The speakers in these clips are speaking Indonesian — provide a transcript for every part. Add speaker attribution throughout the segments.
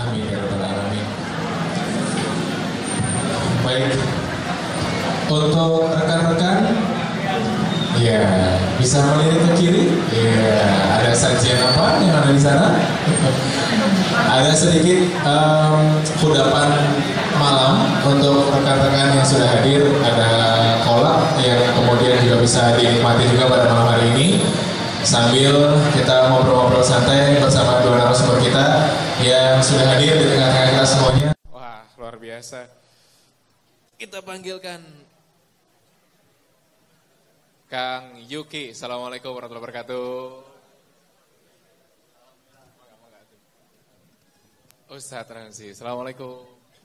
Speaker 1: Amin ya rabbal alamin. Baik, untuk rekan-rekan, ya bisa melihat ke kiri. Ya, ada sajian apa yang ada di sana? Ada sedikit kudapan malam untuk rekan-rekan yang sudah hadir. Ada kolak yang kemudian juga bisa dinikmati juga pada malam hari ini. Sambil kita ngobrol-ngobrol santai bersama dua narasumber kita yang sudah hadir di tengah-tengah kita semuanya. Wah, luar biasa. Kita panggilkan Kang Yuki. Assalamualaikum warahmatullahi wabarakatuh. Ustadz Ransi, Assalamualaikum.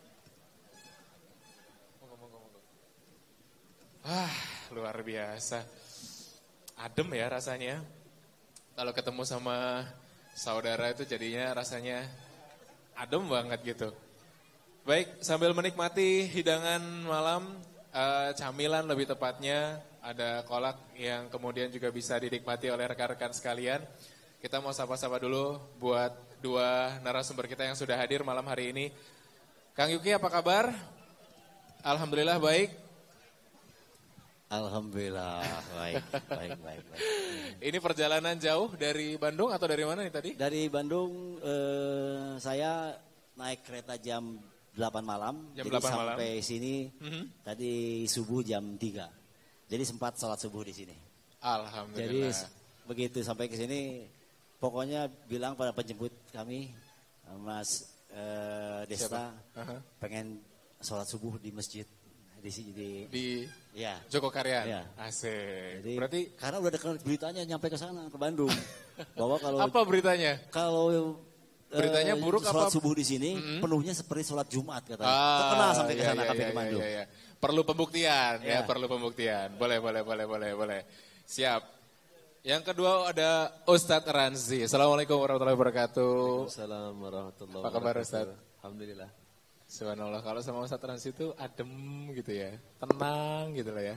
Speaker 1: Wah, luar biasa. Adem ya rasanya. Kalau ketemu sama saudara itu jadinya rasanya adem banget gitu. Baik, sambil menikmati hidangan malam, camilan lebih tepatnya, ada kolak yang kemudian juga bisa dinikmati oleh rekan-rekan sekalian. Kita mau sapa-sapa dulu buat dua narasumber kita yang sudah hadir malam hari ini. Kang Yuki, apa kabar? Alhamdulillah baik.
Speaker 2: Alhamdulillah baik.
Speaker 1: Ini perjalanan jauh dari Bandung atau dari mana nih tadi?
Speaker 2: Dari Bandung saya naik kereta jam 8 malam.
Speaker 1: Jam
Speaker 2: jadi
Speaker 1: 8 malam.
Speaker 2: Sampai sini tadi subuh jam 3. Jadi sempat sholat subuh di sini.
Speaker 1: Alhamdulillah.
Speaker 2: Jadi begitu sampai ke sini pokoknya bilang pada penjemput kami Mas Desta pengen sholat subuh di masjid di
Speaker 1: ya, Joko Karyan.
Speaker 2: Ya.
Speaker 1: Asik.
Speaker 2: Jadi,
Speaker 1: berarti
Speaker 2: karena udah dengar beritanya nyampe ke sana ke Bandung bahwa kalau
Speaker 1: apa beritanya?
Speaker 2: Kalau
Speaker 1: beritanya buruk
Speaker 2: sholat
Speaker 1: apa?
Speaker 2: subuh di sini penuhnya seperti sholat Jumat katanya. Terkenal sampai ke sana sampai ke Bandung.
Speaker 1: Iya. Perlu pembuktian ya, perlu pembuktian. Boleh. Siap. Yang kedua ada Ustadz Ranzi. Assalamualaikum warahmatullahi wabarakatuh.
Speaker 3: Assalamualaikum warahmatullahi wabarakatuh.
Speaker 1: Apa kabar Ustadz?
Speaker 3: Alhamdulillah.
Speaker 1: Subhanallah, kalau sama Ustadz Ranzi itu adem gitu ya, tenang gitu lah ya.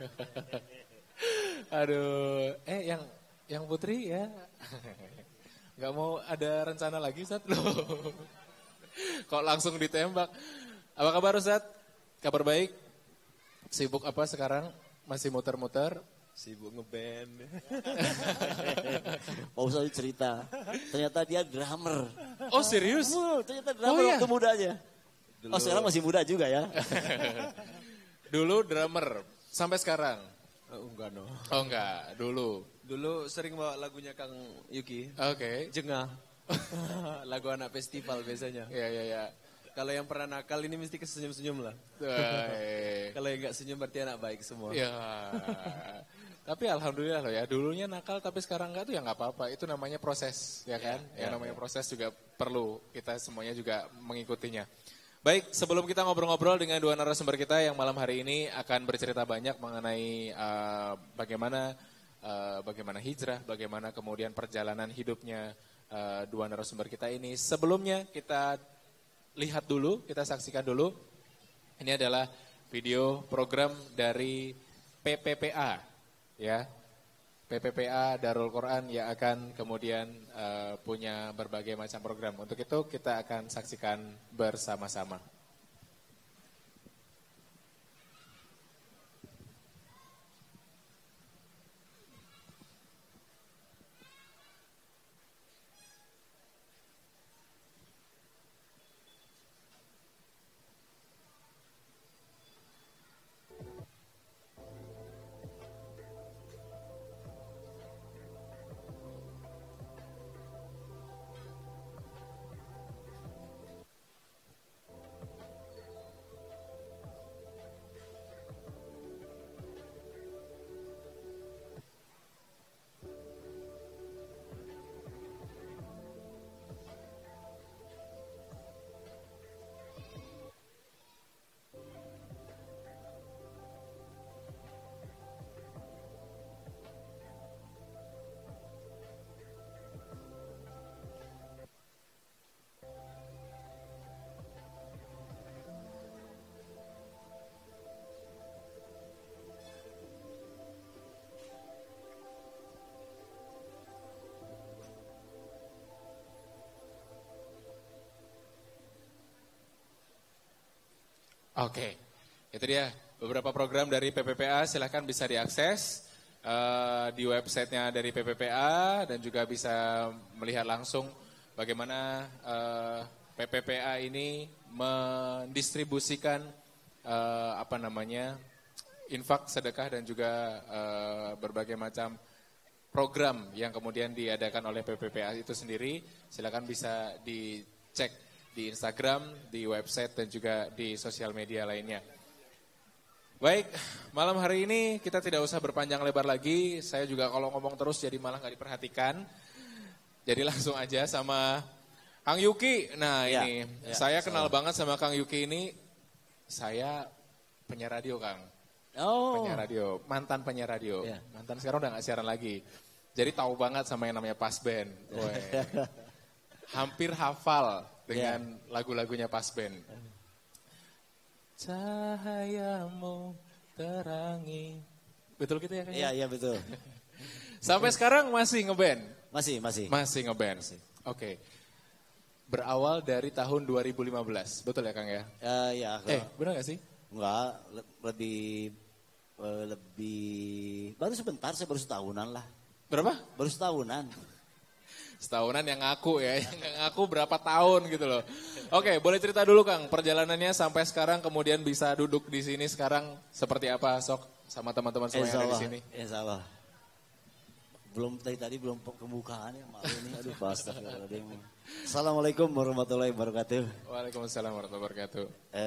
Speaker 1: Aduh, yang Putri ya, nggak mau ada rencana lagi Ustadz loh. Kok langsung ditembak? Apa kabar Ustadz? Kabar baik? Sibuk apa sekarang? Masih muter-muter?
Speaker 3: Sibuk ngeband.
Speaker 2: Pak Ustadz cerita, ternyata dia drummer.
Speaker 1: Oh serius?
Speaker 2: Ternyata drummer waktu mudanya.
Speaker 3: Dulu,
Speaker 2: sekarang masih muda juga ya.
Speaker 1: Dulu drummer, sampai sekarang?
Speaker 3: enggak no.
Speaker 1: Oh enggak, dulu.
Speaker 3: Dulu sering bawa lagunya Kang Yuki.
Speaker 1: Oke.
Speaker 3: Jengah. Lagu anak festival biasanya.
Speaker 1: Iya.
Speaker 3: Kalau yang pernah nakal ini mesti kesenyum-senyum lah. Kalau yang enggak senyum berarti anak baik semua.
Speaker 1: Ya. Tapi alhamdulillah loh ya, dulunya nakal tapi sekarang enggak tuh ya enggak apa-apa. Itu namanya proses, ya kan? Namanya proses juga perlu kita semuanya juga mengikutinya. Baik, sebelum kita ngobrol-ngobrol dengan dua narasumber kita yang malam hari ini akan bercerita banyak mengenai bagaimana hijrah, bagaimana kemudian perjalanan hidupnya dua narasumber kita ini. Sebelumnya kita lihat dulu, kita saksikan dulu. Ini adalah video program dari PPPA, ya. PPPA Darul Quran yang akan kemudian punya berbagai macam program. Untuk itu kita akan saksikan bersama-sama. Oke, itu dia beberapa program dari PPPA, silahkan bisa diakses di websitenya dari PPPA dan juga bisa melihat langsung bagaimana PPPA ini mendistribusikan infak, sedekah dan juga berbagai macam program yang kemudian diadakan oleh PPPA itu sendiri. Silakan bisa dicek di Instagram, di website dan juga di sosial media lainnya. Baik, malam hari ini kita tidak usah berpanjang lebar lagi. Saya juga kalau ngomong terus jadi malah nggak diperhatikan. Jadi langsung aja sama Kang Yuki. Nah ini, saya kenal banget sama Kang Yuki ini. Saya penyiar radio, Kang. Penyiar radio, mantan penyiar radio. Mantan sekarang udah gak siaran lagi. Jadi tahu banget sama yang namanya Pasben. Hampir hafal dengan lagu-lagunya Pasben. Cahayamu terangi. Betul gitu ya kayaknya?
Speaker 2: Iya betul.
Speaker 1: Sampai sekarang masih ngeband?
Speaker 2: Masih.
Speaker 1: Masih ngeband. Oke. Berawal dari tahun 2015, betul ya Kang ya?
Speaker 2: Iya.
Speaker 1: Benar gak sih?
Speaker 2: Enggak, lebih baru sebentar, saya baru setahunan lah.
Speaker 1: Berapa?
Speaker 2: Baru setahunan.
Speaker 1: Setahunan yang ngaku ya, yang ngaku berapa tahun gitu loh. Oke, boleh cerita dulu Kang, perjalanannya sampai sekarang kemudian bisa duduk di sini sekarang seperti apa sok sama teman-teman semua yang ada di sini?
Speaker 2: Insyaallah. Tadi belum pembukaan ya, malu ini. Aduh, astagfirullahaladzim. Assalamualaikum warahmatullahi wabarakatuh.
Speaker 1: Waalaikumsalam warahmatullahi wabarakatuh.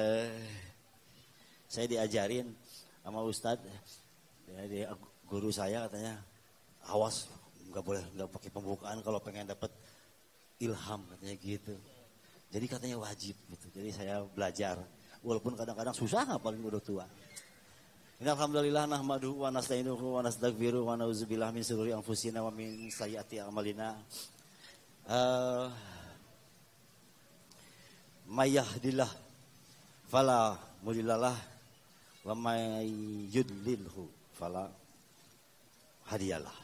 Speaker 2: Saya diajarin sama Ustadz, guru saya katanya, awas nggak pakai pembukaan kalau pengen dapat ilham katanya gitu. Jadi katanya wajib gitu. Jadi saya belajar, walaupun kadang-kadang susah ngapalin udah tua. Alhamdulillah nahmaduhu wa nasta'inuhu wa nastaghfiruhu wa na'udzubillahi min syururi anfusina wa min sayyiati a'malina. May yahdihillahu fala mudhillalah wa may yudlilhu fala hadiyalah.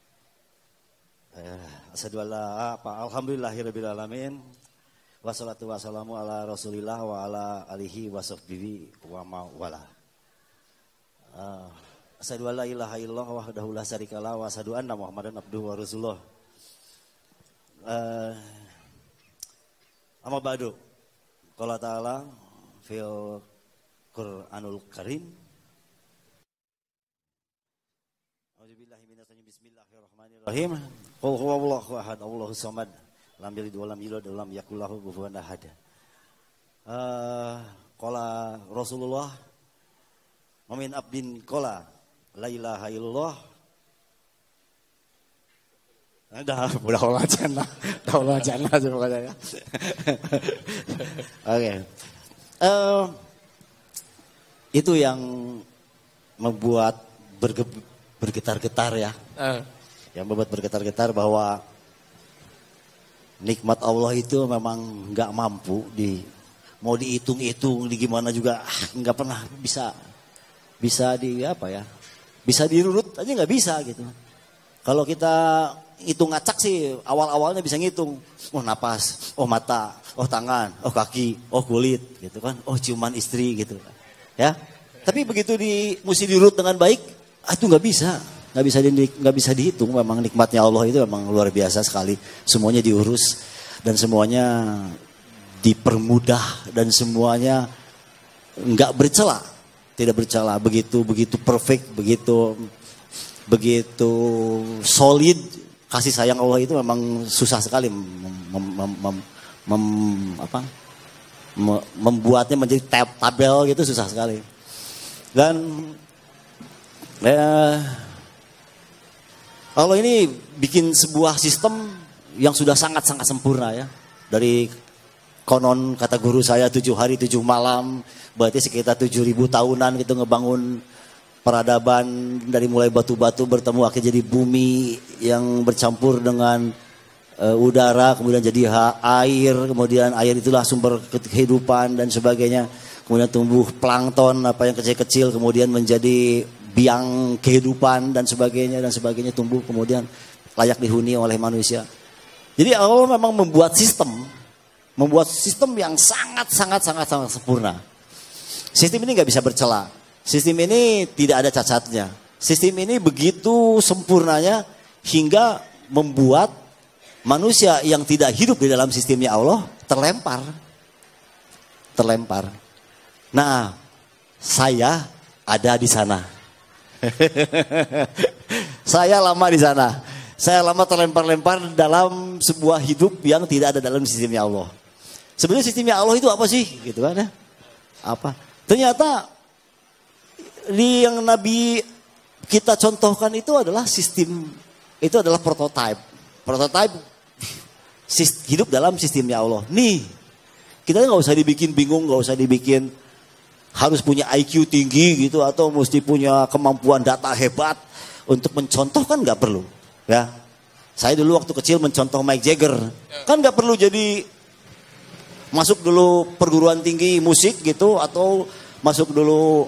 Speaker 2: Asyhadu alla alhamdulillahirabbil alamin wassalatu wassalamu ala Rasulillah wa ala alihi wa sahbihi wa mawala. Asyhadu alla ilaha illallah wahdahu la syarikalah wa asyhadu anna Muhammadan abduhu wa rasuluh. Amma ba'du. Qala ta'ala fil Qur'anul Karim. A'udzubillahi minasyaitonir bismillahirrahmanirrahim. Qul huwallahu ahad, Allahus samad, lam yalid wa lam yulad wa lam yakul lahu kufuwan ahad. Qala Rasulullah Mumin abdin qala la ilaha illallah. Udah wajan lah pokoknya ya. Oke. Itu yang membuat bergetar-getar ya. Yang membuat bergetar-getar bahwa nikmat Allah itu memang nggak mampu mau dihitung-hitung di gimana juga nggak pernah bisa dirurut aja nggak bisa gitu. Kalau kita hitung ngacak sih awal-awalnya bisa ngitung, oh napas, oh mata, oh tangan, oh kaki, oh kulit gitu kan, oh ciuman istri gitu ya. Tapi begitu mesti diurut dengan baik, itu nggak bisa dihitung. Memang nikmatnya Allah itu memang luar biasa sekali. Semuanya diurus dan semuanya dipermudah dan semuanya nggak bercela. Tidak bercela, begitu perfect, begitu solid. Kasih sayang Allah itu memang susah sekali membuatnya menjadi tabel gitu, susah sekali. Dan Allah ini bikin sebuah sistem yang sudah sangat-sangat sempurna ya. Dari konon kata guru saya 7 hari 7 malam, berarti sekitar 7.000 tahunan gitu ngebangun peradaban dari mulai batu-batu bertemu akhirnya jadi bumi yang bercampur dengan udara, kemudian jadi air, kemudian air itulah sumber kehidupan dan sebagainya. Kemudian tumbuh plankton apa yang kecil-kecil, kemudian menjadi biang kehidupan dan sebagainya tumbuh kemudian layak dihuni oleh manusia. Jadi Allah memang membuat sistem yang sangat sempurna. Sistem ini nggak bisa bercela. Sistem ini tidak ada cacatnya. Sistem ini begitu sempurnanya hingga membuat manusia yang tidak hidup di dalam sistemnya Allah terlempar. Nah, saya ada di sana. Saya lama di sana. Saya lama terlempar-lempar dalam sebuah hidup yang tidak ada dalam sistemnya Allah. Sebenarnya sistemnya Allah itu apa sih? Gitu kan ya? Apa? Ternyata yang Nabi kita contohkan itu adalah sistem, itu adalah prototipe. Prototipe hidup dalam sistemnya Allah. Nih, kita nggak usah dibikin bingung, nggak usah dibikin harus punya IQ tinggi gitu atau mesti punya kemampuan data hebat untuk mencontohkan, nggak perlu. Ya, saya dulu waktu kecil mencontoh Mick Jagger, kan nggak perlu jadi masuk dulu perguruan tinggi musik gitu atau masuk dulu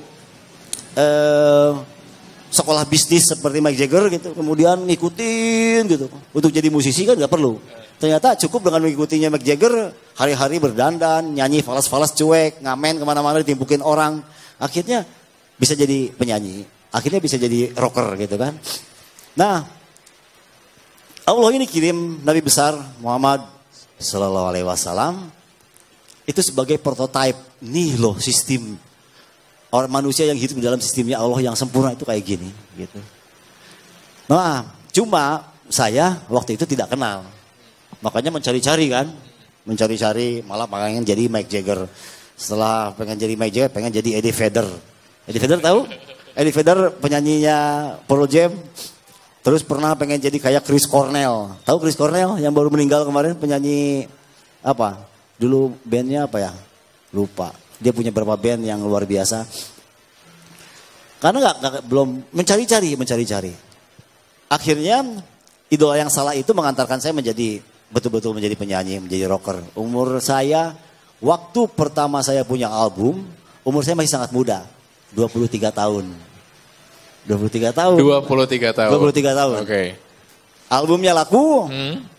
Speaker 2: sekolah bisnis seperti Mick Jagger gitu, kemudian ngikutin gitu untuk jadi musisi kan nggak perlu. Ternyata cukup dengan mengikutinya Mick Jagger, hari-hari berdandan, nyanyi falas-falas cuek, ngamen kemana-mana ditimpukin orang, akhirnya bisa jadi penyanyi, akhirnya bisa jadi rocker gitu kan. Nah, Allah ini kirim Nabi besar Muhammad Sallallahu Alaihi Wasallam itu sebagai prototipe. Nih loh sistem orang manusia yang hidup di dalam sistemnya Allah yang sempurna itu kayak gini gitu. Nah, cuma saya waktu itu tidak kenal. Makanya mencari-cari kan. Mencari-cari malah pengen jadi Mick Jagger. Setelah pengen jadi Mick Jagger, pengen jadi Eddie Vedder. Eddie Vedder tahu? Eddie Vedder penyanyinya Pearl Jam. Terus pernah pengen jadi kayak Chris Cornell. Tahu Chris Cornell yang baru meninggal kemarin, penyanyi apa? Dulu bandnya apa ya? Lupa. Dia punya beberapa band yang luar biasa. Karena belum mencari-cari. Akhirnya idola yang salah itu mengantarkan saya menjadi betul-betul menjadi penyanyi, menjadi rocker. Umur saya waktu pertama saya punya album, umur saya masih sangat muda, 23 tahun. 23 tahun.
Speaker 3: 23 tahun.
Speaker 2: Oke. Albumnya laku.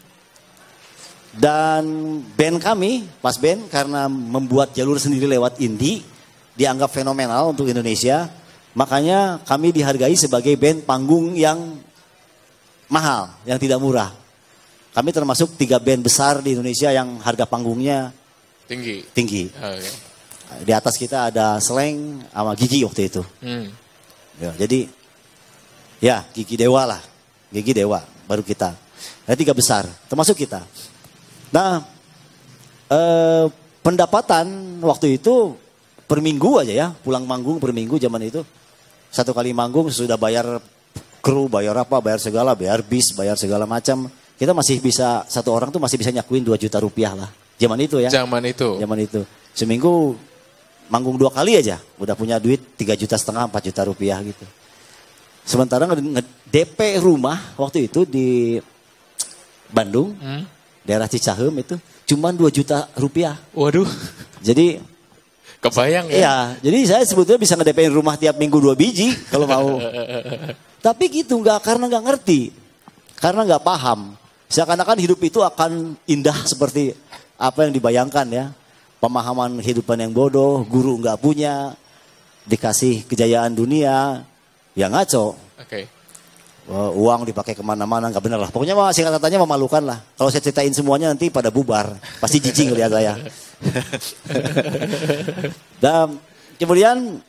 Speaker 2: Dan band kami, pas band karena membuat jalur sendiri lewat indie, dianggap fenomenal untuk Indonesia. Makanya kami dihargai sebagai band panggung yang mahal, yang tidak murah. Kami termasuk 3 band besar di Indonesia yang harga panggungnya tinggi.
Speaker 3: Okay.
Speaker 2: Di atas kita ada Slang sama Gigi waktu itu. Ya, jadi ya Gigi Dewa lah. Gigi Dewa baru kita. Ada 3 besar termasuk kita. Nah pendapatan waktu itu per minggu aja ya. Pulang manggung per minggu zaman itu. 1 kali manggung sudah bayar kru, bayar apa, bayar segala, bayar bis, bayar segala macam. Kita masih bisa, 1 orang tuh masih bisa nyakuin 2 juta rupiah lah. Zaman itu ya.
Speaker 3: Zaman itu.
Speaker 2: Seminggu manggung 2 kali aja. Udah punya duit 3,5 juta, 4 juta rupiah gitu. Sementara DP rumah waktu itu di Bandung, daerah Cicahem itu cuma 2 juta rupiah.
Speaker 3: Waduh.
Speaker 2: Jadi
Speaker 3: kebayang ya?
Speaker 2: Iya, jadi saya sebetulnya bisa ngedepain rumah tiap minggu 2 biji kalau mau. Tapi gitu karena nggak ngerti, karena nggak paham. Seakan-akan hidup itu akan indah seperti apa yang dibayangkan ya. Pemahaman kehidupan yang bodoh, guru nggak punya, dikasih kejayaan dunia, ya ngaco.
Speaker 3: Oke.
Speaker 2: Uang dipakai kemana-mana nggak benar lah. Pokoknya singkat katanya memalukan lah. Kalau saya ceritain semuanya nanti pada bubar, pasti jijik lihat saya. Dan kemudian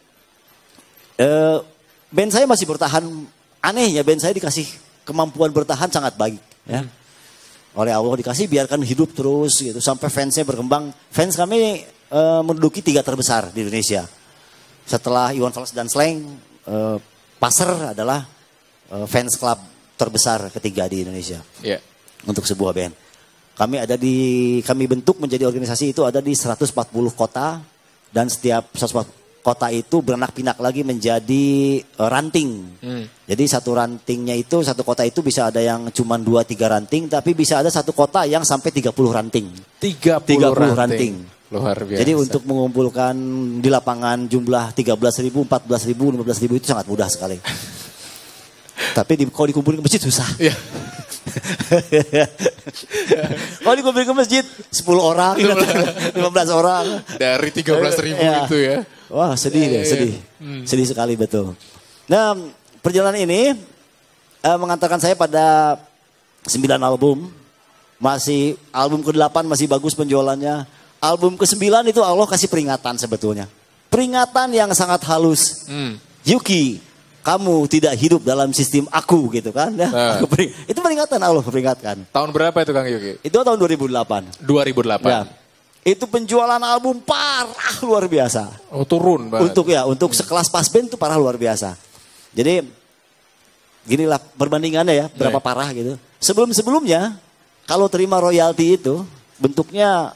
Speaker 2: band saya masih bertahan. Anehnya band saya dikasih kemampuan bertahan sangat baik ya. Oleh Allah dikasih biarkan hidup terus gitu sampai fansnya berkembang. Fans kami menduduki 3 terbesar di Indonesia. Setelah Iwan Fals dan Slang, Pasar adalah fans club terbesar ketiga di Indonesia.
Speaker 3: Yeah.
Speaker 2: Untuk sebuah band. Kami bentuk menjadi organisasi itu ada di 140 kota dan setiap 140 kota itu beranak pinak lagi menjadi ranting. Jadi satu rantingnya itu, satu kota itu bisa ada yang cuma 2-3 ranting, tapi bisa ada satu kota yang sampai 30 ranting.
Speaker 3: 30 ranting. Luar biasa.
Speaker 2: Jadi untuk mengumpulkan di lapangan jumlah 13.000, 14.000, 15.000 itu sangat mudah sekali. Tapi kalau dikumpulin ke masjid susah.
Speaker 3: Yeah.
Speaker 2: Kalau dikumpulin ke masjid 10 orang, 15 orang.
Speaker 4: Dari 13.000 itu ya.
Speaker 2: Wah sedih deh, sedih. Sedih sekali betul. Nah perjalanan ini mengantarkan saya pada 9 album. Masih album ke-8 masih bagus penjualannya. Album ke-9 itu Allah kasih peringatan sebetulnya. Peringatan yang sangat halus. Yuki, kamu tidak hidup dalam sistem aku gitu kan. Ya, itu peringatan Allah peringatkan.
Speaker 4: Tahun berapa itu Kang Yuki?
Speaker 2: Itu tahun 2008.
Speaker 4: 2008.
Speaker 2: Ya. Itu penjualan album parah luar biasa.
Speaker 4: Oh turun banget.
Speaker 2: Untuk sekelas pas band itu parah luar biasa. Jadi ginilah perbandingannya ya, berapa parah gitu. Sebelumnya kalau terima royalti itu bentuknya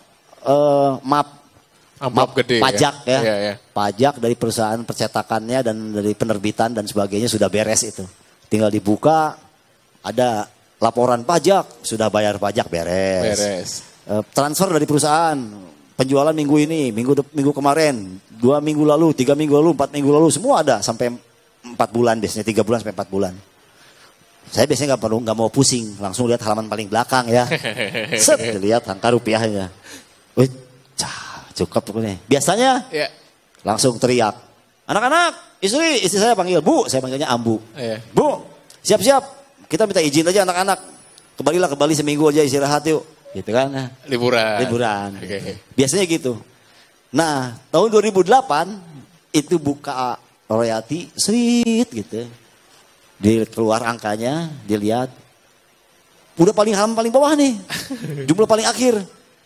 Speaker 4: amplop gede
Speaker 2: pajak ya.
Speaker 4: Ya.
Speaker 2: Pajak dari perusahaan percetakannya dan dari penerbitan dan sebagainya sudah beres itu. Tinggal dibuka, ada laporan pajak, sudah bayar pajak beres. Transfer dari perusahaan, penjualan minggu ini, minggu kemarin, 2 minggu lalu, 3 minggu lalu, 4 minggu lalu, semua ada sampai 4 bulan biasanya, 3 bulan sampai 4 bulan. Saya biasanya nggak mau pusing, langsung lihat halaman paling belakang ya. Set, lihat angka rupiahnya. Wih, cukup pokoknya. Biasanya langsung teriak. Anak-anak, istri saya panggil, Bu, saya panggilnya Ambu. Bu, siap-siap, kita minta izin aja anak-anak. Kembali seminggu aja istirahat yuk. Gitu kan. Liburan. Okay. Biasanya gitu. Nah, tahun 2008 itu buka royalti, srit gitu. Dia keluar angkanya, dilihat. Udah halaman paling bawah nih. Jumlah paling akhir.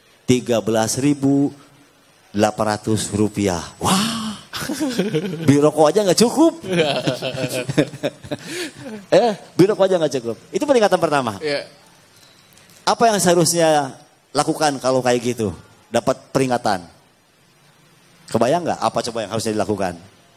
Speaker 2: 13.800 rupiah. Wah. Beli rokok aja gak cukup. Beli rokok aja gak cukup. Itu peringatan pertama. Apa yang seharusnya lakukan kalau kayak gitu? Dapat peringatan. Kebayang gak apa coba yang harusnya dilakukan?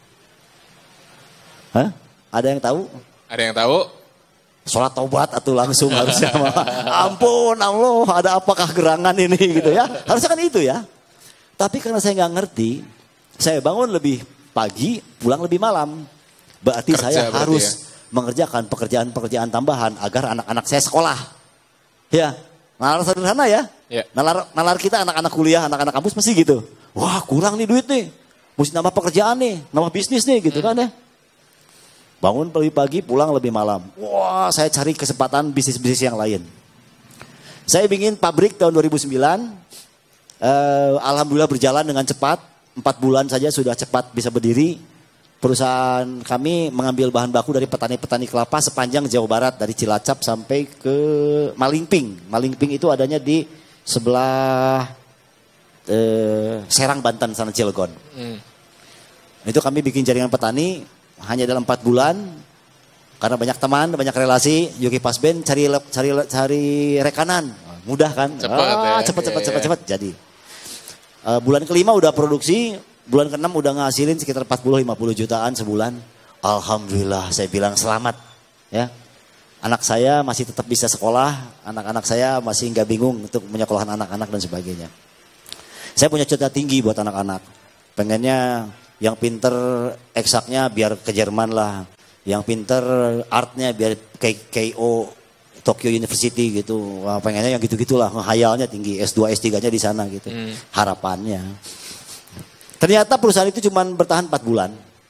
Speaker 2: Hah? Ada yang tahu?
Speaker 4: Ada yang tahu?
Speaker 2: Sholat taubat atau langsung harusnya. Ampun Allah, ada apakah gerangan ini gitu ya. Harusnya kan itu ya. Tapi karena saya nggak ngerti, saya bangun lebih pagi, pulang lebih malam. Berarti saya harus mengerjakan pekerjaan-pekerjaan tambahan agar anak-anak saya sekolah. Ya, nalar sederhana ya. Nalar kita anak-anak kuliah, anak-anak kampus mesti gitu. Wah kurang nih duit nih. Mesti nambah pekerjaan nih, nambah bisnis nih gitu kan ya. Bangun lebih pagi, pulang lebih malam. Wah, saya cari kesempatan bisnis-bisnis yang lain. Saya bikin pabrik tahun 2009. Alhamdulillah berjalan dengan cepat. 4 bulan saja sudah cepat bisa berdiri. Perusahaan kami mengambil bahan baku dari petani-petani kelapa sepanjang Jawa Barat. Dari Cilacap sampai ke Malingping. Malingping itu adanya di sebelah Serang, Banten, sana Cilegon. Itu kami bikin jaringan petani. Hanya dalam 4 bulan, karena banyak teman, banyak relasi, Yuki Pasben cari rekanan, mudah kan? Cepat. Jadi bulan kelima udah produksi, bulan ke-6 udah ngasilin sekitar 40-50 jutaan sebulan. Alhamdulillah, saya bilang selamat, ya. Anak saya masih tetap bisa sekolah, anak-anak saya masih nggak bingung untuk menyekolahkan anak-anak dan sebagainya. Saya punya cita tinggi buat anak-anak, pengennya yang pinter eksaknya biar ke Jerman lah. Yang pinter artnya biar KO Tokyo University gitu. Wah, pengennya yang gitu-gitulah. Hayalnya tinggi. S2, S3-nya di sana gitu. Harapannya. Ternyata perusahaan itu cuma bertahan 4 bulan.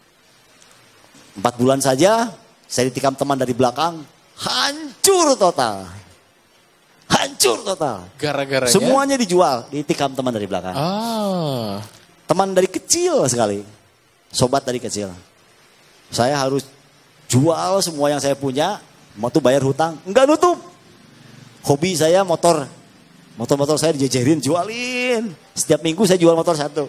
Speaker 2: 4 bulan saja saya ditikam teman dari belakang. Hancur total.
Speaker 4: Gara-garanya?
Speaker 2: Semuanya dijual. Ditikam teman dari belakang. Teman dari kecil sekali. Sobat dari kecil. Saya harus jual semua yang saya punya. Mau tuh bayar hutang. Enggak nutup. Hobi saya motor. Motor-motor saya dijejerin, jualin. Setiap minggu saya jual motor satu.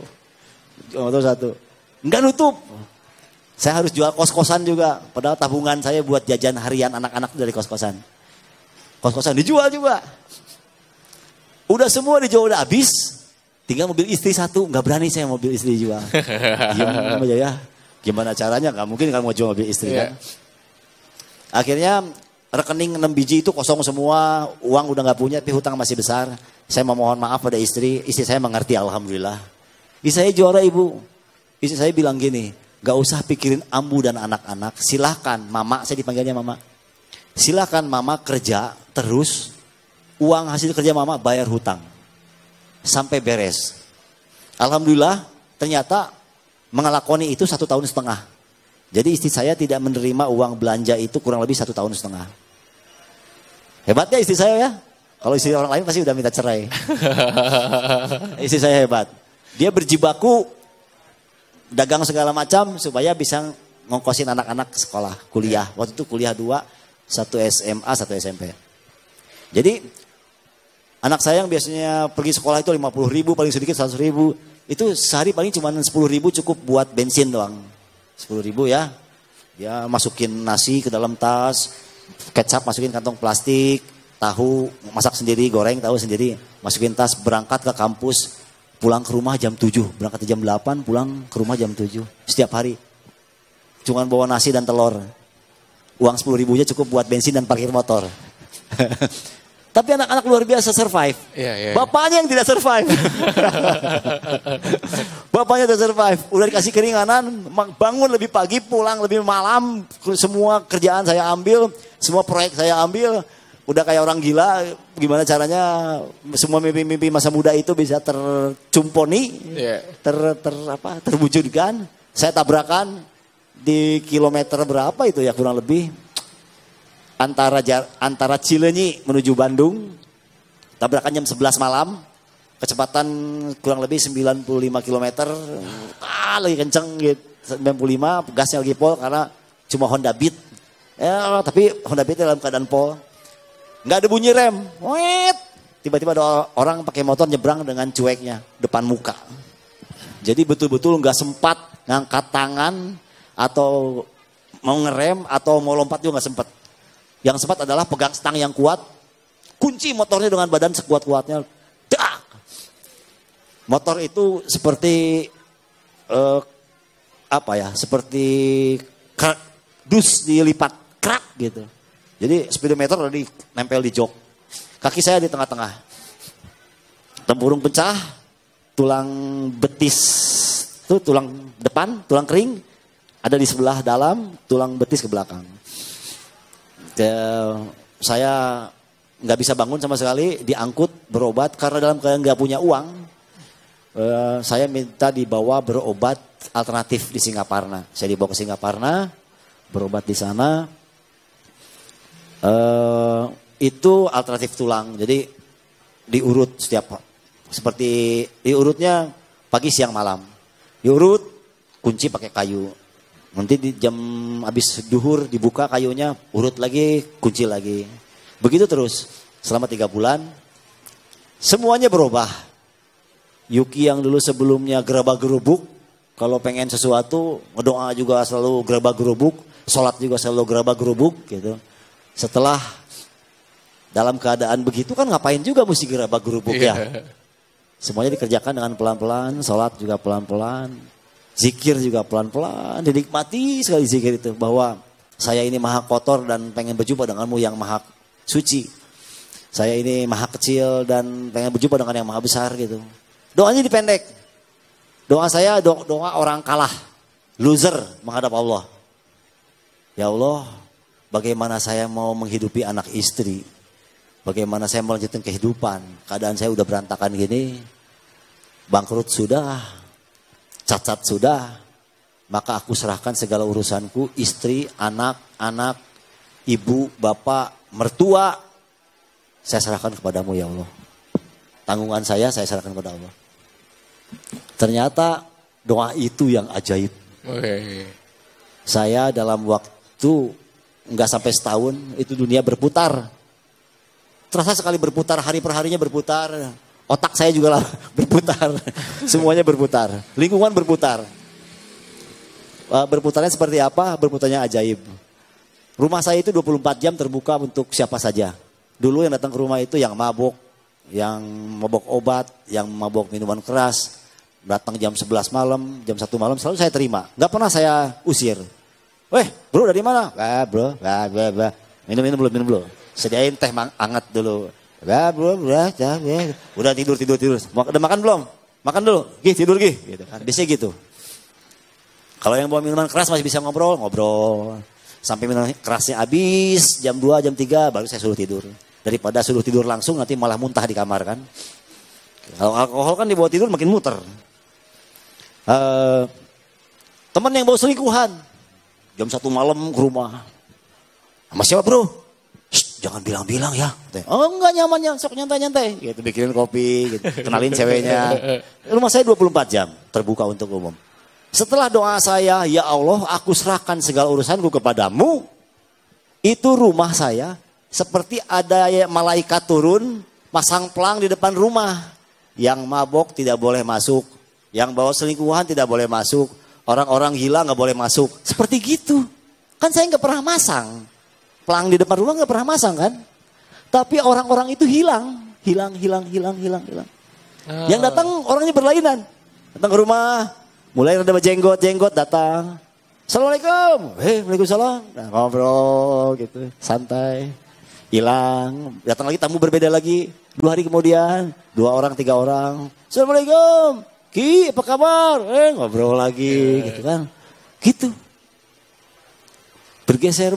Speaker 2: Enggak nutup. Saya harus jual kos-kosan juga. Padahal tabungan saya buat jajan harian anak-anak dari kos-kosan. Kos-kosan dijual juga. Udah semua dijual, udah habis. Tinggal mobil istri satu, nggak berani saya mobil istri jual. Diam aja ya. Gimana caranya? Nggak mungkin kan mau jual mobil istri kan. Akhirnya rekening 6 biji itu kosong semua, uang udah nggak punya, tapi hutang masih besar. Saya memohon maaf pada istri saya mengerti alhamdulillah. Istri saya juara ibu. Istri saya bilang gini, nggak usah pikirin Ambu dan anak-anak, silahkan mama, saya dipanggilnya mama. Silahkan mama kerja terus uang hasil kerja mama bayar hutang. Sampai beres. Alhamdulillah ternyata mengelakoni itu 1,5 tahun. Jadi istri saya tidak menerima uang belanja itu kurang lebih 1,5 tahun. Hebatnya istri saya ya. Kalau istri orang lain pasti udah minta cerai. Istri saya hebat. Dia berjibaku dagang segala macam supaya bisa ngongkosin anak-anak sekolah, kuliah. Waktu itu kuliah 2, 1 SMA, 1 SMP. Jadi anak saya yang biasanya pergi sekolah itu 50.000, paling sedikit 100.000. Itu sehari paling cuma 10.000 cukup buat bensin doang. 10.000 ya. Dia masukin nasi ke dalam tas, kecap masukin kantong plastik, tahu masak sendiri, goreng tahu sendiri, masukin tas, berangkat ke kampus, pulang ke rumah jam 7, berangkat jam 8, pulang ke rumah jam 7 setiap hari. Cuman bawa nasi dan telur. Uang 10.000-nya cukup buat bensin dan parkir motor. Tapi anak-anak luar biasa survive. Bapaknya yang tidak survive. Bapaknya tidak survive. Udah dikasih keringanan, bangun lebih pagi, pulang lebih malam. Semua kerjaan saya ambil, semua proyek saya ambil. Udah kayak orang gila, gimana caranya semua mimpi-mimpi masa muda itu bisa tercumponi, terwujudkan. Saya tabrakan di kilometer berapa itu ya kurang lebih antara Cileunyi menuju Bandung, tabrakan jam 11 malam, kecepatan kurang lebih 95 km, lagi kenceng gitu, 95, gasnya lagi pol karena cuma Honda Beat, ya, tapi Honda Beat dalam keadaan pol. Nggak ada bunyi rem, tiba-tiba ada orang pakai motor nyebrang dengan cueknya depan muka. Jadi betul-betul nggak sempat ngangkat tangan atau mau ngerem atau mau lompat juga nggak sempat. Yang sempat adalah pegang stang yang kuat, kunci motornya dengan badan sekuat-kuatnya. Dak! Motor itu seperti seperti dus dilipat krak gitu. Jadi speedometer udah nempel di jok. Kaki saya di tengah-tengah. Tempurung pecah, tulang betis itu tulang depan, tulang kering ada di sebelah dalam, tulang betis ke belakang. Saya nggak bisa bangun sama sekali, diangkut berobat karena dalam keadaan nggak punya uang. Saya minta dibawa berobat alternatif di Singaparna. Saya dibawa ke Singaparna, berobat di sana. Itu alternatif tulang, jadi diurut seperti diurutnya pagi siang malam, diurut kunci pakai kayu, nanti di jam habis duhur dibuka kayunya, urut lagi, kunci lagi, begitu terus selama 3 bulan, semuanya berubah. Yuki yang dulu sebelumnya gerabak-gerubuk, kalau pengen sesuatu ngedoa juga selalu gerabak-gerubuk, sholat juga selalu gerabak-gerubuk gitu. Setelah dalam keadaan begitu kan ngapain juga mesti gerabak-gerubuk ya. Semuanya dikerjakan dengan pelan-pelan, sholat juga pelan-pelan, zikir juga pelan-pelan, dinikmati sekali zikir itu. Bahwa saya ini maha kotor dan pengen berjumpa denganmu yang maha suci. Saya ini maha kecil dan pengen berjumpa dengan yang maha besar gitu. Doanya dipendek. Doa saya doa orang kalah, loser menghadap Allah. Ya Allah, bagaimana saya mau menghidupi anak istri? Bagaimana saya melanjutkan kehidupan? Keadaan saya udah berantakan gini. Bangkrut sudah. Cacat sudah. Maka aku serahkan segala urusanku. Istri, anak, ibu, bapak, mertua. Saya serahkan kepadamu ya Allah. Tanggungan saya serahkan kepada Allah. Ternyata doa itu yang ajaib. Saya dalam waktu nggak sampai setahun itu dunia berputar. Terasa sekali berputar, hari per harinya berputar. Otak saya juga lah berputar. Semuanya berputar. Lingkungan berputar. Berputarnya seperti apa? Berputarnya ajaib. Rumah saya itu 24 jam terbuka untuk siapa saja. Dulu yang datang ke rumah itu yang mabuk obat, yang mabuk minuman keras. Datang jam 11 malam, jam 1 malam selalu saya terima. Nggak pernah saya usir. Weh, bro dari mana? Bro, minum dulu. Sediain teh hangat dulu. Bro, udah tidur. Udah makan belum? Makan dulu. Tidur gitu kan. Biasanya gitu. Kalau yang bawa minuman keras masih bisa ngobrol. Sampai minuman kerasnya habis jam 2, jam 3 baru saya suruh tidur. Daripada suruh tidur langsung nanti malah muntah di kamar kan. Kalau alkohol kan dibawa tidur makin muter. Teman yang bawa selingkuhan. Jam 1 malam ke rumah. Sama siapa bro? Shh, jangan bilang-bilang ya. Oh enggak nyaman, sok nyantai-nyantai. Gitu, bikinin kopi, gitu. Kenalin ceweknya. Rumah saya 24 jam terbuka untuk umum. Setelah doa saya, ya Allah aku serahkan segala urusanku kepadamu. Itu rumah saya seperti ada malaikat turun, pasang pelang di depan rumah. Yang mabok tidak boleh masuk. Yang bawa selingkuhan tidak boleh masuk. Orang-orang gila gak boleh masuk. Seperti gitu. Kan saya gak pernah masang. Pelang di depan rumah gak pernah masang kan. Tapi orang-orang itu hilang. Hilang. Yang datang orangnya berlainan. Datang ke rumah. Mulai ada jenggot datang. Assalamualaikum. Waalaikumsalam. Nah, ngobrol gitu. Santai. Hilang. Datang lagi tamu berbeda lagi. 2 hari kemudian. 2 orang, 3 orang. Assalamualaikum. Ki apa kabar? Ngobrol lagi gitu kan. Gitu. Bergeser.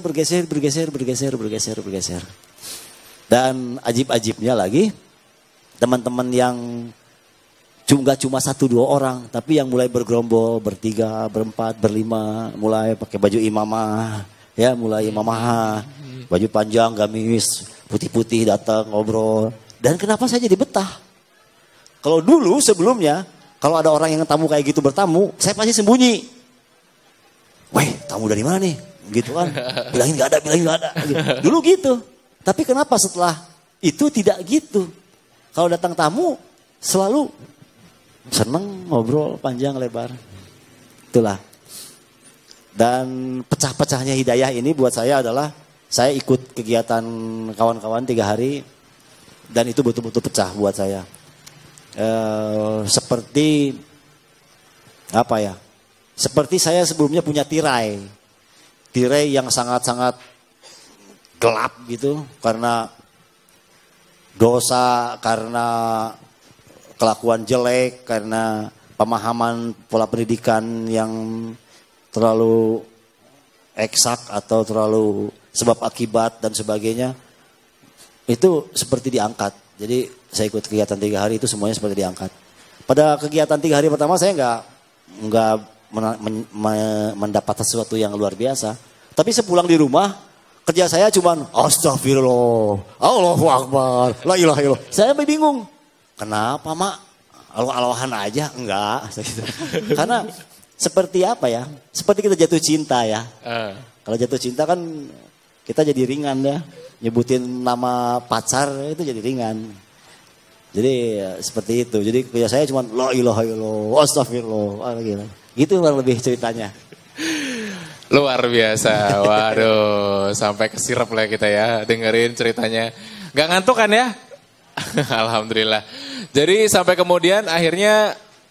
Speaker 2: Dan ajib-ajibnya lagi. Teman-teman yang nggak cuma 1-2 orang, tapi yang mulai bergerombol, 3, 4, 5, mulai pakai baju imamah, ya mulai imamah, baju panjang, gamis, putih-putih datang ngobrol. Dan kenapa saya jadi betah? Kalau dulu sebelumnya, kalau ada orang yang tamu kayak gitu bertamu, saya pasti sembunyi. Weh, tamu dari mana nih? Gitu kan? Bilangin nggak ada. Gitu. Dulu gitu. Tapi kenapa setelah itu tidak gitu? Kalau datang tamu selalu seneng ngobrol panjang lebar. Itulah. Dan pecah-pecahnya hidayah ini buat saya adalah saya ikut kegiatan kawan-kawan 3 hari dan itu betul-betul pecah buat saya. Seperti apa ya? Seperti saya sebelumnya punya tirai yang sangat-sangat gelap gitu karena dosa, karena kelakuan jelek, karena pemahaman pola pendidikan yang terlalu eksak atau terlalu sebab akibat dan sebagainya. Itu seperti diangkat. Jadi saya ikut kegiatan 3 hari itu semuanya seperti diangkat. Pada kegiatan 3 hari pertama saya nggak mendapat sesuatu yang luar biasa. Tapi sepulang di rumah kerja saya cuman astagfirullah, Allahu Akbar, la ilaha illallah. Saya bingung. Kenapa mak? Alo-alohan aja? Enggak. Karena seperti apa ya? Seperti kita jatuh cinta ya. Kalau jatuh cinta kan kita jadi ringan ya. Nyebutin nama pacar itu jadi ringan. Jadi seperti itu. Jadi kerja saya cuma la ilaha illallah, astagfirullah. Gitu kurang lebih ceritanya.
Speaker 4: Luar biasa. Waduh, sampai kesirap lah kita ya dengerin ceritanya. Gak ngantuk kan ya? Alhamdulillah. Jadi sampai kemudian akhirnya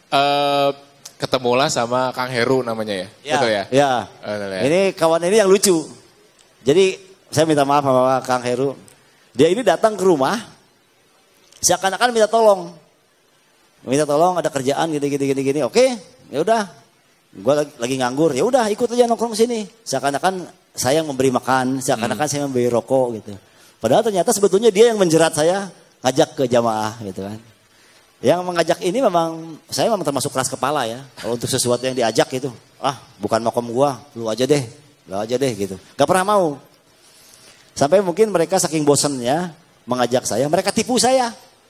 Speaker 4: ketemulah sama Kang Heru namanya ya? Betul ya?
Speaker 2: Ya. Ini kawan ini yang lucu. Jadi saya minta maaf sama Kang Heru. Dia ini datang ke rumah, seakan-akan minta tolong. Minta tolong ada kerjaan gini. Oke, ya udah. Gue lagi nganggur, ya udah ikut aja nongkrong sini. Seakan-akan saya yang memberi makan, seakan-akan saya memberi rokok gitu. Padahal ternyata sebetulnya dia yang menjerat saya. Ngajak ke jamaah gitu kan. Yang mengajak ini memang, saya memang termasuk keras kepala ya. Kalau untuk sesuatu yang diajak itu, bukan makom gua, lu aja deh gitu. Gak pernah mau. Sampai mungkin mereka saking bosennya mengajak saya, mereka tipu saya.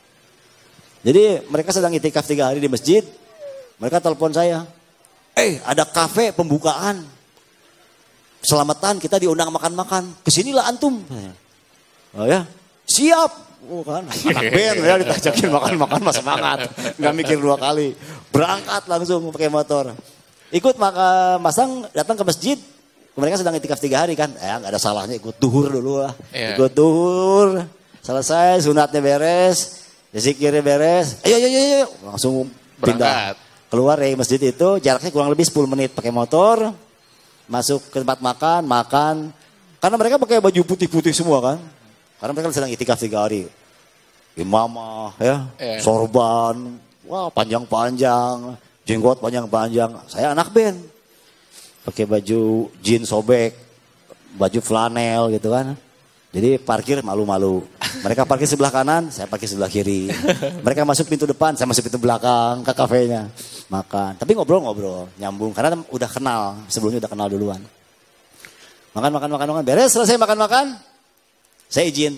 Speaker 2: Jadi mereka sedang itikaf 3 hari di masjid, mereka telepon saya. Ada kafe pembukaan. Selamatan kita diundang makan-makan, kesinilah antum. Oh ya, siap. Kan anak band ya ditajakin makan masa semangat, nggak mikir 2 kali, berangkat langsung pakai motor, ikut masang datang ke masjid. Mereka sedang itikaf 3 hari kan, nggak ada salahnya ikut duhur dulu lah, ikut duhur, selesai sunatnya beres, zikirnya beres, ayo langsung pindah keluar dari masjid itu, jaraknya kurang lebih 10 menit pakai motor, masuk ke tempat makan, karena mereka pakai baju putih-putih semua kan. Karena mereka sedang itikaf 3 hari. Imamah ya, sorban, wah panjang-panjang, jenggot panjang-panjang. Saya anak band. Pakai baju jeans sobek, baju flanel gitu kan. Jadi parkir malu-malu. Mereka parkir sebelah kanan, saya parkir sebelah kiri. Mereka masuk pintu depan, saya masuk pintu belakang ke kafenya. Makan. Tapi ngobrol-ngobrol, nyambung. Karena udah kenal, sebelumnya udah kenal duluan. Makan. Beres, selesai makan-makan. Saya izin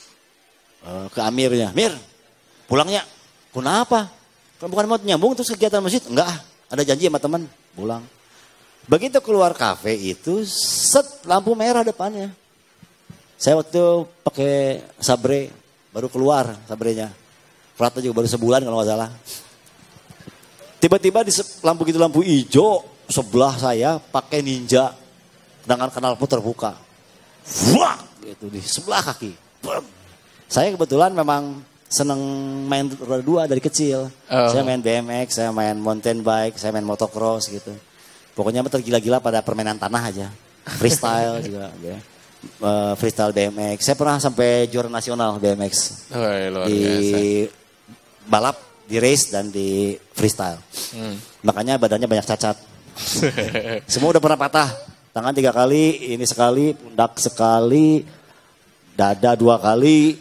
Speaker 2: ke Amirnya. Mir, pulangnya. Kenapa? Kan bukan mau nyambung terus kegiatan masjid? Enggak, ada janji sama teman. Pulang. Begitu keluar kafe itu, set lampu merah depannya. Saya waktu pakai sabre, baru keluar sabrenya. Prata juga baru sebulan kalau nggak salah. Tiba-tiba di lampu hijau sebelah saya pakai ninja dengan knalpot terbuka. Wah, gitu di sebelah kaki. Saya kebetulan memang seneng main roda dua dari kecil. Saya main BMX, saya main mountain bike, saya main motocross gitu. Pokoknya tergila-gila pada permainan tanah aja. Freestyle juga. Ya. Freestyle BMX. Saya pernah sampai juara nasional BMX.
Speaker 4: Luar
Speaker 2: di
Speaker 4: biasa.
Speaker 2: balap, di race dan di freestyle. Makanya badannya banyak cacat. Semua udah pernah patah. Tangan 3 kali, ini sekali, pundak sekali, dada 2 kali.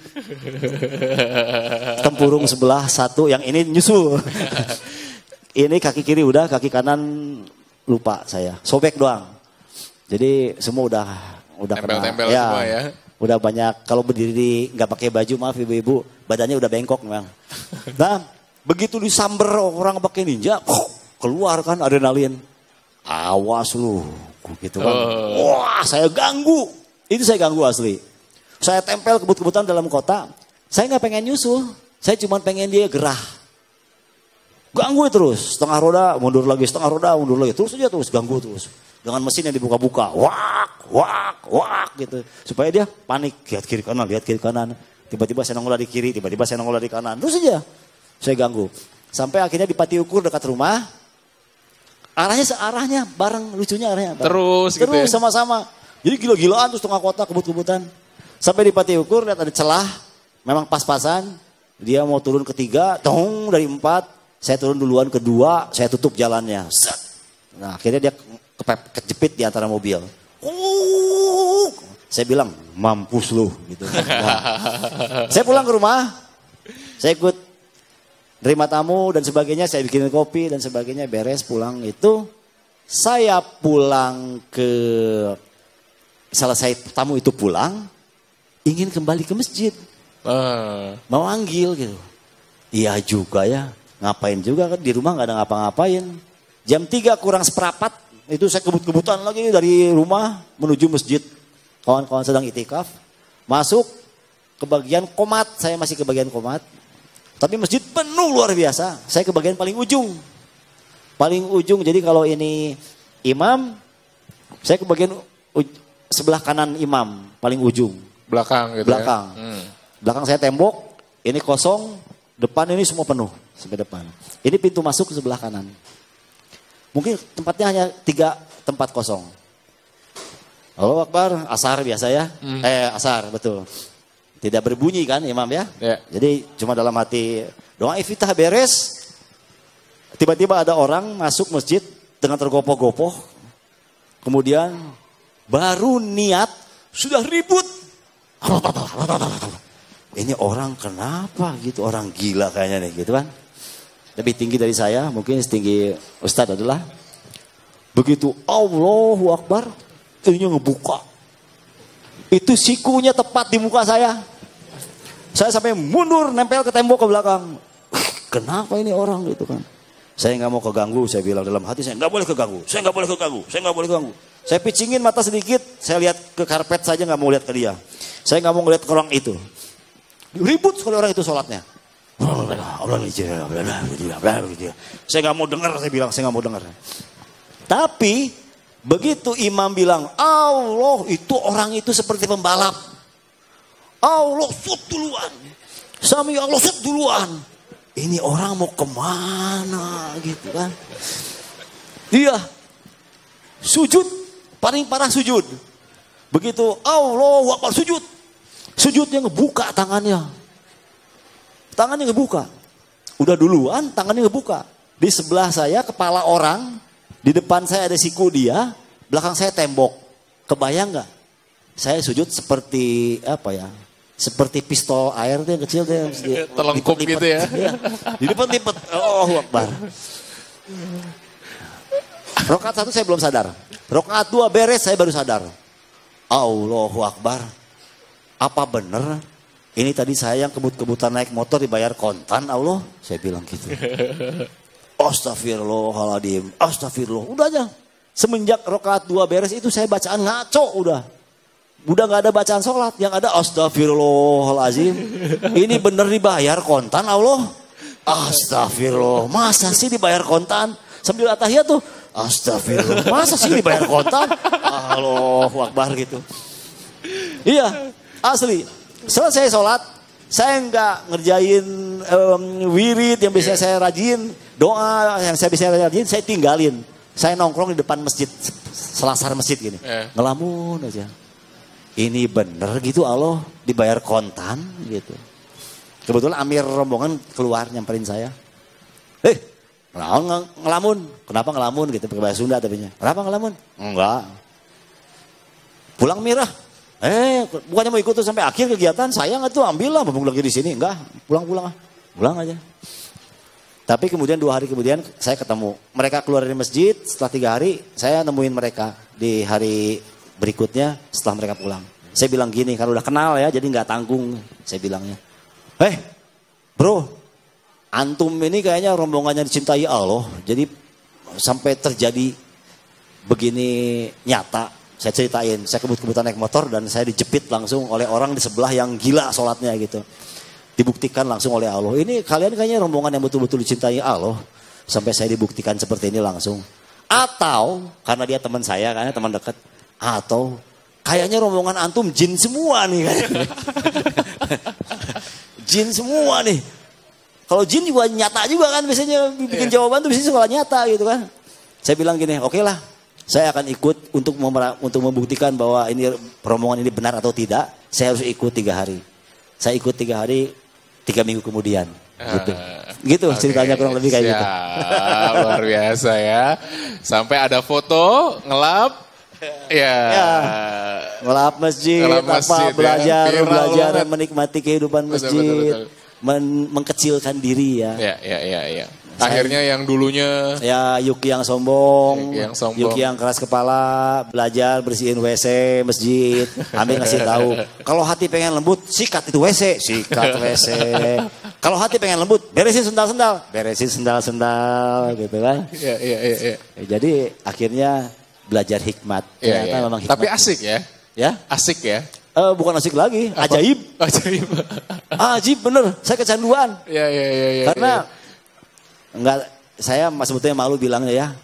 Speaker 2: Tempurung sebelah 1, yang ini nyusul. Ini kaki kiri udah, kaki kanan lupa saya. Sobek doang. Jadi semua udah
Speaker 4: tempel-tempel
Speaker 2: kena.
Speaker 4: semua ya.
Speaker 2: Udah banyak, kalau berdiri nggak pakai baju, maaf ibu-ibu, badannya udah bengkok memang. Nah, begitu disamber orang pakai ninja, keluar kan adrenalin. Awas lu, gitu kan. Wah, saya ganggu. Itu saya ganggu asli. Saya tempel kebut-kebutan dalam kota. Saya nggak pengen nyusul, saya cuma pengen dia gerah. Ganggu terus, setengah roda mundur lagi, setengah roda mundur lagi, terus aja terus ganggu terus. Dengan mesin yang dibuka-buka, wak gitu. Supaya dia panik, lihat kiri kanan. Tiba-tiba saya nongol di kiri, tiba-tiba saya nongol di kanan. Terus aja saya ganggu. Sampai akhirnya di Pati Ukur dekat rumah. Arahnya searahnya, bareng lucunya arahnya. Bareng.
Speaker 4: Terus gitu ya?
Speaker 2: Sama-sama. Jadi gila-gilaan terus tengah kota kebut-kebutan. Sampai di Pati Ukur lihat ada celah, memang pas-pasan. Dia mau turun ke 3, dari 4. Saya turun duluan ke 2, saya tutup jalannya. Set. Nah akhirnya dia kejepit di antara mobil. Saya bilang, mampus lu. Gitu. Nah, saya pulang ke rumah, saya ikut terima tamu dan sebagainya, saya bikinin kopi dan sebagainya, beres pulang itu. Saya pulang ke, selesai tamu itu pulang, ingin kembali ke masjid. Mau manggil gitu. Iya juga ya, ngapain juga kan, di rumah gak ada ngapa-ngapain. Jam 3 kurang seperempat, itu saya kebut-kebutan lagi dari rumah menuju masjid. Kawan-kawan sedang itikaf, masuk ke bagian komat, saya masih ke bagian komat. Tapi masjid penuh luar biasa, saya ke bagian paling ujung. Paling ujung, jadi kalau ini imam, saya ke bagian sebelah kanan imam, paling ujung.
Speaker 4: Belakang gitu
Speaker 2: Belakang.
Speaker 4: ya?
Speaker 2: Belakang saya tembok, ini kosong, depan ini semua penuh sampai depan. Ini pintu masuk ke sebelah kanan. Mungkin tempatnya hanya 3 tempat kosong. Allahu Akbar, asar biasa ya. Asar, betul. Tidak berbunyi kan imam ya. Jadi cuma dalam hati doa iftitah beres. Tiba-tiba ada orang masuk masjid dengan tergopoh-gopoh. Kemudian baru niat sudah ribut. Ini orang kenapa gitu, orang gila kayaknya nih gitu kan. Lebih tinggi dari saya, mungkin setinggi Ustadz adalah. Begitu Allahu Akbar, ini ngebuka. Itu sikunya tepat di muka saya. Saya sampai mundur, nempel ke tembok ke belakang. Kenapa ini orang gitu kan. Saya nggak mau keganggu, saya bilang dalam hati saya nggak boleh keganggu. Saya nggak boleh keganggu. Saya pitchingin mata sedikit, saya lihat ke karpet saja nggak mau lihat ke dia. Saya nggak mau ngeliat ke orang itu. Ribut sekali orang itu sholatnya. Saya nggak mau dengar, saya bilang saya nggak mau dengar. Tapi begitu imam bilang Allah, itu orang itu seperti pembalap. Allah shoot duluan, Sami Allah shoot duluan. Ini orang mau kemana gitu kan? Dia sujud, paling parah sujud. Begitu Allah Akbar sujud, sujudnya ngebuka tangannya. Tangannya ngebuka. Udah duluan tangannya ngebuka. Di sebelah saya kepala orang. Di depan saya ada siku dia. Belakang saya tembok. Kebayang gak? saya sujud seperti apa ya? Seperti pistol air tuh yang kecil tuh yang
Speaker 4: terlengkup gitu ya.
Speaker 2: Dilipet-lipet. Allahu Akbar. Rakaat 1 saya belum sadar. Rakaat 2 beres saya baru sadar. Allahu Akbar. Apa benar ini tadi saya yang kebut-kebutan naik motor dibayar kontan Allah? Saya bilang gitu. Astagfirullahaladzim. Astagfirullah. Udah aja. Semenjak rakaat 2 beres itu saya bacaan ngaco udah. Udah gak ada bacaan sholat. Yang ada astagfirullahaladzim. Ini bener dibayar kontan Allah. Astagfirullah. Masa sih dibayar kontan? Sambil atahiyat tuh. Astagfirullah. Masa sih dibayar kontan? Allahu Akbar gitu. Iya. Asli. Selesai sholat. Saya nggak ngerjain wirid yang biasa saya rajin. Doa yang saya bisa rajin saya tinggalin. Saya nongkrong di depan masjid. Selasar masjid gini. Ngelamun aja. Ini bener gitu Allah dibayar kontan gitu. Kebetulan amir rombongan keluar nyamperin saya. Ngelamun. Kenapa ngelamun gitu pakai bahasa Sunda tapinya. Kenapa ngelamun? Enggak. Pulang mirah. Bukannya mau ikut tuh sampai akhir kegiatan, saya nggak tuh ambil lah, mumpung lagi di sini. Enggak, pulang aja. Tapi kemudian 2 hari kemudian saya ketemu. Mereka keluar dari masjid, setelah 3 hari saya nemuin mereka di hari berikutnya setelah mereka pulang. Saya bilang gini, karena udah kenal ya, jadi nggak tanggung. Saya bilangnya, bro, antum ini kayaknya rombongannya dicintai Allah. Jadi sampai terjadi begini nyata. Saya ceritain, saya kebut-kebutan naik motor dan saya dijepit langsung oleh orang di sebelah yang gila sholatnya gitu. Dibuktikan langsung oleh Allah. Ini kalian kayaknya rombongan yang betul-betul dicintai Allah. Sampai saya dibuktikan seperti ini langsung. Atau, karena dia teman saya, kayaknya teman dekat. Atau, kayaknya rombongan antum jin semua nih. Jin semua nih. Kalau jin juga nyata juga kan, biasanya bikin jawaban tuh biasanya sekolah nyata gitu kan. Saya bilang gini, oke lah. Saya akan ikut untuk membuktikan bahwa ini rombongan ini benar atau tidak. Saya harus ikut 3 hari. Saya ikut 3 hari, 3 minggu kemudian. Gitu ceritanya kurang lebih kayak gitu.
Speaker 4: Luar biasa ya. Sampai ada foto ngelap.
Speaker 2: Ngelap masjid, belajar menikmati kehidupan masjid. Mengkecilkan diri ya.
Speaker 4: Iya. Akhirnya yang dulunya
Speaker 2: Yuki yang sombong, Yuki yang keras kepala, belajar bersihin WC masjid. Ambil ngasih tahu, kalau hati pengen lembut, sikat itu WC, sikat WC. Kalau hati pengen lembut, beresin sendal-sendal, beresin sendal-sendal gitu kan.
Speaker 4: Iya.
Speaker 2: Jadi akhirnya belajar hikmat. Ternyata memang hikmat.
Speaker 4: Tapi asik ya? Ya? Asik ya?
Speaker 2: Bukan asik lagi, ajaib. Ajaib bener, saya kecanduan.
Speaker 4: Iya.
Speaker 2: Karena enggak, saya sebetulnya malu bilangnya ya.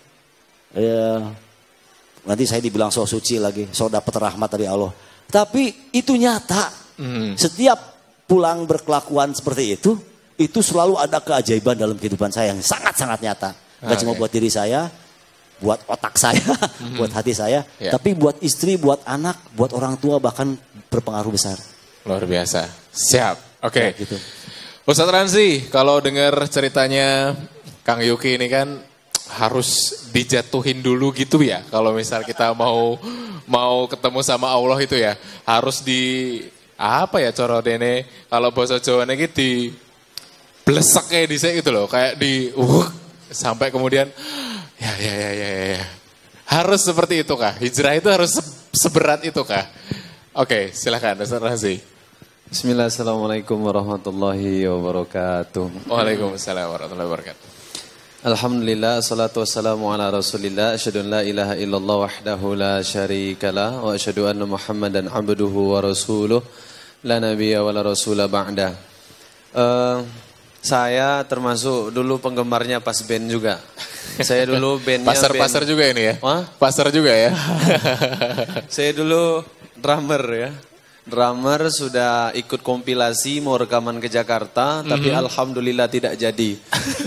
Speaker 2: Nanti saya dibilang so suci lagi, so dapat rahmat dari Allah. Tapi itu nyata. Setiap pulang berkelakuan seperti itu selalu ada keajaiban dalam kehidupan saya yang sangat-sangat nyata. Enggak cuma buat diri saya, buat otak saya, buat hati saya, tapi buat istri, buat anak, buat orang tua bahkan berpengaruh besar.
Speaker 4: Luar biasa. Siap. Oke.
Speaker 2: Gitu.
Speaker 4: Ustadz Ranzi, kalau dengar ceritanya Kang Yuki ini kan harus dijatuhin dulu gitu ya. Kalau misal kita mau ketemu sama Allah itu ya, harus coro dene kalau bahasa Jawa ini di blesek kayak disek gitu loh, kayak sampai kemudian ya. Harus seperti itu kah? Hijrah itu harus seberat itu kah? Oke, silakan Ustadz Ranzi.
Speaker 3: Bismillah, assalamualaikum warahmatullahi wabarakatuh.
Speaker 4: Waalaikumsalam warahmatullahi wabarakatuh.
Speaker 3: Alhamdulillah, salatu wassalamu ala rasulillah, asyhadu an la ilaha illallah wahdahu la syarikalah, wa asyhadu anna muhammadan abduhu wa rasuluh, la nabiyya wa la rasula ba'da. Saya termasuk dulu penggemarnya pas band juga. Saya dulu bandnya
Speaker 4: pasar juga ini ya? Pasar juga ya?
Speaker 3: Saya dulu drummer ya. Drummer sudah ikut kompilasi mau rekaman ke Jakarta, tapi alhamdulillah tidak jadi.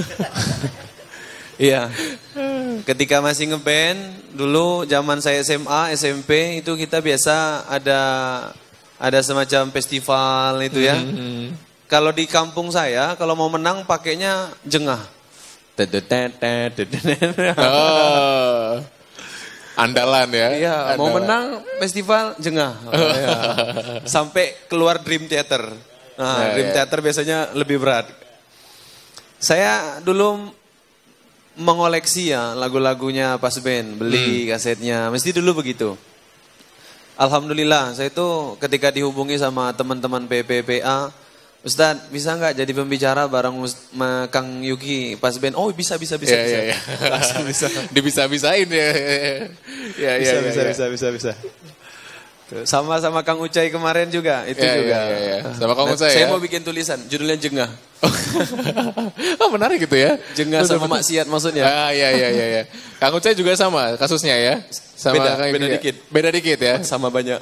Speaker 3: Iya. Ketika masih ngeband, dulu zaman saya SMA, SMP itu kita biasa ada semacam festival itu ya. Kalau di kampung saya, kalau mau menang pakainya jengah.
Speaker 4: Andalan ya.
Speaker 3: Iya, mau menang festival jengah. Ya. Sampai keluar Dream Theater. Nah, Dream Theater biasanya lebih berat. Saya dulu mengoleksi ya lagu-lagunya Pas Band, beli kasetnya. Mesti dulu begitu. Alhamdulillah, saya itu ketika dihubungi sama teman-teman PPPA, Ustadz, bisa nggak jadi pembicara bareng Kang Yuki Pas Band? Oh, bisa.
Speaker 4: Bisa.
Speaker 3: Langsung bisa.
Speaker 4: Bisa-bisain ya.
Speaker 3: Bisa. Sama Kang Ucai kemarin juga, itu juga.
Speaker 4: Sama Kang Ucai
Speaker 3: Saya
Speaker 4: ya?
Speaker 3: mau bikin tulisan, judulnya Jengah.
Speaker 4: Oh, menarik gitu ya?
Speaker 3: Jengah sama maksiat maksudnya.
Speaker 4: Iya. Kang Ucai juga sama kasusnya ya? Sama
Speaker 3: beda dikit.
Speaker 4: Beda dikit ya?
Speaker 3: Sama banyak.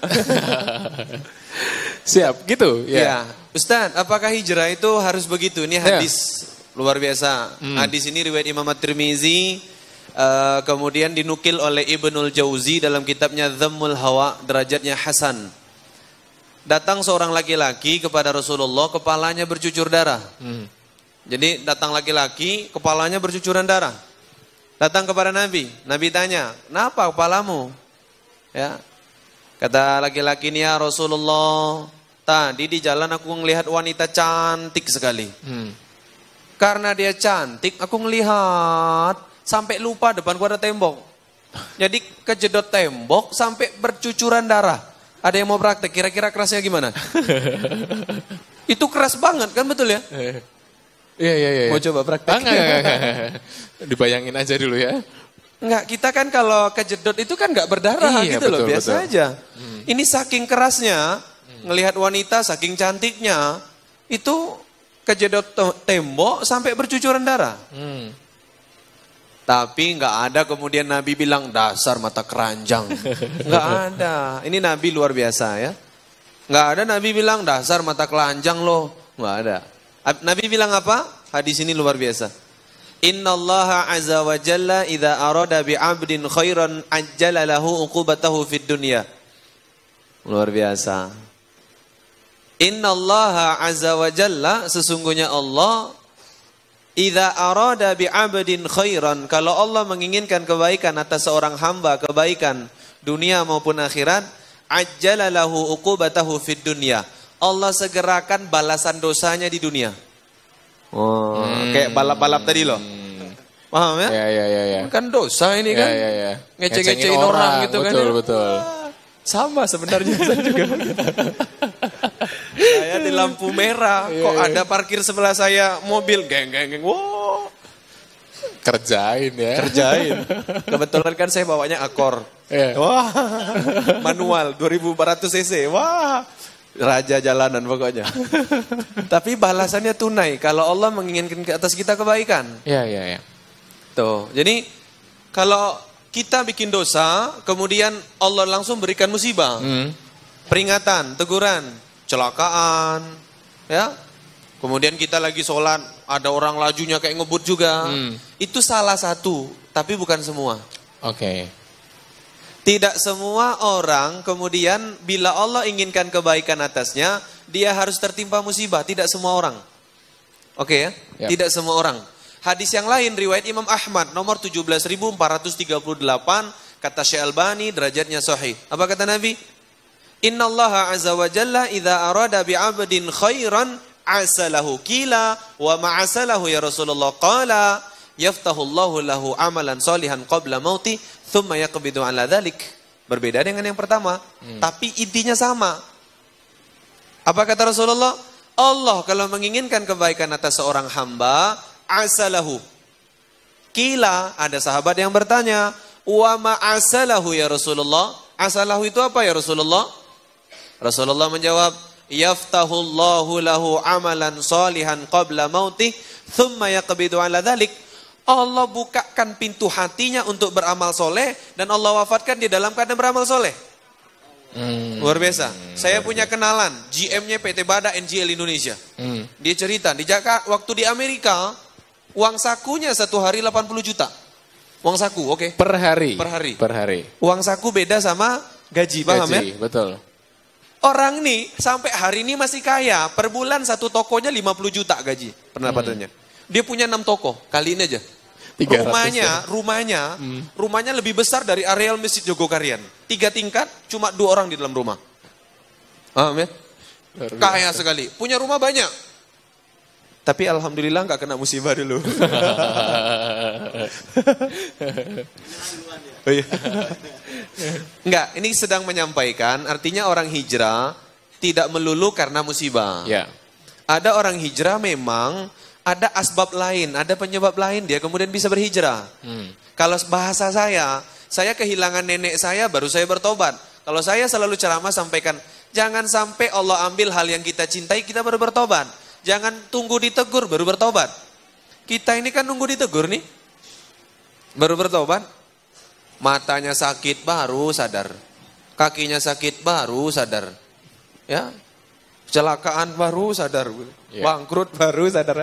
Speaker 4: Siap, gitu ya.
Speaker 3: Ustadz, apakah hijrah itu harus begitu? Ini hadis luar biasa. Hadis ini riwayat Imam At-Tirmizi, kemudian dinukil oleh Ibnul Jauzi dalam kitabnya Dhammul Hawa, derajatnya Hasan. Datang seorang laki-laki kepada Rasulullah, kepalanya bercucur darah. Jadi datang laki-laki, kepalanya bercucuran darah. Datang kepada Nabi, Nabi tanya, kenapa kepalamu? Ya, kata laki-laki ini, ya Rasulullah, tadi di jalan aku ngelihat wanita cantik sekali. Karena dia cantik, aku ngelihat sampai lupa depanku ada tembok. Jadi kejedot tembok sampai bercucuran darah. Ada yang mau praktek, kira-kira kerasnya gimana? Itu keras banget kan, betul ya?
Speaker 4: Iya.
Speaker 3: Mau coba praktek?
Speaker 4: Enggak. Dibayangin aja dulu ya.
Speaker 3: Enggak, kita kan kalau kejedot itu kan enggak berdarah gitu loh, biasa aja. Ini saking kerasnya, ngelihat wanita saking cantiknya, itu kejedot tembok sampai bercucuran darah. Tapi enggak ada kemudian Nabi bilang dasar mata keranjang. Enggak ada. Ini Nabi luar biasa ya. Enggak ada Nabi bilang dasar mata keranjang loh. Enggak ada. Nabi bilang apa? Hadis ini luar biasa. Innallaha azza wa jalla idza arada bi 'abdin khairan ajjala lahu uqubatahu fid dunya. Luar biasa. Innallaha azza wa jalla, sesungguhnya Allah, idza arada bi 'abdin khairan, kalau Allah menginginkan kebaikan atas seorang hamba, kebaikan dunia maupun akhirat, ajjala lahu uqubatahu fid dunya. Allah segerakan balasan dosanya di dunia. Oh, kayak balap-balap tadi loh. Paham ya?
Speaker 4: Iya.
Speaker 3: Kan dosa ini kan.
Speaker 4: Iya.
Speaker 3: Ngece-ngecein orang gitu kan.
Speaker 4: Betul.
Speaker 3: Sama sebenarnya saya juga. Saya di lampu merah, kok ada parkir sebelah saya mobil, geng. Wow.
Speaker 4: Kerjain.
Speaker 3: Kebetulan kan saya bawanya Akor. Wah. Manual 2400 cc. Wah. Raja jalanan pokoknya. Tapi balasannya tunai kalau Allah menginginkan ke atas kita kebaikan.
Speaker 4: Iya.
Speaker 3: Tuh. Jadi kalau kita bikin dosa, kemudian Allah langsung berikan musibah. Peringatan, teguran, celakaan, ya. Kemudian kita lagi sholat, ada orang lajunya kayak ngebut juga. Itu salah satu, tapi bukan semua.
Speaker 4: Oke.
Speaker 3: Tidak semua orang kemudian bila Allah inginkan kebaikan atasnya, dia harus tertimpa musibah. Tidak semua orang. Oke ya?
Speaker 4: Yep.
Speaker 3: Tidak semua orang. Hadis yang lain, riwayat Imam Ahmad, nomor 17.438, kata Syekh Albani, derajatnya sahih. Apa kata Nabi? Innallaha azza wa jalla idza arada bi'abdin khairan asalahu kila wa ma'asalahu ya Rasulullah qala yaftahullahu lahu amalan solihan qabla mauti thumma yaqbidu ala dhalik. Berbeda dengan yang pertama, tapi intinya sama. Apa kata Rasulullah? Allah kalau menginginkan kebaikan atas seorang hamba, asalahu. Kila, ada sahabat yang bertanya, wa ma asalahu ya Rasulullah? Asalahu itu apa ya Rasulullah? Rasulullah menjawab, yaftahullahu lahu amalan solihan qabla mauti thumma yaqbidu ala dhalik. Allah bukakan pintu hatinya untuk beramal soleh dan Allah wafatkan di dalam keadaan beramal soleh. Luar biasa. Saya punya kenalan, GM-nya PT Bada NGL Indonesia. Dia cerita di Jakarta, waktu di Amerika, uang sakunya satu hari 80 juta. Uang saku, oke?
Speaker 4: Per hari.
Speaker 3: Per hari. Uang saku beda sama gaji, paham ya?
Speaker 4: Betul.
Speaker 3: Orang nih sampai hari ini masih kaya. Per bulan satu tokonya 50 juta gaji pendapatannya. Dia punya 6 toko, kali ini aja. Rumahnya lebih besar dari areal Masjid Jogokarian. 3 tingkat, cuma 2 orang di dalam rumah. Paham ya? Kaya sekali, punya rumah banyak. Tapi alhamdulillah nggak kena musibah dulu. Oh iya. Enggak, ini sedang menyampaikan, artinya orang hijrah tidak melulu karena musibah.
Speaker 4: Ya.
Speaker 3: Ada orang hijrah memang ada asbab lain, ada penyebab lain dia kemudian bisa berhijrah. Kalau bahasa saya kehilangan nenek saya baru saya bertobat. Kalau saya selalu ceramah sampaikan, jangan sampai Allah ambil hal yang kita cintai kita baru bertobat. Jangan tunggu ditegur baru bertobat. Kita ini kan nunggu ditegur nih, baru bertobat. Matanya sakit baru sadar, kakinya sakit baru sadar, ya, kecelakaan baru sadar, bangkrut baru sadar.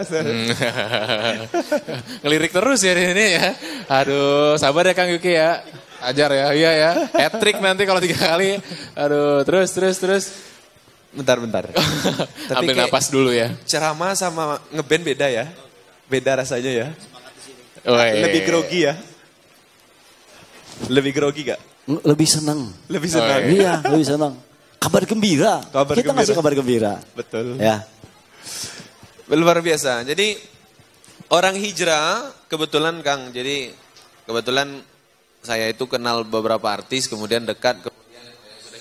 Speaker 4: Ngelirik terus ya ini ya. Aduh, sabar ya Kang Yuki ya. Ajar ya, iya ya. Hat-trick nanti kalau 3 kali. Aduh, terus.
Speaker 3: Bentar.
Speaker 4: Ambil napas dulu ya.
Speaker 3: Ceramah sama ngeband beda ya, beda rasanya ya.
Speaker 4: Lebih
Speaker 3: grogi ya. Lebih grogi gak?
Speaker 2: Lebih senang. Iya, lebih senang. Kabar gembira. Kita ngasih kabar gembira.
Speaker 3: Betul.
Speaker 2: Ya.
Speaker 3: Luar biasa. Jadi orang hijrah kebetulan Kang. Jadi kebetulan saya itu kenal beberapa artis kemudian dekat. Kemudian sudah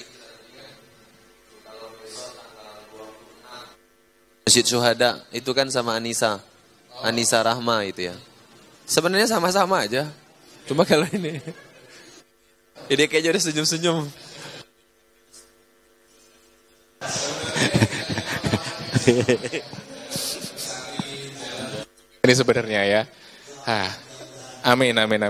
Speaker 3: Masjid Syuhada itu kan sama Anissa Rahma itu ya. Sebenarnya sama-sama aja. Cuma kalau ini. Jadi kayaknya udah senyum-senyum.
Speaker 4: Ini sebenarnya ya. Amin.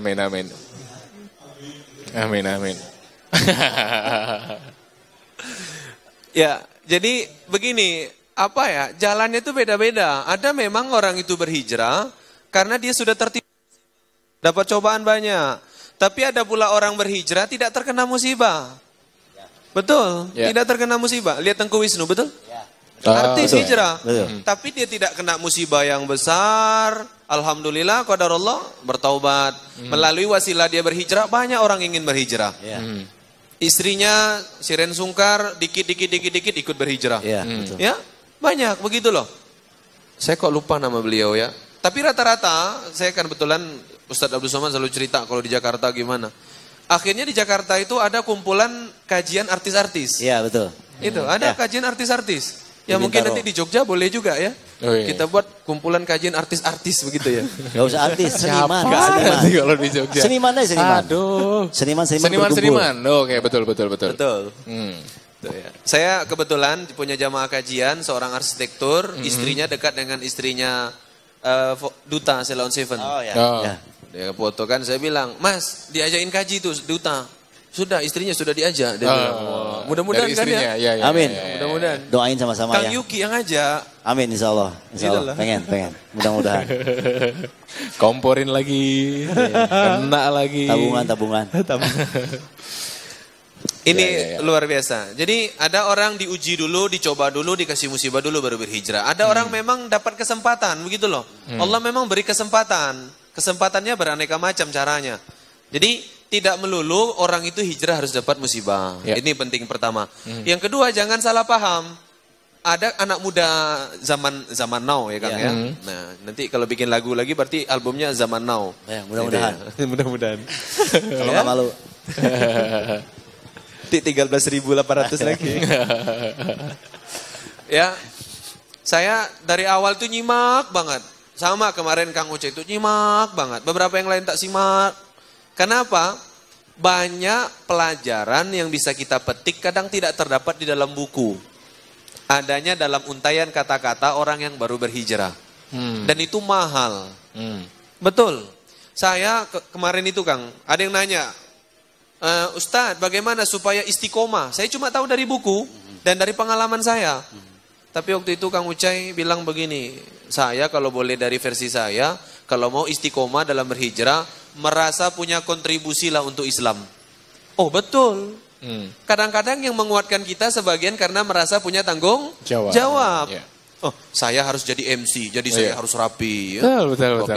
Speaker 3: Ya, jadi begini, apa ya, jalannya itu beda-beda. Ada memang orang itu berhijrah karena dia sudah tertipu, dapat cobaan banyak. Tapi ada pula orang berhijrah tidak terkena musibah. Betul, tidak terkena musibah. Lihat Tengku Wisnu, betul? Artis hijrah, tapi dia tidak kena musibah yang besar. Alhamdulillah, qadarullah, bertaubat. Melalui wasilah dia berhijrah, banyak orang ingin berhijrah. Istrinya Siren Sungkar, dikit ikut berhijrah. Ya, banyak begitu loh. Saya kok lupa nama beliau ya. Tapi rata-rata, saya kan kebetulan Ustadz Abdul Somad selalu cerita kalau di Jakarta gimana. Akhirnya di Jakarta itu ada kumpulan kajian artis-artis.
Speaker 2: Iya, betul.
Speaker 3: Itu, ada kajian artis-artis. Ya mungkin nanti di Jogja boleh juga ya. Kita buat kumpulan kajian artis-artis begitu ya.
Speaker 2: Gak usah artis, seniman.
Speaker 4: Nanti kalau di Jogja.
Speaker 2: Seniman.
Speaker 4: Aduh.
Speaker 2: Seniman.
Speaker 4: Oke, betul.
Speaker 3: Ya. Saya kebetulan punya jamaah kajian, seorang arsitektur, istrinya dekat dengan istrinya Duta Sheila on 7.
Speaker 2: Ya.
Speaker 3: Dia foto kan, saya bilang, Mas diajakin kaji tuh Duta. Sudah, istrinya sudah diajak. Mudah-mudahan kan ya.
Speaker 2: Amin.
Speaker 3: Mudah-mudahan.
Speaker 2: Doain sama-sama
Speaker 3: Kang
Speaker 2: ya.
Speaker 3: Yuki yang ngajak.
Speaker 2: Amin, insya Allah. Pengen. Mudah-mudahan.
Speaker 4: Komporin lagi. Kena lagi.
Speaker 2: Tabungan.
Speaker 3: Ini luar biasa. Jadi ada orang diuji dulu, dicoba dulu, dikasih musibah dulu baru berhijrah. Ada orang memang dapat kesempatan, begitu loh. Allah memang beri kesempatan. Kesempatannya beraneka macam caranya. Jadi tidak melulu orang itu hijrah harus dapat musibah. Ini penting pertama. Yang kedua, jangan salah paham. Ada anak muda zaman now ya Kang ya. Nah, nanti kalau bikin lagu lagi berarti albumnya zaman now.
Speaker 2: Ya, mudah-mudahan.
Speaker 3: Mudah-mudahan.
Speaker 2: Kalau nggak malu.
Speaker 3: 13.800 lagi. Ya, saya dari awal tuh nyimak banget. Sama kemarin Kang Uce itu nyimak banget. Beberapa yang lain tak simak. Kenapa? Banyak pelajaran yang bisa kita petik kadang tidak terdapat di dalam buku. Adanya dalam untayan kata-kata orang yang baru berhijrah. Dan itu mahal. Betul. Saya kemarin itu Kang, ada yang nanya, Ustadz bagaimana supaya istiqomah? Saya cuma tahu dari buku dan dari pengalaman saya. Tapi waktu itu Kang Ucai bilang begini, saya kalau boleh dari versi saya, kalau mau istiqomah dalam berhijrah, merasa punya kontribusi lah untuk Islam. Oh betul. Kadang-kadang yang menguatkan kita sebagian karena merasa punya tanggung jawab. Oh, saya harus jadi MC, jadi saya harus rapi.
Speaker 4: Ya? Betul.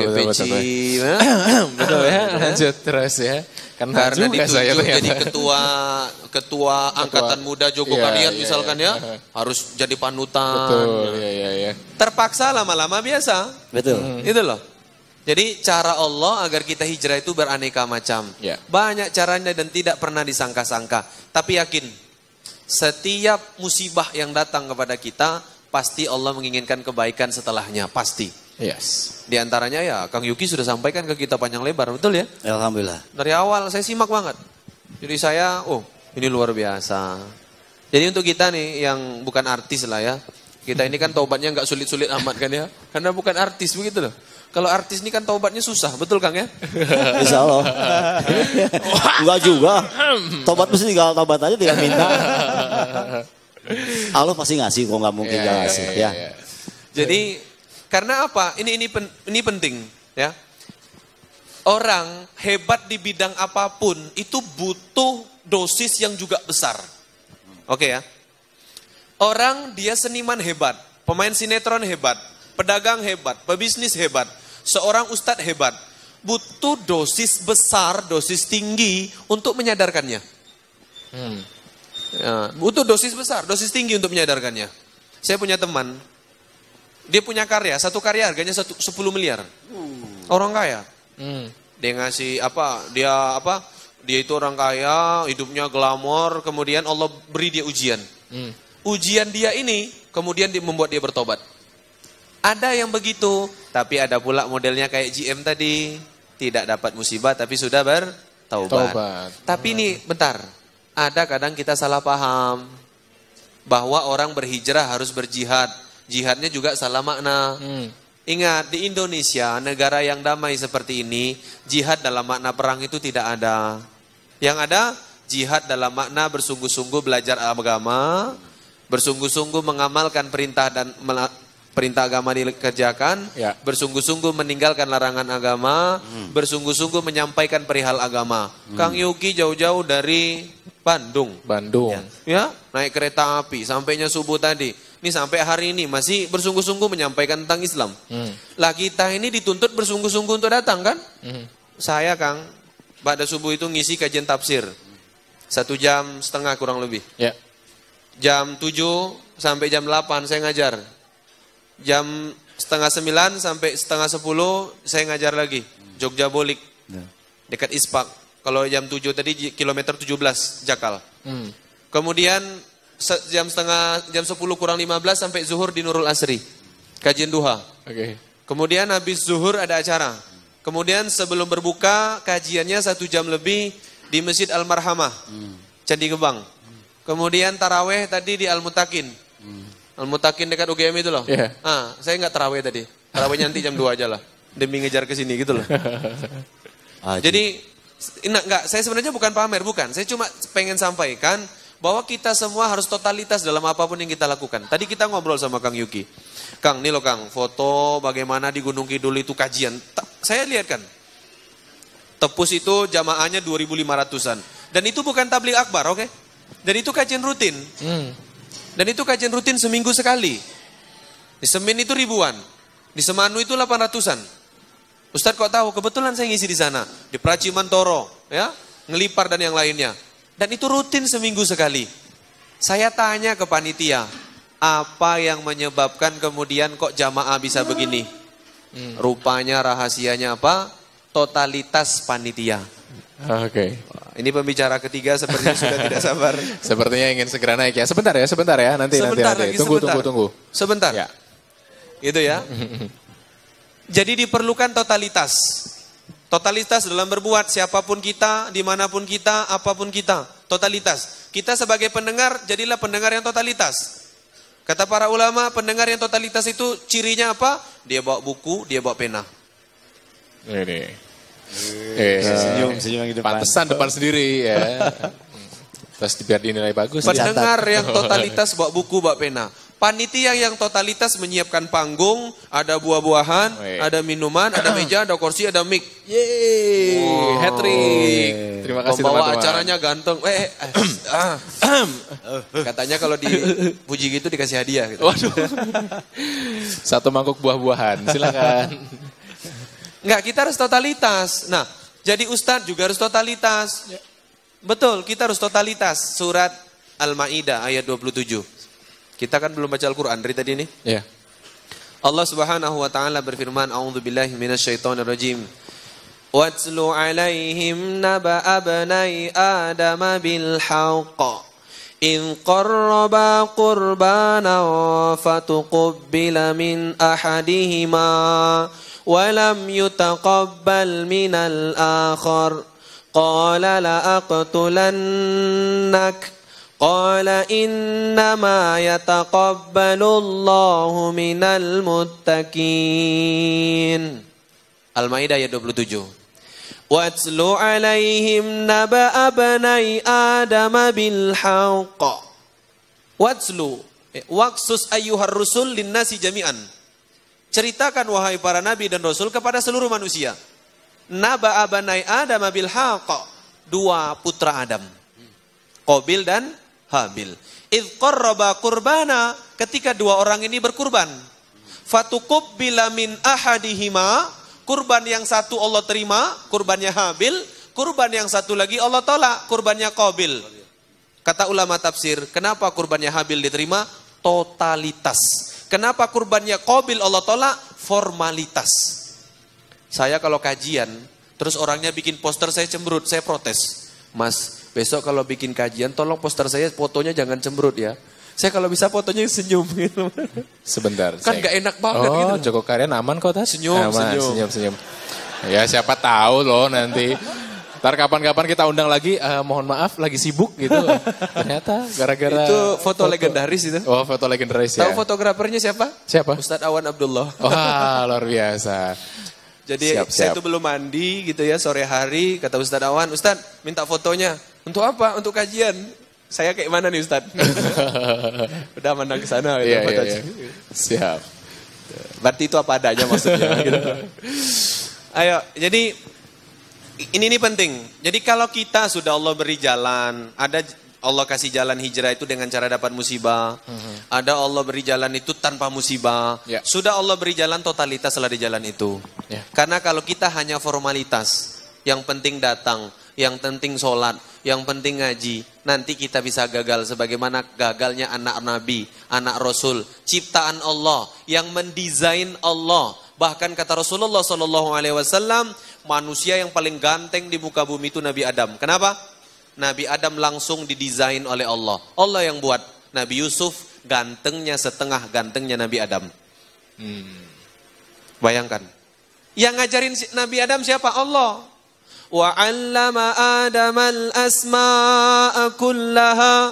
Speaker 4: Betul ya, lanjut terus ya.
Speaker 3: Karena ditunjuk jadi ketua angkatan muda Jogokarian misalkan ya, harus jadi panutan.
Speaker 4: Betul, ya.
Speaker 3: Terpaksa lama-lama biasa.
Speaker 2: Betul.
Speaker 3: Itu loh. Jadi cara Allah agar kita hijrah itu beraneka macam.
Speaker 4: Ya.
Speaker 3: Banyak caranya dan tidak pernah disangka-sangka. Tapi yakin, setiap musibah yang datang kepada kita, pasti Allah menginginkan kebaikan setelahnya, pasti.
Speaker 4: Yes.
Speaker 3: Di antaranya ya Kang Yuki sudah sampaikan ke kita panjang lebar, betul ya?
Speaker 2: Alhamdulillah.
Speaker 3: Dari awal saya simak banget. Jadi saya, ini luar biasa. Jadi untuk kita nih yang bukan artis lah ya. Kita ini kan taubatnya nggak sulit-sulit amat kan ya. Karena bukan artis begitu loh. Kalau artis ini kan taubatnya susah, betul Kang ya?
Speaker 2: Insya Allah. Enggak juga. Taubat mesti tinggal taubat aja, tinggal minta. Allah pasti ngasih, kok nggak mungkin nggak ngasih. Ya.
Speaker 3: Jadi karena apa? Ini penting ya. Orang hebat di bidang apapun itu butuh dosis yang juga besar. Oke ya. Orang dia seniman hebat, pemain sinetron hebat, pedagang hebat, pebisnis hebat, seorang ustadz hebat. Butuh dosis besar, dosis tinggi untuk menyadarkannya. Ya, butuh dosis besar, dosis tinggi untuk menyadarkannya. Saya punya teman. Dia punya karya, satu karya harganya 10 miliar. Orang kaya. Dia ngasih dia itu orang kaya, hidupnya glamor, kemudian Allah beri dia ujian. Ujian dia ini kemudian membuat dia bertobat. Ada yang begitu, tapi ada pula modelnya kayak GM tadi, tidak dapat musibah tapi sudah bertaubat. Tapi ini bentar, ada kadang kita salah paham bahwa orang berhijrah harus berjihad. Jihadnya juga salah makna. Ingat, di Indonesia, negara yang damai seperti ini, jihad dalam makna perang itu tidak ada. Yang ada, jihad dalam makna bersungguh-sungguh belajar agama, bersungguh-sungguh mengamalkan perintah agama dikerjakan, bersungguh-sungguh meninggalkan larangan agama, bersungguh-sungguh menyampaikan perihal agama. Kang Yuki jauh-jauh dari Bandung. Ya, naik kereta api, sampainya subuh tadi. Ini sampai hari ini masih bersungguh-sungguh menyampaikan tentang Islam. Lah kita ini dituntut bersungguh-sungguh untuk datang kan? Saya Kang, pada subuh itu ngisi kajian tafsir. 1,5 jam kurang lebih. Jam 7 sampai jam 8 saya ngajar. Jam 8:30 sampai 8:30 saya ngajar lagi. Jogja Bolik. Dekat Ispak. Kalau jam 7 tadi kilometer 17 Jakal. Kemudian jam 10 kurang 15 sampai zuhur di Nurul Asri. Kajian duha. Kemudian habis zuhur ada acara. Kemudian sebelum berbuka kajiannya 1 jam lebih di Masjid Al-Marhamah. Candi Gebang. Kemudian taraweh tadi di Al-Mutakin. Al-Mutakin dekat UGM itu loh. Saya nggak taraweh tadi. Tarawehnya nanti jam 2 aja lah. Demi ngejar ke sini gitu loh. Jadi saya sebenarnya bukan pamer, bukan. Saya cuma pengen sampaikan bahwa kita semua harus totalitas dalam apapun yang kita lakukan. Tadi kita ngobrol sama Kang Yuki. Kang, nih loh Kang, foto bagaimana di Gunung Kidul itu kajian. Saya lihat kan. Tepus itu jamaahnya 2.500-an. Dan itu bukan tabligh akbar, oke? Dan itu kajian rutin. Dan itu kajian rutin seminggu sekali. Di Semin itu ribuan. Di Semanu itu 800-an. Ustadz kok tahu? Kebetulan saya ngisi di sana. Di Praci Mantoro, ya, Ngelipar dan yang lainnya. Dan itu rutin seminggu sekali. Saya tanya ke panitia, apa yang menyebabkan kemudian kok jamaah bisa begini? Rupanya rahasianya apa? Totalitas panitia. Ini pembicara ketiga sepertinya sudah tidak sabar.
Speaker 4: Sepertinya ingin segera naik ya. Sebentar ya. Nanti. Tunggu.
Speaker 3: Sebentar. Ya. Gitu ya. Jadi diperlukan totalitas. Totalitas dalam berbuat, siapapun kita, dimanapun kita, apapun kita. Totalitas. Kita sebagai pendengar, jadilah pendengar yang totalitas. Kata para ulama, pendengar yang totalitas itu cirinya apa? Dia bawa buku, dia bawa pena.
Speaker 2: Senyum yang di depan.
Speaker 4: Pantesan depan sendiri ya. Terus biar dinilai bagus.
Speaker 3: Pendengar yang totalitas bawa buku, bawa pena. Panitia yang totalitas menyiapkan panggung, ada buah-buahan, ada minuman, ada meja, ada kursi, ada mic.
Speaker 4: Yeay, hat-trick. Terima kasih
Speaker 3: Pembawa
Speaker 4: teman-teman.
Speaker 3: acaranya ganteng. Katanya kalau dipuji gitu dikasih hadiah gitu.
Speaker 4: Waduh. Satu mangkuk buah-buahan, silakan.
Speaker 3: Enggak, kita harus totalitas. Nah, jadi ustadz juga harus totalitas. Betul, kita harus totalitas. Surat Al-Maidah ayat 27. Kita kan belum baca Al-Quran dari tadi nih.
Speaker 4: Ya.
Speaker 3: Allah Subhanahu wa taala berfirman, "A'udzubillahi minasyaitonirrajim. Watlu 'alaihim naba'a bani Adam bil haqq. In qarraba qurbanan fatuqabbila min ahadihima wa lam yutaqabbal minal akhar. Qala la aqtulannak." Qala innama yataqabbalullahu minal muttaqin. Al-Maidah ayat 27. Watlu 'alaihim naba'a bani Adam bil haqq. Watlu waqsus ayyuhar rusul linnasi jami'an. Ceritakan wahai para nabi dan rasul kepada seluruh manusia. Naba'a bani Adam bil haqq. Dua putra Adam. Qabil dan Habil. Idh qarraba qurbana, ketika dua orang ini berkurban. Fatuqabbila min ahadihima, kurban yang satu Allah terima, kurbannya Habil, kurban yang satu lagi Allah tolak, kurbannya Qabil. Kata ulama tafsir, kenapa kurbannya Habil diterima? Totalitas. Kenapa kurbannya Qabil Allah tolak? Formalitas. Saya kalau kajian, terus orangnya bikin poster, saya cemberut, saya protes. Mas, besok kalau bikin kajian, tolong poster saya fotonya jangan cemberut ya. Saya kalau bisa fotonya senyum gitu.
Speaker 4: Sebentar.
Speaker 3: Kan gak enak banget gitu.
Speaker 4: Joko Karyan aman kok, Tas?
Speaker 3: Senyum.
Speaker 4: Ya siapa tahu loh nanti. Ntar kapan-kapan kita undang lagi, mohon maaf lagi sibuk gitu. Ternyata gara-gara...
Speaker 3: Itu foto legendaris itu.
Speaker 4: Oh, foto legendaris ya.
Speaker 3: Tahu fotografernya siapa?
Speaker 4: Siapa?
Speaker 3: Ustadz Awan Abdullah.
Speaker 4: Wah, luar biasa.
Speaker 3: Jadi saya itu belum mandi gitu ya, sore hari, kata Ustadz Awan, Ustadz minta fotonya. Untuk apa? Untuk kajian. Saya kayak mana nih Ustadz? Udah mandang ke sana. Gitu,
Speaker 4: Iya. Siap.
Speaker 3: Berarti itu apa adanya maksudnya. Gitu. Ayo, jadi ini penting. Jadi kalau kita sudah Allah beri jalan, ada Allah kasih jalan hijrah itu dengan cara dapat musibah. Ada Allah beri jalan itu tanpa musibah.
Speaker 4: Ya.
Speaker 3: Sudah Allah beri jalan totalitas setelah di jalan itu.
Speaker 4: Ya.
Speaker 3: Karena kalau kita hanya formalitas, yang penting datang, yang penting sholat, yang penting ngaji, nanti kita bisa gagal sebagaimana gagalnya anak Nabi, anak Rasul, ciptaan Allah, yang mendesain Allah. Bahkan kata Rasulullah SAW, manusia yang paling ganteng di muka bumi itu Nabi Adam. Kenapa? Nabi Adam langsung didesain oleh Allah. Allah yang buat. Nabi Yusuf gantengnya setengah gantengnya Nabi Adam. Bayangkan. Yang ngajarin Nabi Adam siapa? Allah. Wa 'allama Adam al-asma'a kullaha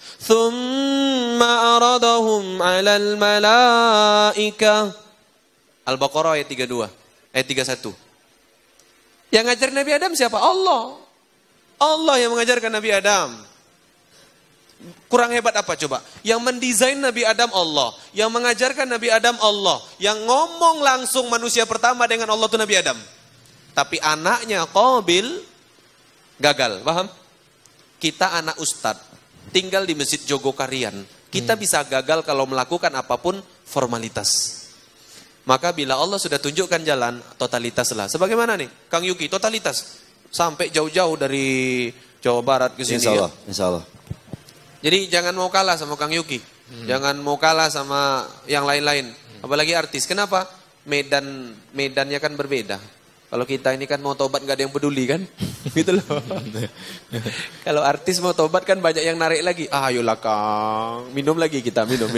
Speaker 3: thumma aradahum 'alal malaikah. Al-Baqarah ayat 32. Ayat 31. Yang ngajarin Nabi Adam siapa? Allah. Allah yang mengajarkan Nabi Adam. Kurang hebat apa coba? Yang mendesain Nabi Adam Allah. Yang mengajarkan Nabi Adam Allah. Yang ngomong langsung manusia pertama dengan Allah itu Nabi Adam. Tapi anaknya Qabil gagal. Paham? Kita anak ustadz. Tinggal di Masjid Jogokarian. Kita bisa gagal kalau melakukan apapun formalitas. Maka bila Allah sudah tunjukkan jalan, totalitaslah. Sebagaimana nih? Kang Yuki, totalitas. Sampai jauh-jauh dari Jawa Barat ke sini.
Speaker 2: Insya Allah.
Speaker 3: Jadi jangan mau kalah sama Kang Yuki. Jangan mau kalah sama yang lain-lain. Apalagi artis. Kenapa? Medannya kan berbeda. Kalau kita ini kan mau tobat gak ada yang peduli kan. Gitu loh. Kalau artis mau tobat kan banyak yang narik lagi. Ayolah Kang. Minum lagi kita. Minum.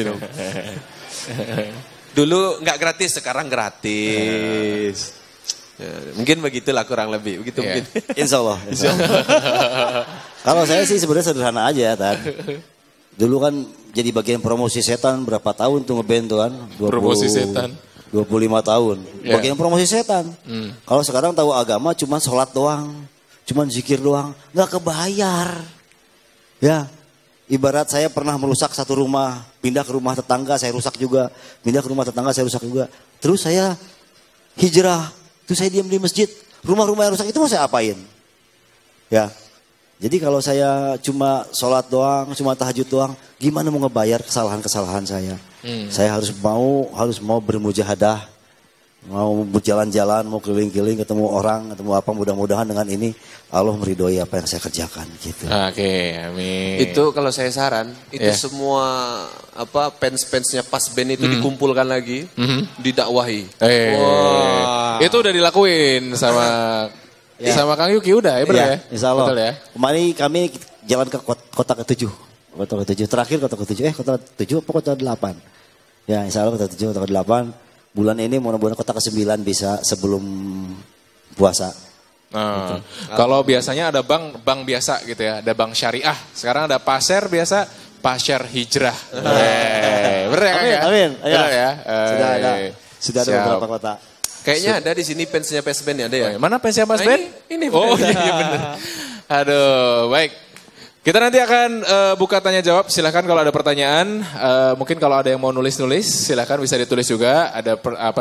Speaker 3: Dulu gak gratis, sekarang gratis. Ya, mungkin begitulah kurang lebih. Begitu mungkin.
Speaker 2: Insya Allah. Kalau saya sih sebenarnya sederhana aja, Tan. Dulu kan jadi bagian promosi setan berapa tahun tuh ngeband tuh kan?
Speaker 4: Promosi setan.
Speaker 2: 25 tahun.
Speaker 4: Yeah.
Speaker 2: Bagian promosi setan. Kalau sekarang tahu agama cuman sholat doang. Cuman zikir doang. Nggak kebayar. Ya. ibarat saya pernah merusak satu rumah, pindah ke rumah tetangga saya rusak juga, pindah ke rumah tetangga saya rusak juga. Terus saya hijrah, terus saya diam di masjid. Rumah-rumah yang rusak itu mau saya apain? Ya, jadi kalau saya cuma sholat doang, cuma tahajud doang, gimana mau ngebayar kesalahan-kesalahan saya? Saya harus mau bermujahadah, mau berjalan-jalan, mau keliling-keliling, ketemu orang, ketemu apa, mudah-mudahan dengan ini Allah meridhoi apa yang saya kerjakan gitu.
Speaker 4: Oke, amin.
Speaker 3: Itu kalau saya saran, itu semua fans-fansnya pas band itu dikumpulkan lagi, didakwahi.
Speaker 4: Wah. Itu udah dilakuin sama sama Kang Yuki udah ya, benar ya?
Speaker 2: Insya Allah.
Speaker 4: Betul ya?
Speaker 2: Kemarin kami jalan ke kota ke-7. Kota ke-7, terakhir kota ke-7, kota ke-7 apa kota ke-8? Ya insya Allah kota ke-7, kota ke-8. Bulan ini mudah-mudahan kota ke-9 bisa sebelum puasa.
Speaker 4: Nah, kalau biasanya ada bank biasa gitu ya, ada bank syariah. Sekarang ada pasar biasa, pasar hijrah. Bener ya Kang ya?
Speaker 2: Amin.
Speaker 4: Bener ya?
Speaker 2: Sudah ada beberapa kota.
Speaker 3: Kayaknya ada di sini fansnya PES Band ada ya?
Speaker 4: Mana fansnya Mas Ben?
Speaker 3: Ini
Speaker 4: Oh iya benar. Aduh, baik. Kita nanti akan buka tanya jawab. Silahkan kalau ada pertanyaan, mungkin kalau ada yang mau nulis-nulis, silahkan bisa ditulis juga. Ada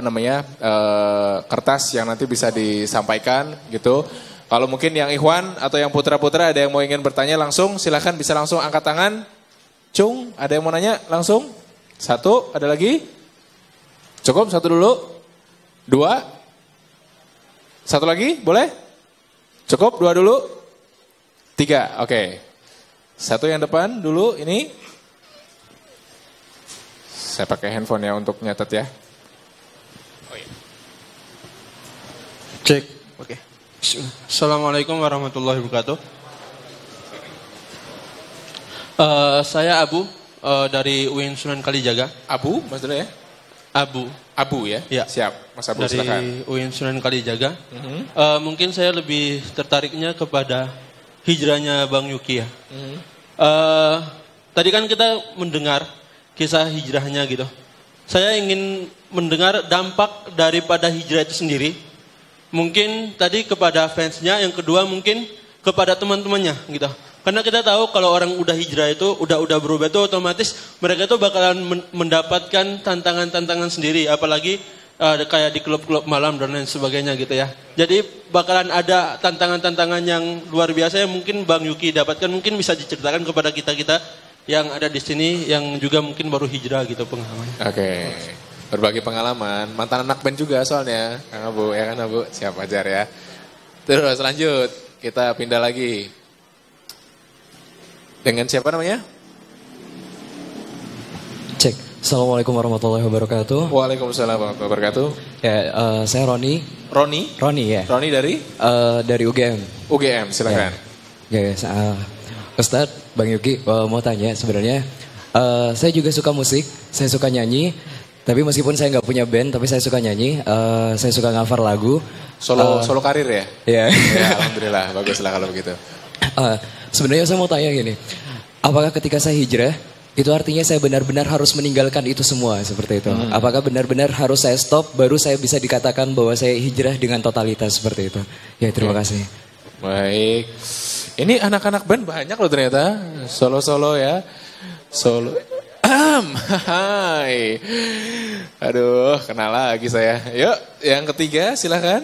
Speaker 4: kertas yang nanti bisa disampaikan gitu. Kalau mungkin yang Ikhwan atau yang putra-putra ada yang mau ingin bertanya langsung, silahkan bisa langsung angkat tangan. Cung, ada yang mau nanya langsung? Satu, ada lagi? Cukup, satu dulu. Dua. Satu lagi, boleh? Cukup, dua dulu. Tiga, oke. Satu yang depan dulu, ini. Saya pakai handphone ya untuk nyatet ya. Oh, iya.
Speaker 5: Cek, oke. Assalamualaikum warahmatullahi wabarakatuh. Saya Abu dari UIN Sunan Kalijaga.
Speaker 4: Abu, Mas dulu ya? Abu ya?
Speaker 5: Ya.
Speaker 4: Siap, Mas Abu
Speaker 5: Dari
Speaker 4: silakan.
Speaker 5: UIN Sunan Kalijaga. Mungkin saya lebih tertariknya kepada hijrahnya Bang Yuki ya. Tadi kan kita mendengar kisah hijrahnya gitu. Saya ingin mendengar dampak daripada hijrah itu sendiri. Mungkin tadi kepada fansnya, yang kedua mungkin kepada teman-temannya gitu. Karena kita tahu kalau orang udah hijrah itu, udah berubah itu otomatis mereka itu bakalan mendapatkan tantangan-tantangan sendiri. Apalagi kayak di klub-klub malam dan lain sebagainya gitu ya. Jadi bakalan ada tantangan-tantangan yang luar biasa yang mungkin Bang Yuki dapatkan. Mungkin bisa diceritakan kepada kita-kita yang ada di sini yang juga mungkin baru hijrah gitu pengalamannya.
Speaker 4: Oke, berbagi pengalaman. Mantan anak band juga soalnya, Kang Abu, ya kan Abu? Siap ajar ya. Terus lanjut, kita pindah lagi. Dengan siapa namanya?
Speaker 6: Cek. Assalamualaikum warahmatullahi wabarakatuh.
Speaker 4: Waalaikumsalam warahmatullahi wabarakatuh.
Speaker 6: Ya, saya Roni.
Speaker 4: Roni?
Speaker 6: Roni ya.
Speaker 4: Roni dari?
Speaker 6: Dari UGM.
Speaker 4: UGM, silakan.
Speaker 6: Ya, Ustadz, Bang Yuki mau tanya sebenarnya. Saya juga suka musik, saya suka nyanyi. Tapi meskipun saya nggak punya band, tapi saya suka nyanyi. Saya suka ngafar lagu.
Speaker 4: Solo karir ya?
Speaker 6: Iya.
Speaker 4: Ya, alhamdulillah, baguslah kalau begitu.
Speaker 6: Sebenarnya saya mau tanya gini, apakah ketika saya hijrah, itu artinya saya benar-benar harus meninggalkan itu semua seperti itu? Apakah benar-benar harus saya stop, baru saya bisa dikatakan bahwa saya hijrah dengan totalitas seperti itu? Ya, terima kasih.
Speaker 4: Baik, ini anak-anak band banyak loh ternyata, solo-solo ya, solo. Hai, aduh, kenal lagi saya. Yuk, yang ketiga silahkan.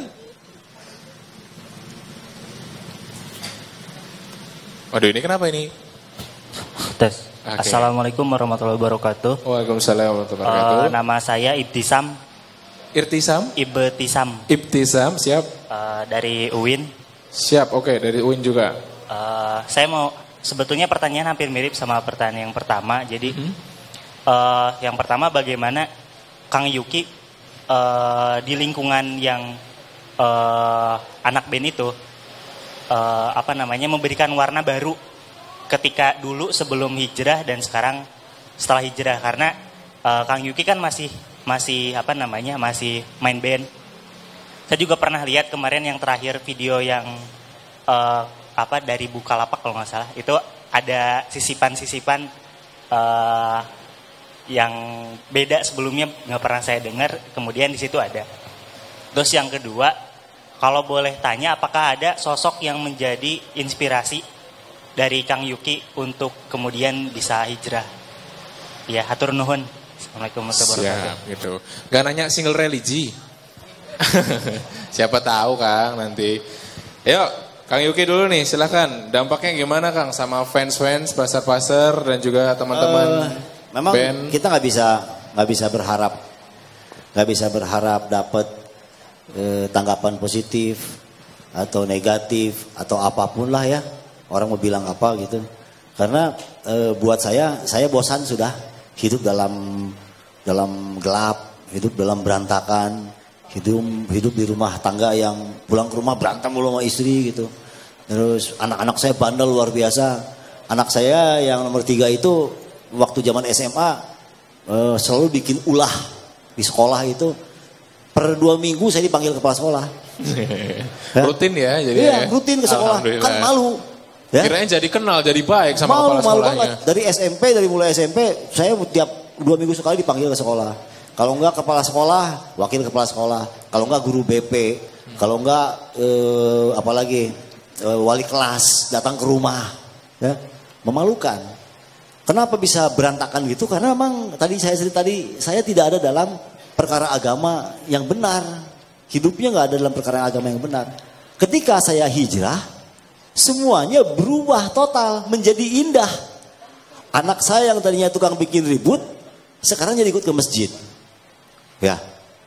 Speaker 4: Waduh, ini kenapa ini?
Speaker 7: Tes.
Speaker 4: Okay.
Speaker 7: Assalamualaikum warahmatullahi wabarakatuh.
Speaker 4: Waalaikumsalam warahmatullahi wabarakatuh.
Speaker 7: Nama saya Ibtisam.
Speaker 4: Ibtisam, siap.
Speaker 7: Dari UIN.
Speaker 4: Siap, oke, dari UIN juga.
Speaker 7: Saya mau, sebetulnya pertanyaan hampir mirip sama pertanyaan yang pertama. Jadi, yang pertama bagaimana Kang Yuki di lingkungan yang anak band itu, memberikan warna baru ketika dulu sebelum hijrah dan sekarang setelah hijrah, karena Kang Yuki kan masih main band. Saya juga pernah lihat kemarin yang terakhir video yang dari Bukalapak kalau nggak salah, itu ada sisipan-sisipan yang beda sebelumnya nggak pernah saya dengar, kemudian di situ ada. Terus yang kedua, kalau boleh tanya, apakah ada sosok yang menjadi inspirasi dari Kang Yuki untuk kemudian bisa hijrah. Ya, hatur nuhun. Assalamualaikum warahmatullahi wabarakatuh.
Speaker 4: Siap, gitu. Gak nanya single religi. Siapa tahu Kang nanti. Yuk, Kang Yuki dulu nih, silahkan. Dampaknya gimana Kang sama fans-fans, pasar-pasar dan juga teman-teman
Speaker 2: memang
Speaker 4: band?
Speaker 2: Kita nggak bisa berharap dapat tanggapan positif atau negatif atau apapun lah ya. Orang mau bilang apa gitu. Karena buat saya bosan sudah hidup dalam gelap, hidup dalam berantakan, hidup di rumah tangga yang pulang ke rumah berantem mulu sama istri gitu. Terus anak-anak saya bandel luar biasa. Anak saya yang nomor 3 itu waktu zaman SMA selalu bikin ulah di sekolah itu. Per 2 minggu saya dipanggil kepala sekolah.
Speaker 4: Rutin ya jadi.
Speaker 2: Iya, rutin ke sekolah. Kan malu. Ya?
Speaker 4: Kirain jadi kenal, jadi baik sama kepala sekolahnya.
Speaker 2: Banget. Dari mulai SMP, saya tiap 2 minggu sekali dipanggil ke sekolah. Kalau enggak kepala sekolah, wakil kepala sekolah. Kalau enggak guru BP. Kalau enggak apalagi wali kelas datang ke rumah. Ya, memalukan. Kenapa bisa berantakan gitu? Karena memang saya tidak ada dalam perkara agama yang benar. Hidupnya enggak ada dalam perkara agama yang benar. Ketika saya hijrah, semuanya berubah total menjadi indah. Anak saya yang tadinya tukang bikin ribut, sekarang jadi ikut ke masjid. Ya,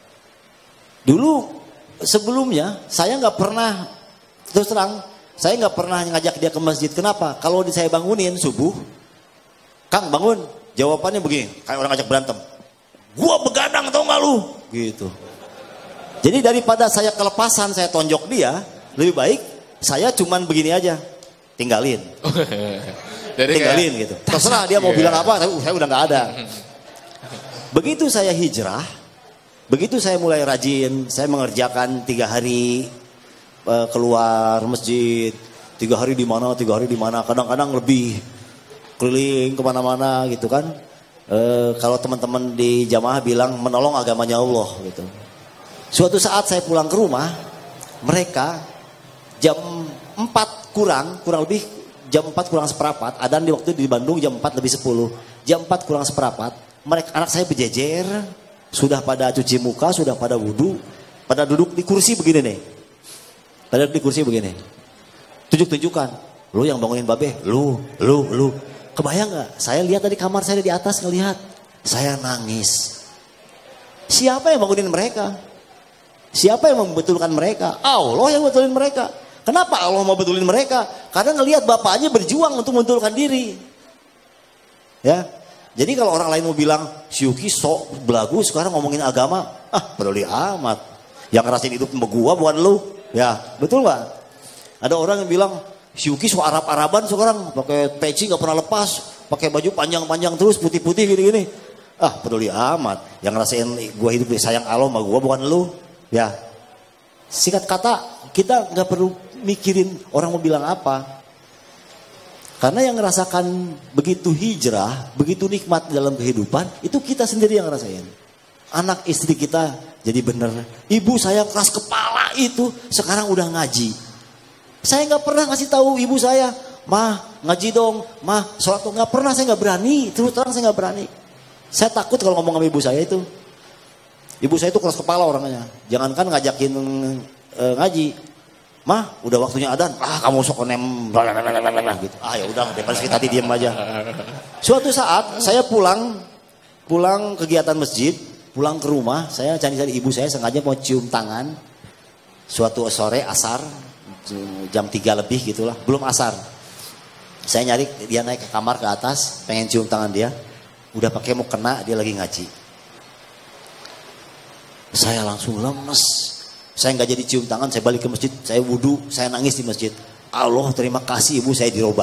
Speaker 2: dulu sebelumnya saya nggak pernah, terus terang, saya nggak pernah ngajak dia ke masjid. Kenapa? Kalau saya bangunin subuh, Kang bangun, jawabannya begini, kayak orang ngajak berantem. Gua begadang tau nggak lu? Gitu. Jadi daripada saya kelepasan, saya tonjok dia, lebih baik saya cuman begini aja, tinggalin.
Speaker 4: Jadi
Speaker 2: tinggalin gitu. Terserah dia mau bilang apa, tapi saya udah nggak ada. Begitu saya hijrah, begitu saya mulai rajin, saya mengerjakan 3 hari keluar masjid, 3 hari di mana, kadang-kadang lebih keliling kemana-mana gitu kan. Kalau teman-teman di jamaah bilang menolong agamanya Allah gitu. Suatu saat saya pulang ke rumah, mereka jam 4 kurang lebih jam 4 kurang seperempat, adzan di waktu di Bandung jam 4 lebih 10, jam 4 kurang seperempat, anak saya berjejer, sudah pada cuci muka, sudah pada wudhu, pada duduk di kursi begini nih, tunjuk-tunjukkan, lu yang bangunin babe, lu, kebayang gak? Saya lihat tadi kamar saya di atas ngelihat, saya nangis. Siapa yang bangunin mereka? Siapa yang membetulkan mereka? Allah yang betulin mereka. Kenapa Allah mau betulin mereka? Karena ngelihat bapaknya berjuang untuk membetulkan diri. Ya. Jadi kalau orang lain mau bilang, si Yuki sok belagu sekarang ngomongin agama, peduli amat. Yang ngerasain hidup sama gua bukan lu. Ya, betul gak? Ada orang yang bilang, si Yuki sok Arab-Araban sekarang, pakai peci gak pernah lepas, pakai baju panjang-panjang terus, putih-putih gini-gini. Peduli amat. Yang ngerasain gua hidup sayang Allah sama gua bukan lu. Ya. Singkat kata, kita gak perlu mikirin orang mau bilang apa. Karena yang ngerasakan begitu hijrah, begitu nikmat dalam kehidupan, itu kita sendiri yang ngerasain. Anak istri kita jadi bener. Ibu saya keras kepala itu sekarang udah ngaji. Saya nggak pernah ngasih tahu ibu saya, mah ngaji dong, mah sholat dong. Nggak pernah, saya nggak berani. Terus terang saya nggak berani. Saya takut kalau ngomong sama ibu saya itu. Ibu saya itu keras kepala orangnya. Jangankan ngajakin ngaji. Mah, udah waktunya adzan. Kamu sok nem gitu. Ya udah, daripada kita tadi diam aja. Suatu saat saya pulang kegiatan masjid, pulang ke rumah, saya cari ibu saya sengaja mau cium tangan. Suatu sore asar, jam 3 lebih gitulah, belum asar. Saya nyari dia naik ke kamar ke atas, pengen cium tangan dia. Udah pakai mau kena, dia lagi ngaji. Saya langsung lemes. Saya nggak jadi cium tangan, saya balik ke masjid, saya wudhu, saya nangis di masjid. Allah terima kasih ibu saya dirubah.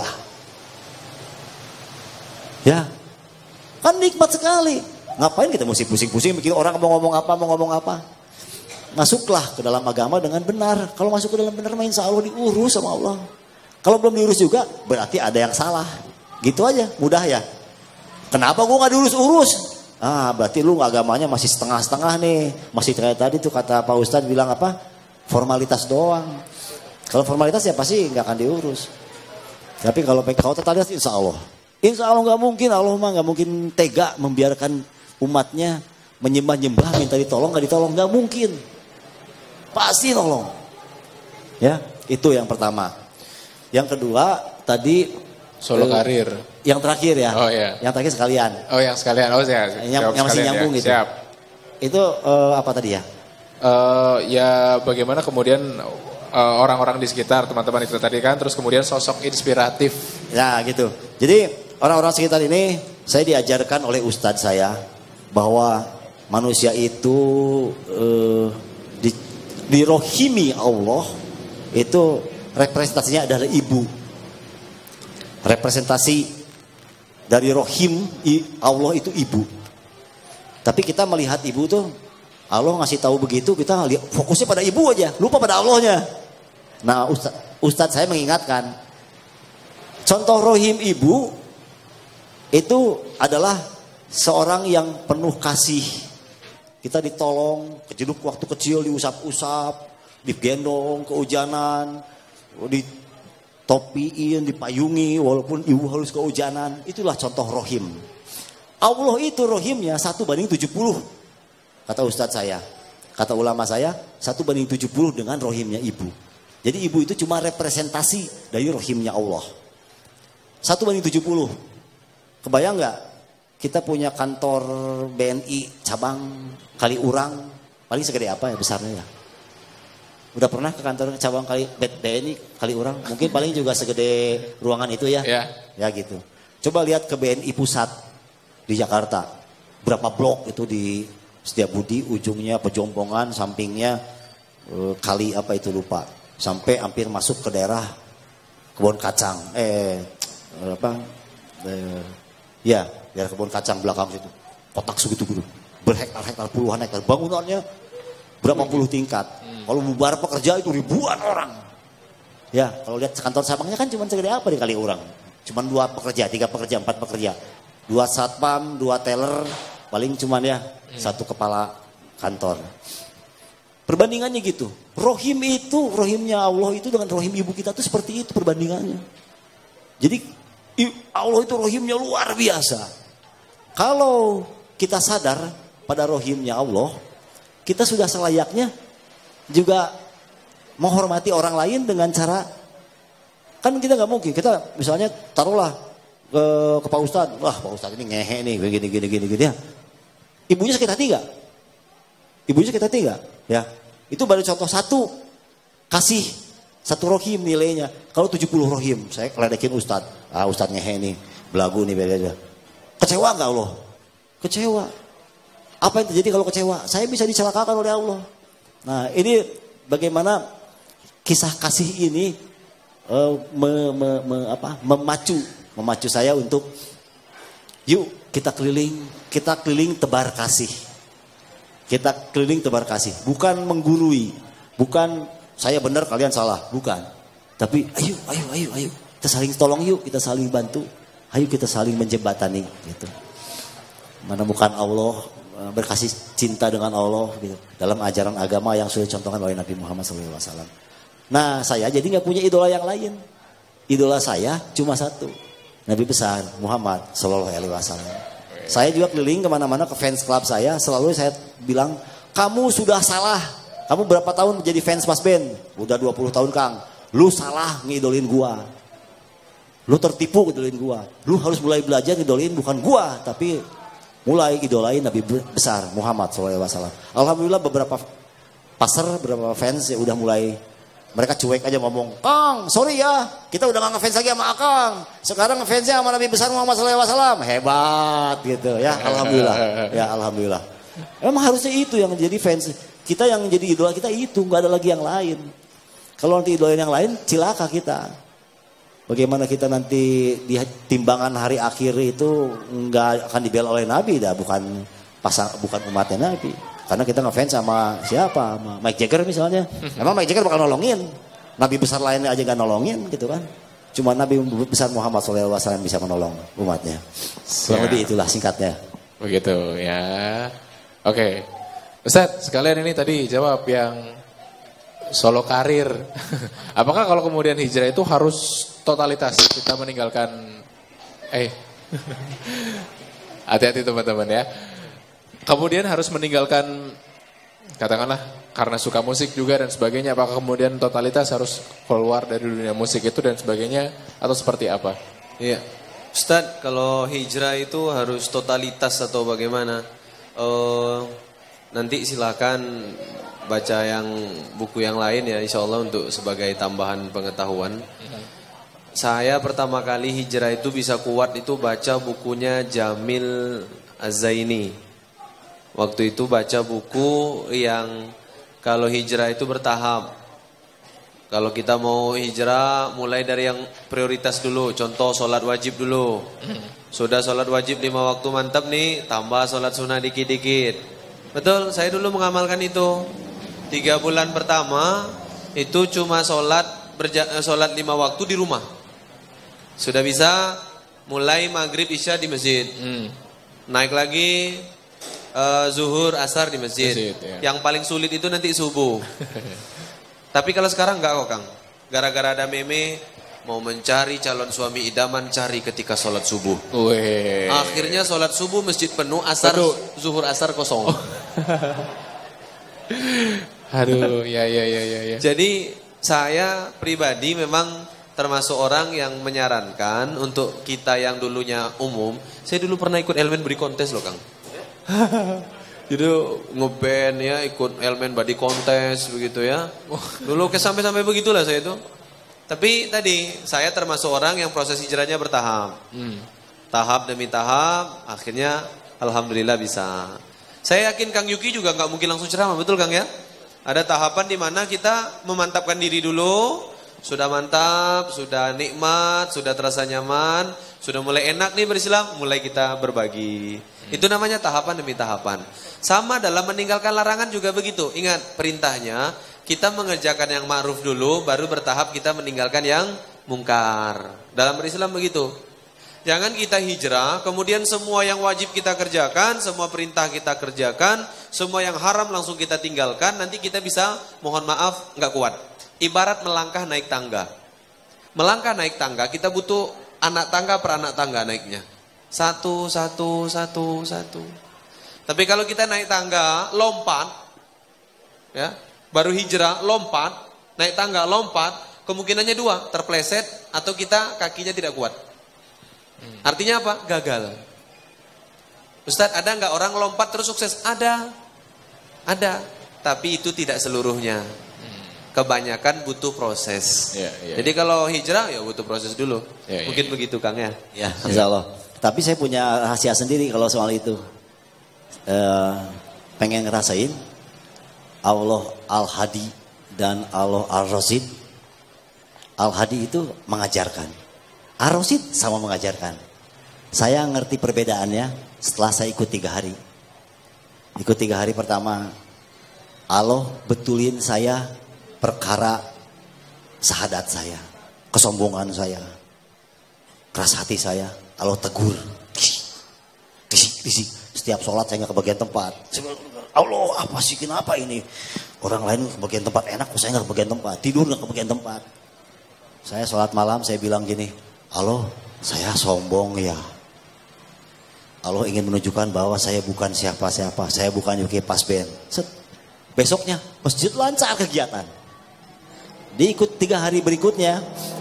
Speaker 2: Ya, kan nikmat sekali. Ngapain kita mesti pusing-pusing bikin orang mau ngomong apa. Masuklah ke dalam agama dengan benar. Kalau masuk ke dalam benar, insya Allah diurus sama Allah. Kalau belum diurus juga, berarti ada yang salah. Gitu aja, mudah ya. Kenapa gue nggak diurus-urus? Berarti lu agamanya masih setengah-setengah nih. Masih kayak tadi tuh kata Pak Ustadz bilang apa? Formalitas doang. Kalau formalitas ya pasti nggak akan diurus. Tapi kalau totalitas insya Allah. Insya Allah nggak mungkin, Allah mah nggak mungkin tega membiarkan umatnya menyembah-nyembah, minta ditolong, nggak ditolong, nggak mungkin. Pasti tolong. Ya, itu yang pertama. Yang kedua, tadi
Speaker 4: solo karir.
Speaker 2: Yang terakhir ya.
Speaker 4: Oh iya.
Speaker 2: Yang terakhir sekalian.
Speaker 4: Oh yang sekalian. Oh ya.
Speaker 2: Yang masih nyambung
Speaker 4: ya.
Speaker 2: gitu.
Speaker 4: Siap.
Speaker 2: Itu apa tadi ya?
Speaker 4: Ya bagaimana kemudian orang-orang di sekitar teman-teman itu tadi kan, terus kemudian sosok inspiratif. Ya
Speaker 2: gitu. Jadi orang-orang sekitar ini saya diajarkan oleh ustadz saya bahwa manusia itu dirohimi Allah itu representasinya adalah ibu. Representasi dari rohim Allah itu ibu. Tapi kita melihat ibu tuh Allah ngasih tahu begitu, kita fokusnya pada ibu aja, lupa pada Allahnya. Nah, Ustadz saya mengingatkan, contoh rohim ibu itu adalah seorang yang penuh kasih. Kita ditolong, kejeduk waktu kecil diusap-usap, digendong kehujanan, ditopiin, dipayungi walaupun ibu harus kehujanan. Itulah contoh rohim. Allah itu rohimnya 1:70. Kata Ustadz saya, kata ulama saya, 1:70 dengan rohimnya ibu. Jadi ibu itu cuma representasi dari rohimnya Allah. 1:70. Kebayang nggak? Kita punya kantor BNI cabang Kaliurang, paling segede apa ya besarnya ya? Udah pernah ke kantor cabang BNI Kaliurang? Mungkin paling juga segede ruangan itu ya? Ya gitu. Coba lihat ke BNI pusat di Jakarta. Berapa blok itu di Setiabudi, ujungnya Pejompongan, sampingnya kali apa itu lupa. Sampai hampir masuk ke daerah Kebun Kacang. Daerah Kebun Kacang belakang situ. Kotak segitu gitu. Berhektar-hektar, puluhan hektar. Bangunannya berapa puluh tingkat. Kalau bubar pekerja itu ribuan orang. Ya, kalau lihat kantor cabangnya kan cuma segede apa di Kaliurang. Cuma 2 pekerja, 3 pekerja, 4 pekerja. 2 satpam, 2 teller, paling cuman ya 1 kepala kantor. Perbandingannya gitu. Rohim itu, rohimnya Allah itu dengan rohim ibu kita tuh seperti itu perbandingannya. Jadi Allah itu rohimnya luar biasa. Kalau kita sadar pada rohimnya Allah, kita sudah selayaknya juga menghormati orang lain dengan cara, kan kita nggak mungkin, kita misalnya taruhlah ke Pak Ustadz, wah Pak Ustadz ini ngehe nih, gini ya. Ibunya sakit hati nggak? Ibunya sakit hati nggak? Ya, itu baru contoh satu, kasih satu rohim nilainya. Kalau 70 rohim, saya ledekin Ustadz, Ustadz ngehe nih, belagu nih beda. Kecewa nggak Allah? Kecewa. Apa yang terjadi kalau kecewa? Saya bisa dicelakakan oleh Allah. Nah ini bagaimana kisah kasih ini memacu saya untuk yuk kita keliling tebar kasih. Kita keliling tebar kasih, bukan menggurui, bukan saya benar kalian salah, bukan. Tapi ayo kita saling tolong yuk, kita saling bantu. Ayo kita saling menjembatani gitu. Menemukan Allah, berkasih cinta dengan Allah gitu, dalam ajaran agama yang sudah dicontohkan oleh Nabi Muhammad SAW. Nah saya jadi nggak punya idola yang lain. Idola saya cuma satu, Nabi besar Muhammad SAW. Saya juga keliling kemana-mana ke fans club saya, selalu saya bilang, kamu sudah salah. Kamu berapa tahun menjadi fans Mas Ben? Udah 20 tahun Kang. Lu salah ngidolin gua. Lu tertipu ngidolin gua. Lu harus mulai belajar ngidolin bukan gua, tapi mulai idolain Nabi besar Muhammad SAW. Alhamdulillah beberapa fans ya udah mulai, mereka cuek aja ngomong, Kang sorry ya kita udah gak ngefans lagi sama Akang, sekarang ngefansnya sama Nabi besar Muhammad SAW. Hebat gitu ya, Alhamdulillah. Ya Alhamdulillah. Emang harusnya itu yang jadi fans kita, yang jadi idola kita itu, gak ada lagi yang lain. Kalau nanti idolain yang lain cilaka kita. Bagaimana kita nanti di timbangan hari akhir itu nggak akan dibela oleh Nabi, bukan umatnya Nabi. Karena kita ngefans sama siapa, sama Mick Jagger misalnya. Emang Mick Jagger bakal nolongin, Nabi besar lainnya aja nggak nolongin gitu kan. Cuma Nabi besar Muhammad SAW bisa menolong umatnya. Kurang lebih itulah singkatnya.
Speaker 4: Begitu ya. Oke, Ustadz sekalian ini tadi jawab yang solo karir. Apakah kalau kemudian hijrah itu harus totalitas kita meninggalkan hati-hati teman-teman ya. Kemudian harus meninggalkan katakanlah karena suka musik juga dan sebagainya, apakah kemudian totalitas harus keluar dari dunia musik itu dan sebagainya atau seperti apa?
Speaker 3: Iya. Ustadz, kalau hijrah itu harus totalitas atau bagaimana? Nanti silakan baca yang buku yang lain ya, insya Allah untuk sebagai tambahan pengetahuan. Saya pertama kali hijrah itu bisa kuat itu baca bukunya Jamil Az-Zaini. Waktu itu baca buku yang kalau hijrah itu bertahap. Kalau kita mau hijrah mulai dari yang prioritas dulu. Contoh sholat wajib dulu. Sudah sholat wajib 5 waktu mantap nih, tambah sholat sunnah dikit-dikit. Betul, saya dulu mengamalkan itu. 3 bulan pertama itu cuma sholat 5 waktu di rumah. Sudah bisa mulai maghrib isya di masjid. Naik lagi zuhur asar di masjid. Ya. Yang paling sulit itu nanti subuh. Tapi kalau sekarang enggak kok Kang. Gara-gara ada meme mau mencari calon suami idaman cari ketika sholat subuh. Akhirnya sholat subuh masjid penuh, zuhur asar kosong.
Speaker 4: Aduh, ya.
Speaker 3: Jadi saya pribadi memang termasuk orang yang menyarankan untuk kita yang dulunya umum. Saya dulu pernah ikut elemen body kontes loh Kang. Jadi ngeband ya, ikut elemen body kontes begitu ya. Dulu sampai begitulah saya itu. Tapi tadi saya termasuk orang yang proses hijrahnya bertahap. Tahap demi tahap, akhirnya alhamdulillah bisa. Saya yakin Kang Yuki juga nggak mungkin langsung ceramah, betul Kang ya? Ada tahapan di mana kita memantapkan diri dulu, sudah mantap, sudah nikmat, sudah terasa nyaman, sudah mulai enak nih berislam, mulai kita berbagi. Itu namanya tahapan demi tahapan. Sama dalam meninggalkan larangan juga begitu. Ingat perintahnya, kita mengerjakan yang ma'ruf dulu, baru bertahap kita meninggalkan yang mungkar. Dalam berislam begitu. Jangan kita hijrah, kemudian semua yang wajib kita kerjakan, semua perintah kita kerjakan, semua yang haram langsung kita tinggalkan, nanti kita bisa, mohon maaf, nggak kuat. Ibarat melangkah naik tangga. Melangkah naik tangga, kita butuh anak tangga per anak tangga naiknya. Satu. Tapi kalau kita naik tangga, lompat, ya, baru hijrah, lompat, naik tangga, lompat, kemungkinannya 2, terpleset atau kita kakinya tidak kuat. Artinya apa? Gagal. Ustadz, ada nggak orang lompat terus sukses? Ada. Tapi itu tidak seluruhnya. Kebanyakan butuh proses. Jadi kalau hijrah ya butuh proses dulu. Mungkin begitu Kang ya.
Speaker 2: Ya, insya Allah. Tapi saya punya rahasia sendiri kalau soal itu. Pengen ngerasain Allah Al-Hadi dan Allah Al-Rasid. Al-Hadi itu mengajarkan. Ar-Rasid sama mengajarkan. Saya ngerti perbedaannya setelah saya ikut 3 hari. Ikut 3 hari pertama, Allah betulin saya perkara sahadat saya, kesombongan saya, keras hati saya. Allah tegur. Setiap sholat saya nggak kebagian tempat. Allah, apa sih, kenapa ini? Orang lain kebagian tempat enak, saya nggak kebagian tempat. Tidur nggak kebagian tempat. Saya sholat malam, saya bilang gini, Allah, saya sombong ya. Allah ingin menunjukkan bahwa saya bukan siapa-siapa. Saya bukan Yuki Pasben. Besoknya masjid lancar kegiatan. Diikut 3 hari berikutnya.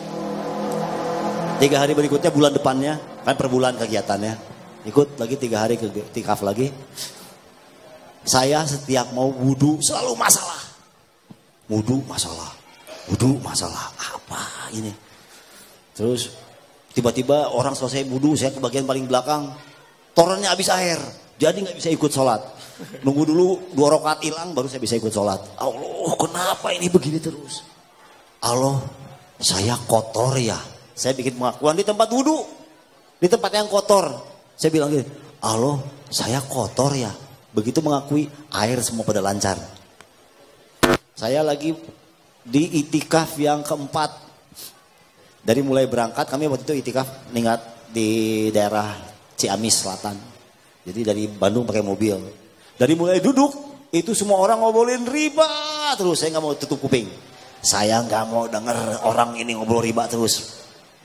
Speaker 2: 3 hari berikutnya bulan depannya. Kan per bulan kegiatannya. Ikut lagi 3 hari ke tikaf lagi. Saya setiap mau wudu selalu masalah. Wudu masalah. Apa ini? Terus tiba-tiba orang selesai wudu, saya ke bagian paling belakang. Torennya habis air. Jadi gak bisa ikut sholat. Nunggu dulu 2 rakaat hilang baru saya bisa ikut sholat. Allah, kenapa ini begini terus? Allah, saya kotor ya. Saya bikin pengakuan di tempat wudu. Di tempat yang kotor. Saya bilang gini, Allah, saya kotor ya. Begitu mengakui, air semua pada lancar. Saya lagi di itikaf yang keempat. Dari mulai berangkat, kami waktu itu itikaf ningat di daerah Ciamis Selatan. Jadi dari Bandung pakai mobil. Dari mulai duduk, itu semua orang ngobrolin riba terus. Saya gak mau tutup kuping. Saya gak mau denger orang ini ngobrol riba terus.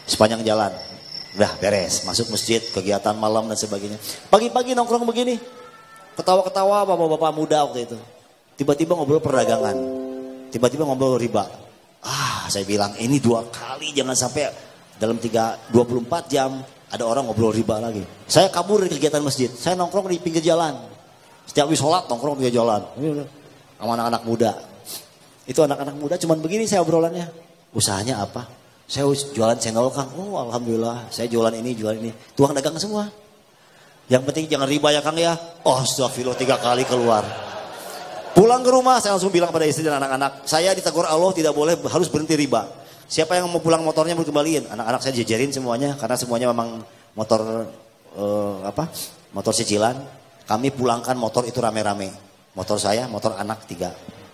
Speaker 2: sepanjang jalan. Udah beres, masuk masjid, kegiatan malam dan sebagainya. Pagi-pagi nongkrong begini, ketawa-ketawa bapak-bapak muda waktu itu. Tiba-tiba ngobrol perdagangan, tiba-tiba ngobrol riba. Saya bilang ini 2 kali, jangan sampai dalam 24 jam ada orang ngobrol riba lagi. Saya kabur dari kegiatan masjid, saya nongkrong di pinggir jalan. Setiap habis sholat nongkrong di pinggir jalan. Sama anak-anak muda. Itu anak-anak muda cuman begini saya obrolannya. Usahanya apa? Saya jualan cendol Kang. Oh alhamdulillah, saya jualan ini, jualan ini. Tuang dagang semua. Yang penting jangan riba ya Kang ya. Oh astagfirullah 3 kali keluar. Pulang ke rumah saya langsung bilang pada istri dan anak-anak. Saya ditegur Allah tidak boleh, harus berhenti riba. Siapa yang mau pulang motornya mau kembaliin. Anak-anak saya jejerin semuanya. Karena semuanya memang motor motor cicilan. Kami pulangkan motor itu rame-rame. Motor saya, motor anak 3.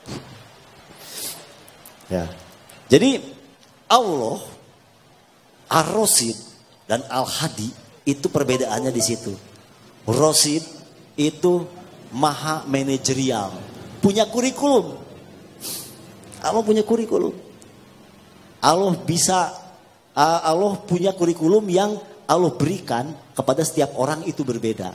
Speaker 2: Ya. Jadi Allah, Ar-Rasid dan Al-Hadi itu perbedaannya di situ. Rasid itu maha manajerial, punya kurikulum. Allah punya kurikulum. Allah punya kurikulum yang Allah berikan kepada setiap orang itu berbeda.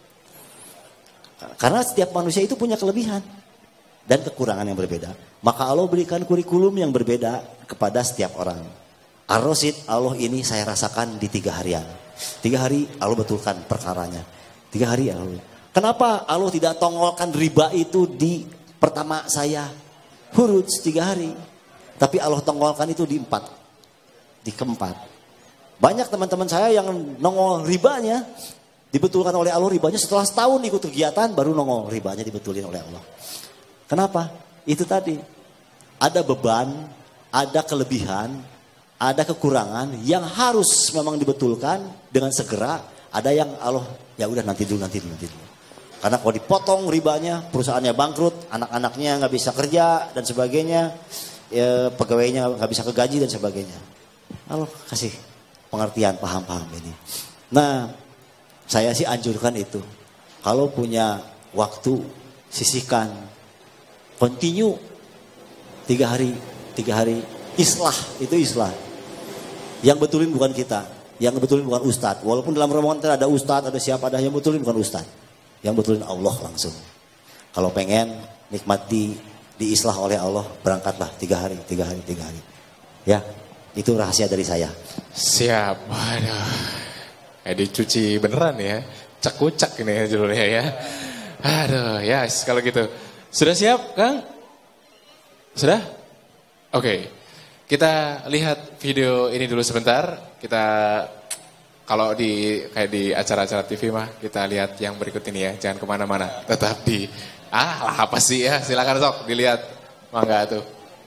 Speaker 2: Karena setiap manusia itu punya kelebihan dan kekurangan yang berbeda. Maka Allah berikan kurikulum yang berbeda kepada setiap orang. Ar-Rasid, Allah ini saya rasakan di 3 harian. 3 hari Allah betulkan perkaranya. 3 hari Allah. Kenapa Allah tidak tongolkan riba itu di pertama saya? Huruf 3 hari. Tapi Allah tongolkan itu di 4. Di keempat. Banyak teman-teman saya yang nongol ribanya. Dibetulkan oleh Allah ribanya setelah setahun ikut kegiatan baru nongol ribanya dibetulin oleh Allah. Kenapa? Itu tadi. Ada beban, ada kelebihan, ada kekurangan yang harus memang dibetulkan dengan segera. Ada yang Allah ya udah nanti dulu. Karena kalau dipotong ribanya, perusahaannya bangkrut, anak-anaknya nggak bisa kerja dan sebagainya, ya, pegawainya nggak bisa kegaji dan sebagainya. Allah kasih pengertian, paham ini. Nah, saya sih anjurkan itu. Kalau punya waktu, sisihkan, continue 3 hari, islah, itu islah. Yang betulin bukan kita, yang betulin bukan ustadz. Walaupun dalam rombongan ada ustadz, ada siapa, ada yang betulin bukan ustadz. Yang betulin Allah langsung. Kalau pengen nikmati diislah oleh Allah, berangkatlah 3 hari. Ya, itu rahasia dari saya.
Speaker 4: Siap, waduh. Dicuci beneran ya, cek-kucek ini judulnya ya. Aduh, yes, kalau gitu. Sudah siap, Kang? Sudah? Oke. Kita lihat video ini dulu sebentar. Kita kalau kayak di acara-acara TV mah kita lihat yang berikut ini ya. Jangan kemana-mana. Tetap di apa sih ya? Silakan sok dilihat. Mangga tuh.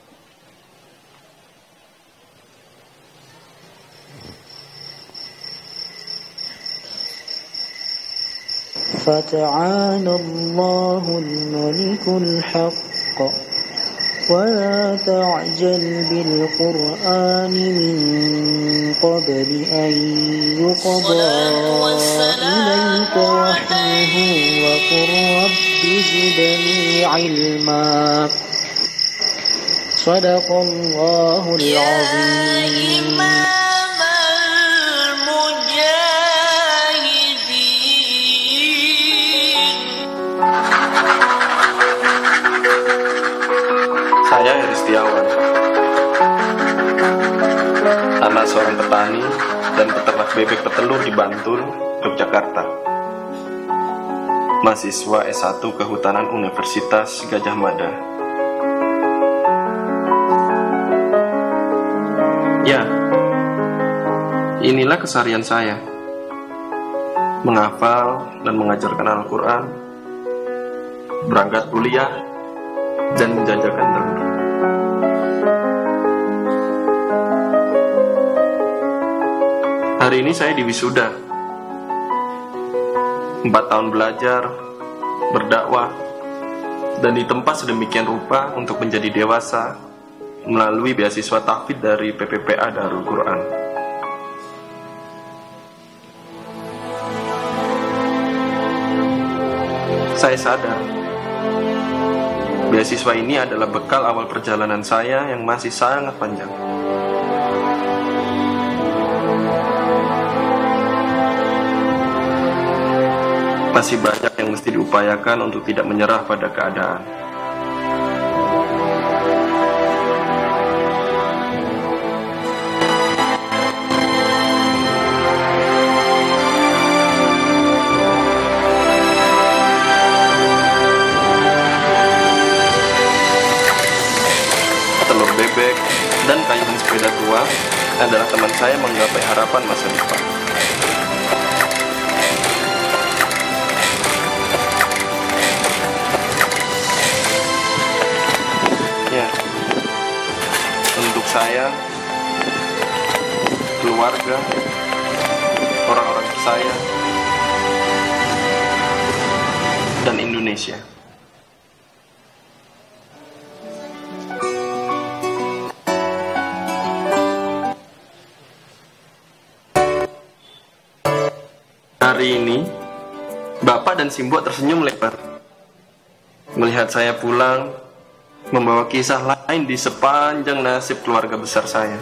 Speaker 8: فتعالى الله الملك الحق ولا تعجل بالقرآن من قبل أن يقضى إليك وحيه وقل رب زدني علما صدق الله العظيم.
Speaker 9: Saya Heri Setiawan, anak seorang petani dan peternak bebek petelur di Bantul, Yogyakarta. Mahasiswa S1 Kehutanan Universitas Gadjah Mada. Ya, inilah keseharian saya. Menghafal dan mengajarkan Al-Quran, berangkat kuliah, dan menjajakan telur. Hari ini saya di wisuda. 4 tahun belajar, berdakwah, dan ditempa sedemikian rupa untuk menjadi dewasa melalui beasiswa tahfidz dari PPPA Darul Quran. Saya sadar beasiswa ini adalah bekal awal perjalanan saya yang masih sangat panjang. Masih banyak yang mesti diupayakan untuk tidak menyerah pada keadaan. Telur bebek dan kayuhan sepeda tua adalah teman saya menggapai harapan masa depan. Ya, untuk saya, keluarga, orang-orang tersayang, dan Indonesia. Hari ini, Bapak dan Simbo tersenyum lebar. Melihat saya pulang, membawa kisah lain di sepanjang nasib keluarga besar saya.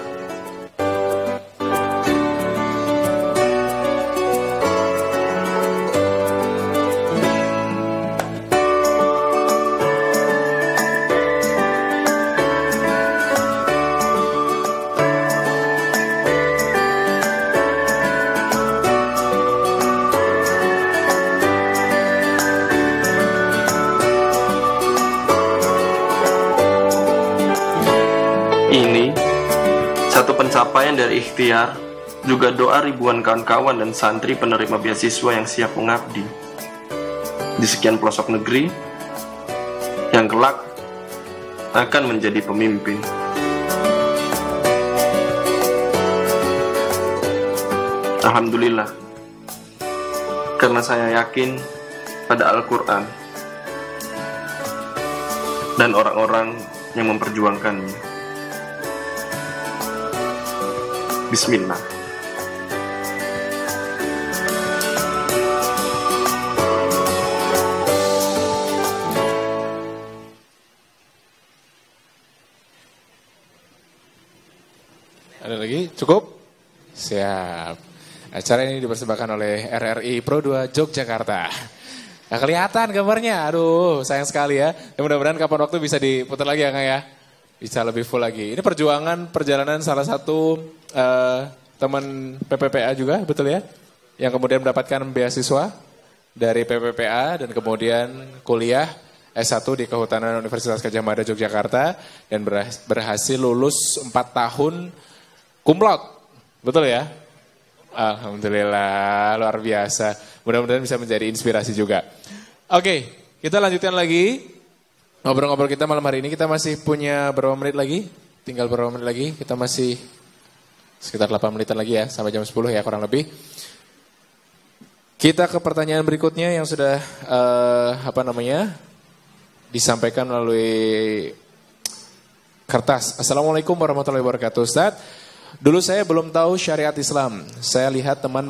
Speaker 9: Ini satu pencapaian dari ikhtiar, juga doa ribuan kawan-kawan dan santri penerima beasiswa yang siap mengabdi di sekian pelosok negeri yang kelak akan menjadi pemimpin. Alhamdulillah, karena saya yakin pada Al-Quran dan orang-orang yang memperjuangkannya. Bismillah.
Speaker 4: Ada lagi? Cukup? Siap. Acara ini dipersembahkan oleh RRI Pro 2 Yogyakarta. Nah, kelihatan gambarnya. Aduh, sayang sekali ya. Mudah-mudahan kapan waktu bisa diputar lagi ya, Kang ya. Bisa lebih full lagi. Ini perjalanan salah satu teman PPPA juga, betul ya? Yang kemudian mendapatkan beasiswa dari PPPA dan kemudian kuliah S1 di Kehutanan Universitas Gadjah Mada Yogyakarta dan berhasil lulus 4 tahun cum laude. Betul ya? Alhamdulillah, luar biasa. Mudah-mudahan bisa menjadi inspirasi juga. Oke, kita lanjutkan lagi. Ngobrol-ngobrol kita malam hari ini, kita masih punya berapa menit lagi? Tinggal berapa menit lagi? Kita masih sekitar 8 menitan lagi ya, sampai jam 10 ya kurang lebih. Kita ke pertanyaan berikutnya yang sudah disampaikan melalui kertas. Assalamualaikum warahmatullahi wabarakatuh, Ustaz. Dulu saya belum tahu syariat Islam. Saya lihat teman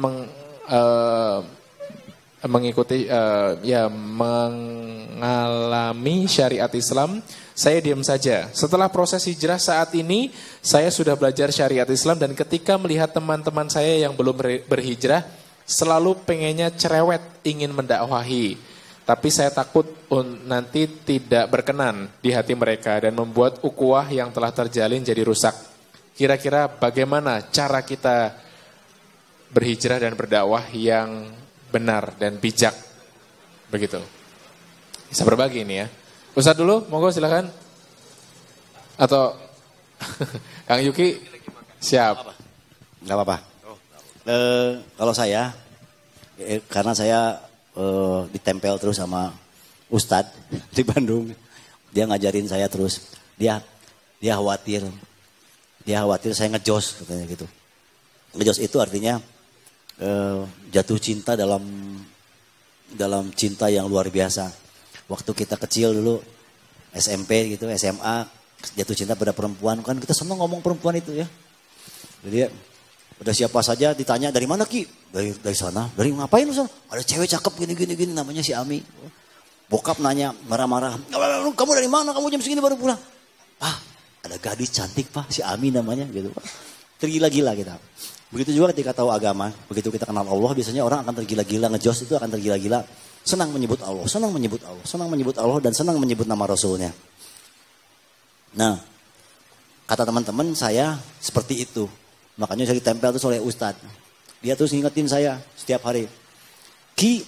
Speaker 4: mengalami syariat Islam, saya diam saja. Setelah proses hijrah saat ini, saya sudah belajar syariat Islam dan ketika melihat teman-teman saya yang belum berhijrah, selalu pengennya cerewet ingin mendakwahi. Tapi saya takut nanti tidak berkenan di hati mereka dan membuat ukhuwah yang telah terjalin jadi rusak. Kira-kira bagaimana cara kita berhijrah dan berdakwah yang benar dan bijak? Begitu. Bisa berbagi ini ya. Ustaz dulu, monggo silakan. Atau Kang Yuki, siap.
Speaker 2: Enggak apa-apa. Kalau saya, karena saya ditempel terus sama Ustadz di Bandung, dia ngajarin saya terus. Dia khawatir saya ngejos katanya gitu. Ngejos itu artinya jatuh cinta dalam cinta yang luar biasa. Waktu kita kecil dulu SMP gitu, SMA, jatuh cinta pada perempuan, kan kita senang ngomong perempuan itu ya. Jadi udah siapa saja ditanya dari mana Ki? Dari sana. Dari ngapain lu sana? Ada cewek cakep gini namanya si Ami. Bokap nanya marah-marah, "Kamu dari mana? Kamu jam segini baru pulang?" "Pak, ada gadis cantik Pak, si Ami namanya," gitu. Tergila-gila kita. Begitu juga ketika tahu agama, begitu kita kenal Allah, biasanya orang akan tergila-gila, ngejos itu akan tergila-gila. Senang menyebut Allah, senang menyebut Allah, senang menyebut Allah, dan senang menyebut nama Rasulnya. Nah, kata teman-teman saya seperti itu. Makanya saya ditempel terus oleh Ustadz. Dia terus ngingetin saya setiap hari. Ki,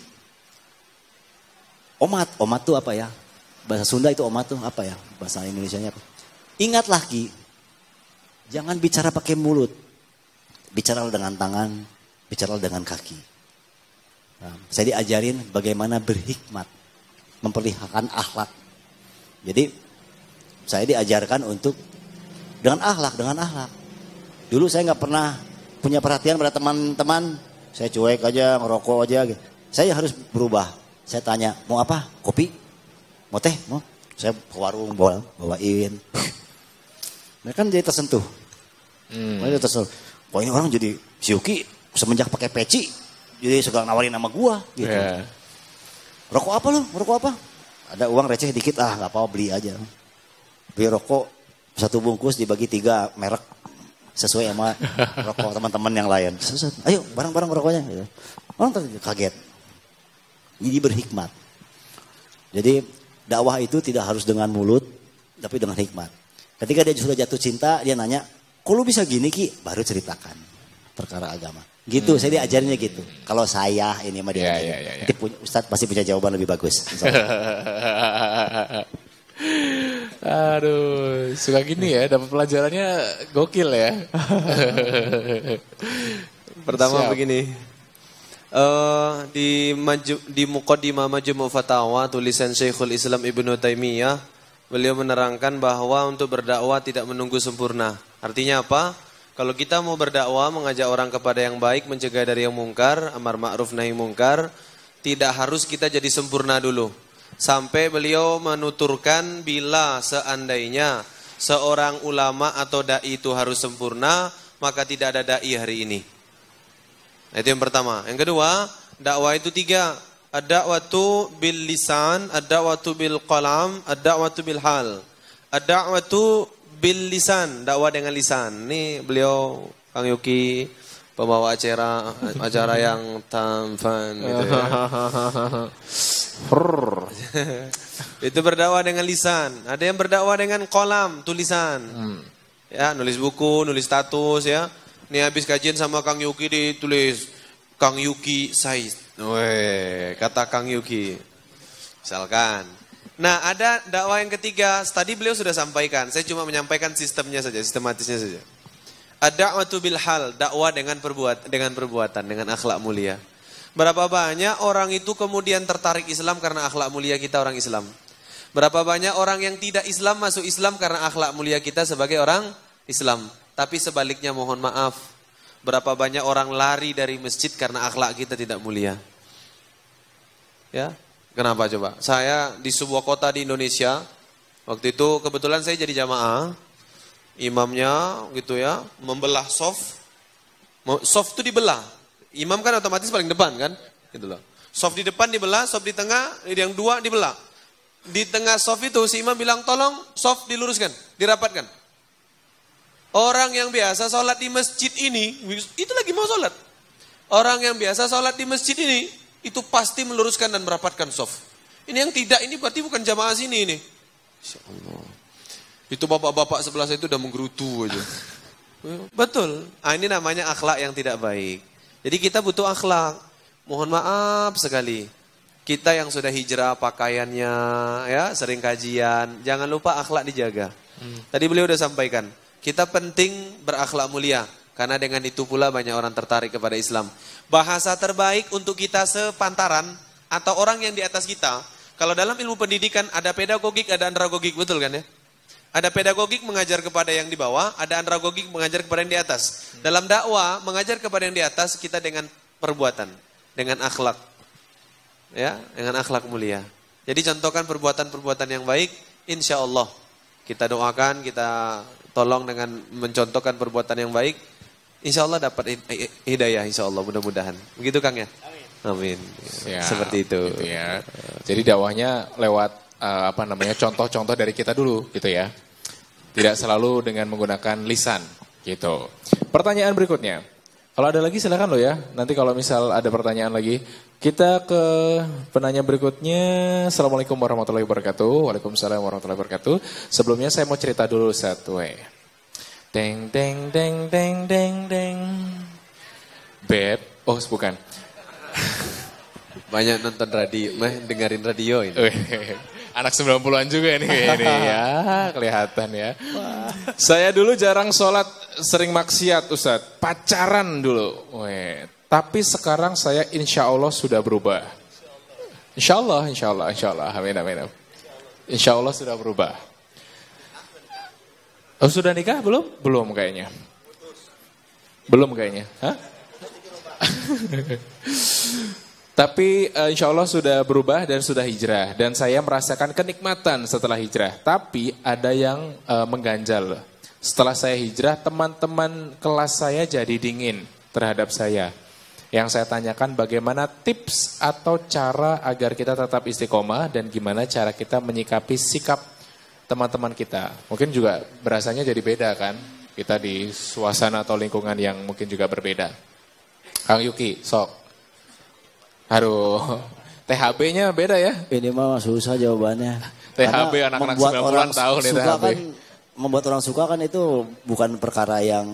Speaker 2: omat tuh apa ya? Bahasa Sunda itu omat tuh apa ya? Bahasa Indonesianya apa? Ingatlah Ki, jangan bicara pakai mulut. Bicara dengan tangan, bicara dengan kaki. Nah, saya diajarin bagaimana berhikmat, memperlihatkan akhlak. Jadi saya diajarkan untuk dengan akhlak. Dulu saya nggak pernah punya perhatian pada teman-teman. Saya cuek aja, ngerokok aja. Gitu. Saya harus berubah. Saya tanya, mau apa? Kopi? Mau teh? Mau? Saya ke warung bawain. Mereka kan jadi tersentuh. Mereka tersentuh. Wah ini orang jadi si Yuki semenjak pakai peci jadi suka nawarin nama gua gitu. Yeah. Rokok apa lu? Rokok apa? Ada uang receh dikit nggak apa-apa beli aja. Beli rokok 1 bungkus dibagi 3 merek sesuai sama rokok teman-teman yang lain. Ayo bareng-bareng rokoknya. Gitu. Orang kaget. Jadi berhikmat. Jadi dakwah itu tidak harus dengan mulut tapi dengan hikmat. Ketika dia sudah jatuh cinta dia nanya, kok lu bisa gini Ki? Baru ceritakan perkara agama. Gitu, saya diajarinnya gitu. Kalau saya ini mah dia. Nanti Ustadz pasti punya jawaban lebih bagus.
Speaker 4: Aduh, suka gini ya, dapat pelajarannya gokil ya.
Speaker 3: Pertama begini. Di Muqaddimah Majmu' Fatawa tulisan Syekhul Islam Ibnu Taimiyah, beliau menerangkan bahwa untuk berdakwah tidak menunggu sempurna. Artinya apa? Kalau kita mau berdakwah, mengajak orang kepada yang baik, mencegah dari yang mungkar, amar ma'ruf nahi mungkar, tidak harus kita jadi sempurna dulu. Sampai beliau menuturkan bila seandainya seorang ulama atau dai itu harus sempurna, maka tidak ada dai hari ini. Itu yang pertama. Yang kedua, dakwah itu 3. Ad-da'watu bil lisan, ad-da'watu bil qalam, ad-da'watu bil hal. Ad-da'watu bil lisan, dakwah dengan lisan. Nih beliau Kang Yuki pembawa acara yang tampan gitu ya. Itu berdakwah dengan lisan. Ada yang berdakwah dengan qalam, tulisan. Ya, nulis buku, nulis status ya. Nih habis kajian sama Kang Yuki ditulis Kang Yuki Said. Weh, kata Kang Yuki. Misalkan. Nah, ada dakwah yang ketiga. Tadi beliau sudah sampaikan. Saya cuma menyampaikan sistemnya saja, sistematisnya saja. Ad-da'watu bil hal, dakwah dengan perbuatan, dengan akhlak mulia. Berapa banyak orang itu kemudian tertarik Islam karena akhlak mulia kita orang Islam. Berapa banyak orang yang tidak Islam masuk Islam karena akhlak mulia kita sebagai orang Islam. Tapi sebaliknya mohon maaf. Berapa banyak orang lari dari masjid karena akhlak kita tidak mulia. Ya, kenapa coba? Saya di sebuah kota di Indonesia, waktu itu kebetulan saya jadi jamaah, imamnya gitu ya, membelah soft. Soft itu dibelah. Imam kan otomatis paling depan kan? Gitu loh. Soft di depan dibelah, soft di tengah, yang 2 dibelah. Di tengah soft itu si imam bilang tolong soft diluruskan, dirapatkan. Orang yang biasa sholat di masjid ini, itu lagi mau sholat. Orang yang biasa sholat di masjid ini, itu pasti meluruskan dan merapatkan soft. Ini yang tidak, ini berarti bukan jamaah sini ini. Insya Allah. Itu bapak-bapak sebelah saya itu udah menggerutu aja. Betul. Ini namanya akhlak yang tidak baik. Jadi kita butuh akhlak. Mohon maaf sekali. Kita yang sudah hijrah pakaiannya, ya sering kajian, jangan lupa akhlak dijaga. Tadi beliau udah sampaikan. Kita penting berakhlak mulia. Karena dengan itu pula banyak orang tertarik kepada Islam. Bahasa terbaik untuk kita sepantaran atau orang yang di atas kita. Kalau dalam ilmu pendidikan ada pedagogik, ada andragogik, betul kan ya? Ada pedagogik mengajar kepada yang di bawah, ada andragogik mengajar kepada yang di atas. Dalam dakwah mengajar kepada yang di atas kita dengan perbuatan, dengan akhlak. Ya, dengan akhlak mulia. Jadi contohkan perbuatan-perbuatan yang baik, insya Allah. Kita doakan, kita tolong dengan mencontohkan perbuatan yang baik. Insya Allah dapat hidayah, insya Allah mudah-mudahan. Begitu Kang ya? Amin.
Speaker 4: Ya,
Speaker 3: seperti itu.
Speaker 4: Gitu ya. Jadi dakwahnya lewat contoh-contoh dari kita dulu gitu ya. Tidak selalu dengan menggunakan lisan gitu. Pertanyaan berikutnya. Kalau ada lagi silakan lo ya. Nanti kalau misal ada pertanyaan lagi. Kita ke penanya berikutnya. Assalamualaikum warahmatullahi wabarakatuh. Waalaikumsalam warahmatullahi wabarakatuh. Sebelumnya saya mau cerita dulu satu. Deng deng deng deng deng deng. Beb. Oh bukan.
Speaker 3: Banyak nonton radio, dengerin radio ini.
Speaker 4: Anak 90-an juga ini ya, kelihatan ya. Saya dulu jarang sholat, sering maksiat Ustadz. Pacaran dulu. Tapi sekarang saya insya Allah sudah berubah. Insya Allah. Amin. Insya Allah sudah berubah. Oh sudah nikah belum? Belum kayaknya. Hah? Tapi insya Allah sudah berubah dan sudah hijrah. Dan saya merasakan kenikmatan setelah hijrah. Tapi ada yang mengganjal. Setelah saya hijrah, teman-teman kelas saya jadi dingin terhadap saya. Yang saya tanyakan bagaimana tips atau cara agar kita tetap istiqomah. Dan gimana cara kita menyikapi sikap teman-teman kita. Mungkin juga berasanya jadi beda kan. Kita di suasana atau lingkungan yang mungkin juga berbeda. Kang Yuki, sok. Aduh, THB-nya beda ya?
Speaker 2: Ini mah susah jawabannya.
Speaker 4: THB anak-anak 90-an tahun nih THB.
Speaker 2: Kan, membuat orang suka kan itu bukan perkara yang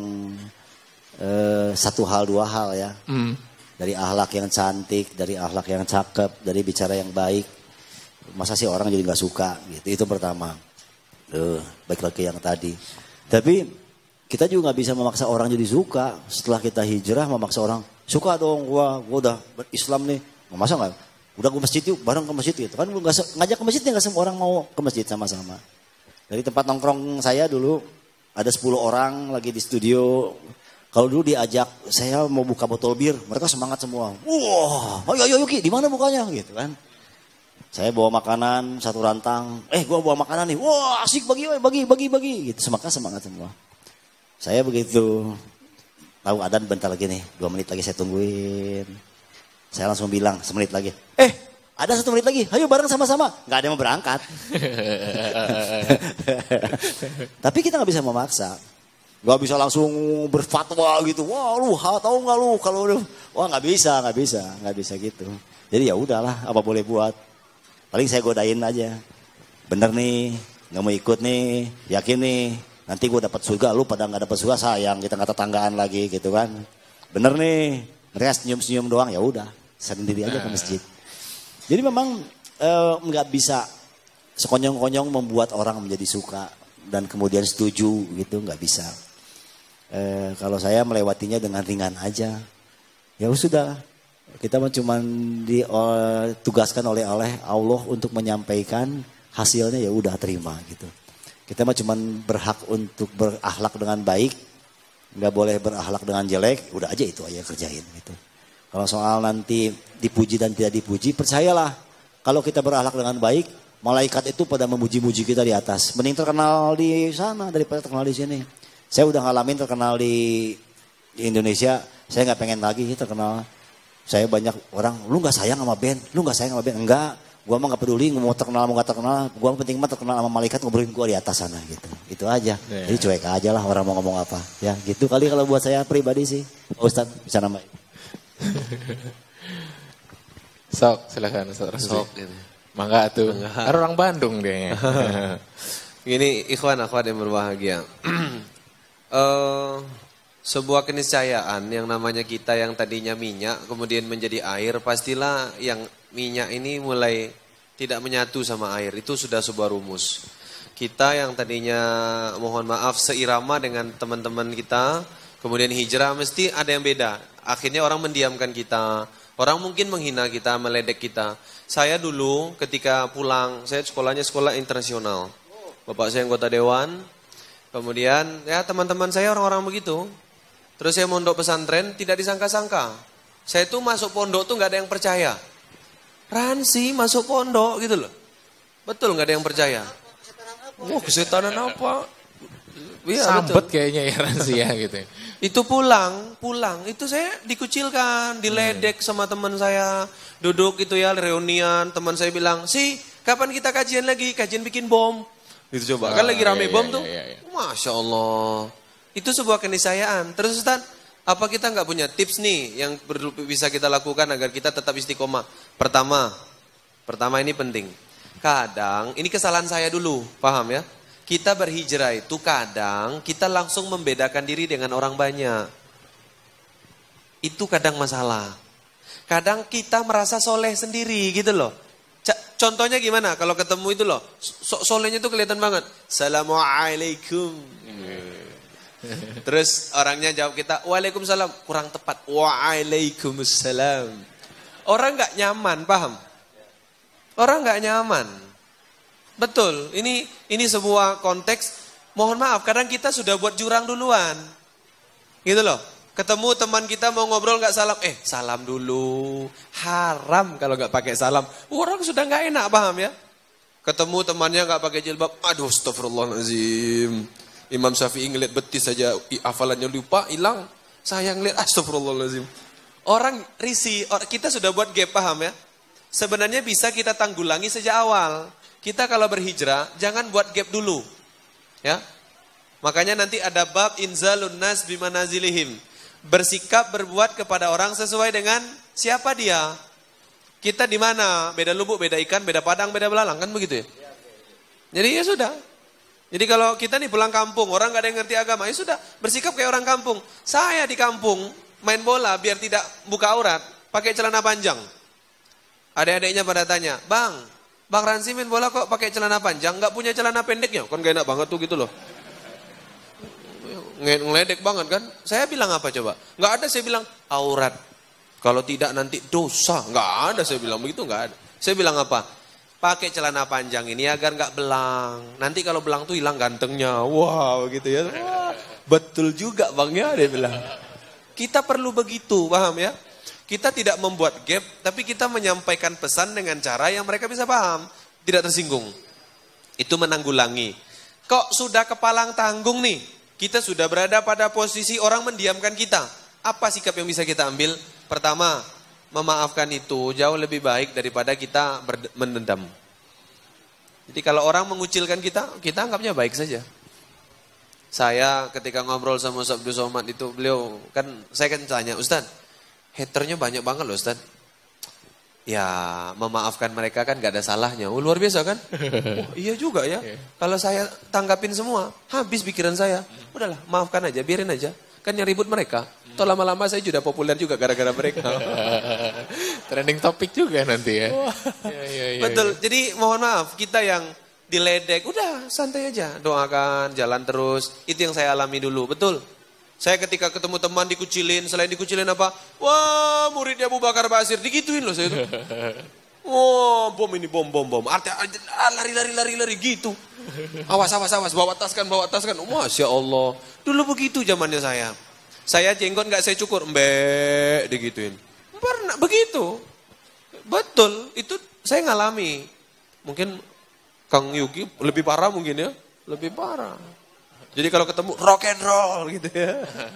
Speaker 2: satu hal dua hal ya. Dari akhlak yang cantik, dari akhlak yang cakep, dari bicara yang baik. Masa sih orang jadi gak suka gitu. Itu pertama. Baik lagi yang tadi. Tapi kita juga gak bisa memaksa orang jadi suka. Setelah kita hijrah memaksa orang, suka dong gua udah Islam nih. Masa gak? Udah ke masjid yuk, bareng ke masjid gitu. Kan ngajak ke masjid gak semua orang mau ke masjid sama-sama. Dari tempat nongkrong saya dulu, ada 10 orang lagi di studio. Kalau dulu diajak, saya mau buka botol bir, mereka semangat semua. Wah, ayo Yuki, di mana bukanya? Gitu kan. Saya bawa makanan, satu rantang. Gua bawa makanan nih. Wah, asik bagi. Gitu, semangat semua. Saya begitu, tahu adan bentar lagi nih, 2 menit lagi saya tungguin. Saya langsung bilang, 1 menit lagi. Ada 1 menit lagi, ayo bareng sama-sama. Gak ada yang mau berangkat. Tapi kita gak bisa memaksa. Gak bisa langsung berfatwa gitu. Wah lu tahu gak lu kalau wah gak bisa gitu. Jadi ya udahlah, apa boleh buat. Paling saya godain aja. Bener nih, gak mau ikut nih, yakin nih. Nanti gue dapat surga, lu pada gak dapat surga sayang, kita gak tetanggaan lagi gitu kan. Bener nih, mereka senyum-senyum doang, ya udah sendiri aja ke masjid. Jadi memang gak bisa sekonyong-konyong membuat orang menjadi suka dan kemudian setuju gitu, gak bisa. Kalau saya melewatinya dengan ringan aja, ya sudah. Kita cuma ditugaskan oleh Allah untuk menyampaikan hasilnya, ya udah terima gitu. Kita mah cuma berhak untuk berakhlak dengan baik, nggak boleh berakhlak dengan jelek, udah aja itu aja kerjain gitu. Kalau soal nanti dipuji dan tidak dipuji, percayalah kalau kita berakhlak dengan baik, malaikat itu pada memuji-muji kita di atas. Mending terkenal di sana daripada terkenal di sini. Saya udah ngalamin terkenal di Indonesia, saya nggak pengen lagi terkenal. Saya banyak orang, lu nggak sayang sama band, enggak. Gua mah gak peduli, mau terkenal mau gak terkenal, gua penting mah terkenal sama malaikat ngobrolin gua di atas sana gitu. Itu aja. Jadi cuek aja lah orang mau ngomong apa. Ya gitu kali kalau buat saya pribadi sih. Pak Ustadz bisa nambahin.
Speaker 4: Sok, silakan Ustadz Rasuli.
Speaker 3: Sok gitu.
Speaker 4: Mangga tuh. Ada orang Bandung dia.
Speaker 3: Gini ikhwan akhwat yang berbahagia. Sebuah keniscayaan yang namanya kita yang tadinya minyak kemudian menjadi air, pastilah yang minyak ini mulai tidak menyatu sama air. Itu sudah sebuah rumus. Kita yang tadinya mohon maaf seirama dengan teman-teman kita, kemudian hijrah mesti ada yang beda. Akhirnya orang mendiamkan kita, orang mungkin menghina kita, meledek kita. Saya dulu ketika pulang, saya sekolahnya sekolah internasional. Bapak saya anggota dewan, kemudian ya teman-teman saya orang-orang begitu. Terus saya mondok pesantren, tidak disangka-sangka. Saya tuh masuk pondok tuh gak ada yang percaya. Ransi masuk pondok gitu loh. Betul gak ada yang percaya. Wah kesetanan apa? Ya,
Speaker 4: Sambet betul. Kayaknya ya Ransi ya gitu.
Speaker 3: Itu pulang. Itu saya dikucilkan, diledek sama teman saya. Duduk gitu ya, reunian. Teman saya bilang, kapan kita kajian lagi? Kajian bikin bom. Gitu coba, kan lagi rame bom tuh. Masya Allah. Itu sebuah keniscayaan. Terus Ustaz, Apa kita nggak punya tips nih yang bisa kita lakukan agar kita tetap istiqomah? Pertama ini penting. Kadang, ini kesalahan saya dulu, paham ya? Kita berhijrah itu kadang kita langsung membedakan diri dengan orang banyak. Itu kadang masalah. Kadang kita merasa soleh sendiri gitu loh. Contohnya gimana? Kalau ketemu itu loh, solehnya tuh kelihatan banget. Assalamualaikum. Terus orangnya jawab kita, waalaikumsalam. Kurang tepat, waalaikumsalam. Orang gak nyaman, paham? Orang gak nyaman. Betul, ini sebuah konteks, mohon maaf, kadang kita sudah buat jurang duluan. Gitu loh, ketemu teman kita mau ngobrol gak salam, salam dulu. Haram kalau gak pakai salam. Orang sudah gak enak, paham ya? Ketemu temannya gak pakai jilbab, aduh astagfirullahaladzim. Imam Syafi'i ngeliat betis saja, hafalannya lupa, hilang. Saya ngeliat, astagfirullahaladzim. Orang risih, kita sudah buat gap, paham ya? Sebenarnya bisa kita tanggulangi sejak awal. Kita kalau berhijrah, jangan buat gap dulu. Ya, makanya nanti ada bab inzalun nas bimanazilihim. Bersikap, berbuat kepada orang sesuai dengan siapa dia. Kita di mana? Beda lubuk, beda ikan, beda padang, beda belalang, kan begitu ya? Jadi ya sudah. Jadi kalau kita nih pulang kampung, orang gak ada yang ngerti agama, ya sudah, bersikap kayak orang kampung. Saya di kampung, main bola biar tidak buka aurat, pakai celana panjang. Adik-adiknya pada tanya, Bang Ransi main bola kok pakai celana panjang, gak punya celana pendeknya? Kan gak enak banget tuh gitu loh. Ngeledek banget kan. Saya bilang apa coba? Gak ada, saya bilang aurat. Kalau tidak nanti dosa. Gak ada, saya bilang begitu, gak ada. Saya bilang apa? Pakai celana panjang ini agar gak belang. Nanti kalau belang tuh hilang gantengnya. Wow gitu ya. Wah, betul juga Bang ya, dia bilang. Kita perlu begitu, paham ya? Kita tidak membuat gap, tapi kita menyampaikan pesan dengan cara yang mereka bisa paham. Tidak tersinggung. Itu menanggulangi. Kok sudah kepalang tanggung nih? Kita sudah berada pada posisi orang mendiamkan kita. Apa sikap yang bisa kita ambil? Pertama, memaafkan itu jauh lebih baik daripada kita mendendam. Jadi kalau orang mengucilkan kita anggapnya baik saja. Saya ketika ngobrol sama Ustaz Abdul Somad itu, saya kan tanya, Ustaz, haternya banyak banget loh Ustaz. Ya memaafkan mereka kan gak ada salahnya. Luar biasa kan? Iya juga ya. Kalau saya tanggapin semua, habis pikiran saya. Udahlah, maafkan aja, biarin aja. Kan yang ribut mereka. Toh lama-lama saya sudah populer juga gara-gara mereka.
Speaker 4: Trending topik juga nanti ya.
Speaker 3: Betul, jadi mohon maaf, kita yang diledek, udah santai aja. Doakan, jalan terus. Itu yang saya alami dulu, betul. Saya ketika ketemu teman dikucilin, selain dikucilin apa? Wah, muridnya Abu Bakar Basir, digituin loh saya itu. Wah, bom ini, bom. Artinya lari gitu. Awas, bawa tas kan. Masya Allah. Dulu begitu zamannya saya. Saya jenggot gak saya cukur, mbek, digituin. Pernah begitu. Betul, itu saya ngalami. Mungkin Kang Yuki lebih parah mungkin ya. Lebih parah. Jadi kalau ketemu rock and roll gitu ya.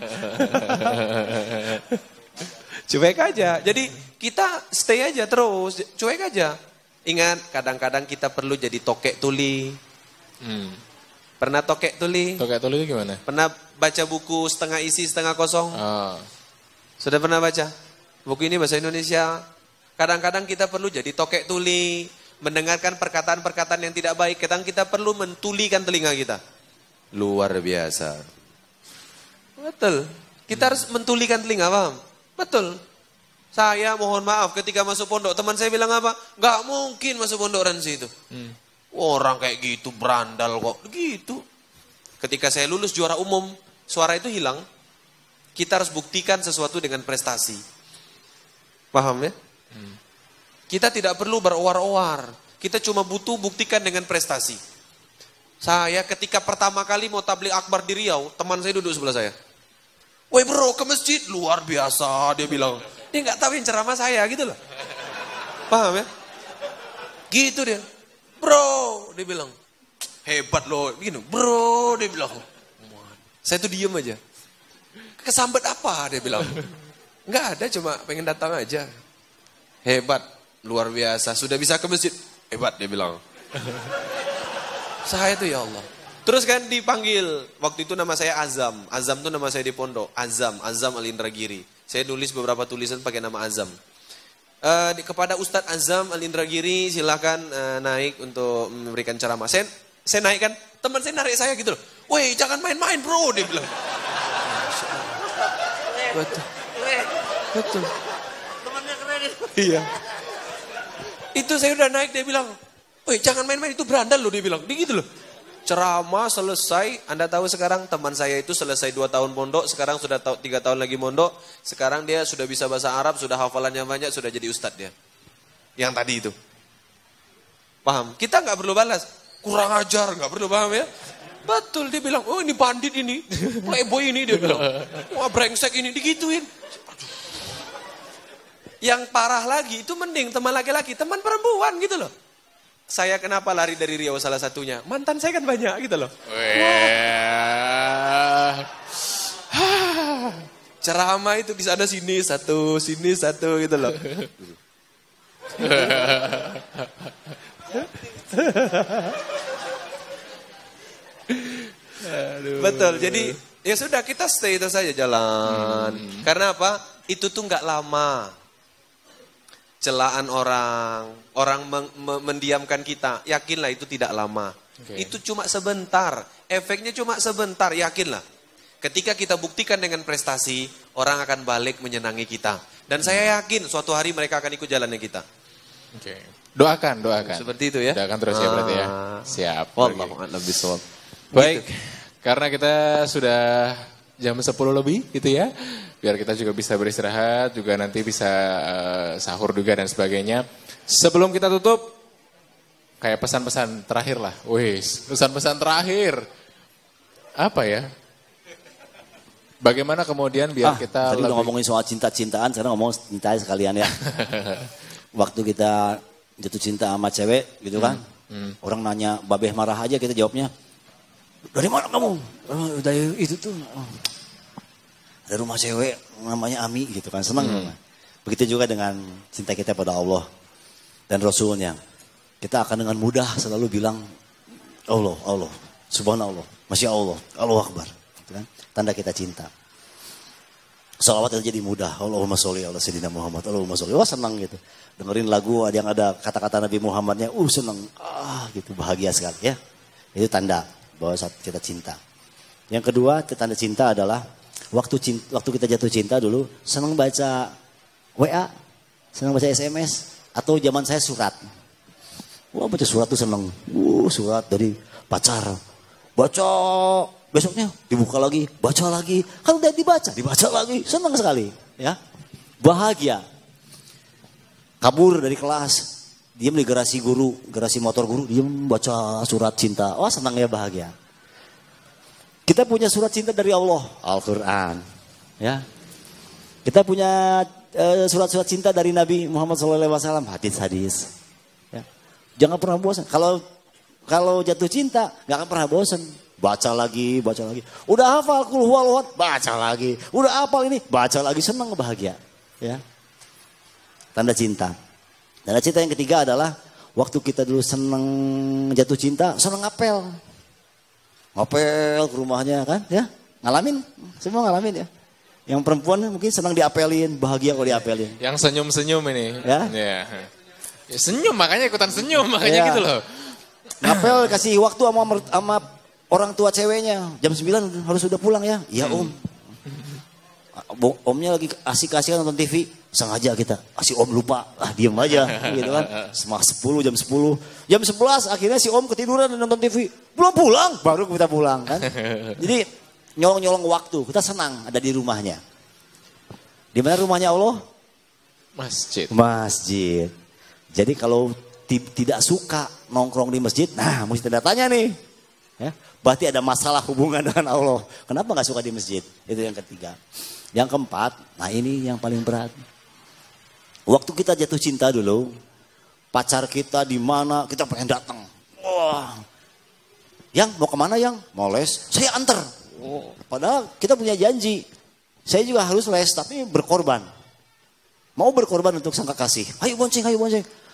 Speaker 3: Cuek aja. Jadi kita stay aja terus, cuek aja. Ingat, kadang-kadang kita perlu jadi tokek tuli. Pernah tokek tuli?
Speaker 4: Tokek tuli itu gimana?
Speaker 3: Pernah baca buku setengah isi setengah kosong? Sudah pernah baca? Buku ini bahasa Indonesia. Kadang-kadang kita perlu jadi tokek tuli, mendengarkan perkataan-perkataan yang tidak baik. Kadang kita perlu mentulikan telinga kita. Luar biasa. Betul. Kita harus mentulikan telinga, paham? Betul. Saya mohon maaf ketika masuk pondok, teman saya bilang apa? Gak mungkin masuk pondok Ransi itu. Orang kayak gitu, berandal kok. Gitu. Ketika saya lulus juara umum, suara itu hilang. Kita harus buktikan sesuatu dengan prestasi. Paham ya? Kita tidak perlu berowar-owar. Kita cuma butuh buktikan dengan prestasi. Saya ketika pertama kali mau tabligh akbar di Riau, teman saya duduk sebelah saya. Woi bro, ke masjid, luar biasa, dia bilang. Dia gak tahu yang ceramah saya gitu loh. Paham ya? Gitu dia. Bro, dia bilang. Hebat loh, begini. Bro, dia bilang. Saya tuh diem aja. Kesambet apa, dia bilang. Gak ada, cuma pengen datang aja. Hebat, luar biasa. Sudah bisa ke masjid. Hebat, dia bilang. Saya tuh ya Allah. Terus kan dipanggil, waktu itu nama saya Azam. Azam itu nama saya di pondok. Azam Al-Indragiri. Saya nulis beberapa tulisan pakai nama Azam. Kepada Ustadz Azam Al-Indragiri silakan naik untuk memberikan ceramah. Saya naik kan, teman saya narik saya gitu loh. Woi jangan main-main bro, dia bilang. Betul.
Speaker 2: Temannya keren itu.
Speaker 3: Iya. Itu saya udah naik, dia bilang, woi jangan main-main, itu berandal loh, dia bilang. Dia gitu loh. Ceramah selesai, Anda tahu sekarang teman saya itu selesai 2 tahun pondok, sekarang sudah 3 tahun lagi mondok, sekarang dia sudah bisa bahasa Arab, sudah hafalannya banyak, sudah jadi ustadz dia. Yang tadi itu. Paham? Kita nggak perlu balas. Kurang ajar, nggak perlu paham ya. Betul, dia bilang, oh ini bandit ini, playboy ini, dia bilang. Wah brengsek ini, digituin. Yang parah lagi, itu mending teman laki-laki, teman perempuan gitu loh. Saya kenapa lari dari Riau salah satunya? Mantan saya kan banyak gitu loh. Ceramah itu di sana sini satu gitu loh. Betul. Jadi ya sudah kita stay itu saja jalan. Karena apa? Itu tuh nggak lama. Celaan orang mendiamkan kita, yakinlah itu tidak lama. Itu cuma sebentar, efeknya cuma sebentar, yakinlah. Ketika kita buktikan dengan prestasi, orang akan balik menyenangi kita. Dan saya yakin suatu hari mereka akan ikut jalannya kita.
Speaker 4: Doakan.
Speaker 3: Seperti itu ya.
Speaker 4: Doakan terus ya berarti ya. Siap.
Speaker 3: Wallahu a'lam bishawab.
Speaker 4: Baik, karena kita sudah jam 10 lebih gitu ya. Biar kita juga bisa beristirahat, juga nanti bisa sahur juga dan sebagainya. Sebelum kita tutup, kayak pesan-pesan terakhir lah. Wih, pesan-pesan terakhir. Apa ya? Bagaimana kemudian biar kita
Speaker 2: tadi udah ngomongin soal cinta-cintaan, sekarang ngomong cinta sekalian ya. Waktu kita jatuh cinta sama cewek gitu kan. Orang nanya, babeh marah aja kita jawabnya. Dari mana kamu? Dari itu tuh. Ada rumah cewek namanya Ami gitu kan, senang. Begitu juga dengan cinta kita pada Allah dan Rasulnya. Kita akan dengan mudah selalu bilang Allah, subhanallah, masya Allah, Allahu Akbar. Gitu kan? Tanda kita cinta. Salawat itu jadi mudah. Allahumma sholli ala sayyidina Muhammad, Allahumma sholli. Wah senang gitu. Dengerin lagu ada yang ada kata-kata Nabi Muhammadnya, senang. Gitu bahagia sekali ya. Itu tanda bahwa saat kita cinta. Yang kedua, tanda cinta adalah waktu kita jatuh cinta dulu, senang baca WA, senang baca SMS, atau zaman saya surat. Wah baca surat tuh senang. Surat dari pacar. Baca, besoknya dibuka lagi, baca lagi. Kalau udah dibaca lagi, senang sekali. Ya, bahagia. Kabur dari kelas, diam di garasi motor guru, diam baca surat cinta. Wah senang ya, bahagia. Kita punya surat cinta dari Allah, Al-Quran. Ya. Kita punya surat-surat cinta dari Nabi Muhammad SAW, hadis-hadis. Ya. Jangan pernah bosan. Kalau jatuh cinta, gak akan pernah bosan. Baca lagi. Udah hafal qul huwallahu, baca lagi. Udah hafal ini, baca lagi. Senang, bahagia. Ya. Tanda cinta. Tanda cinta yang ketiga adalah waktu kita dulu senang jatuh cinta, senang ngapel ke rumahnya kan ya, ngalamin, semua ngalamin ya. Yang perempuan mungkin senang diapelin, bahagia kalau diapelin.
Speaker 4: Yang senyum-senyum ini.
Speaker 2: Ya.
Speaker 4: Ya senyum, makanya ikutan senyum, makanya gitu loh.
Speaker 2: Ngapel kasih waktu sama orang tua ceweknya, jam 9 harus sudah pulang ya. Iya om. Omnya lagi asik-asik nonton TV, sengaja kita si om lupa, diem aja gitu kan. Setengah 10, jam 10, jam 11 akhirnya si om ketiduran dan nonton TV, belum pulang, baru kita pulang kan. Jadi nyolong waktu, kita senang ada di rumahnya. Di mana rumahnya Allah? Masjid. Jadi kalau tidak suka nongkrong di masjid, nah mesti tanda tanya nih. Ya, berarti ada masalah hubungan dengan Allah. Kenapa nggak suka di masjid? Itu yang ketiga. Yang keempat, nah ini yang paling berat. Waktu kita jatuh cinta dulu, pacar kita di mana, kita pengen datang. Wah, yang mau kemana yang? Mau les, saya anter. Padahal kita punya janji, saya juga harus les, tapi berkorban. Mau berkorban untuk sang kekasih. Ayo bonceng.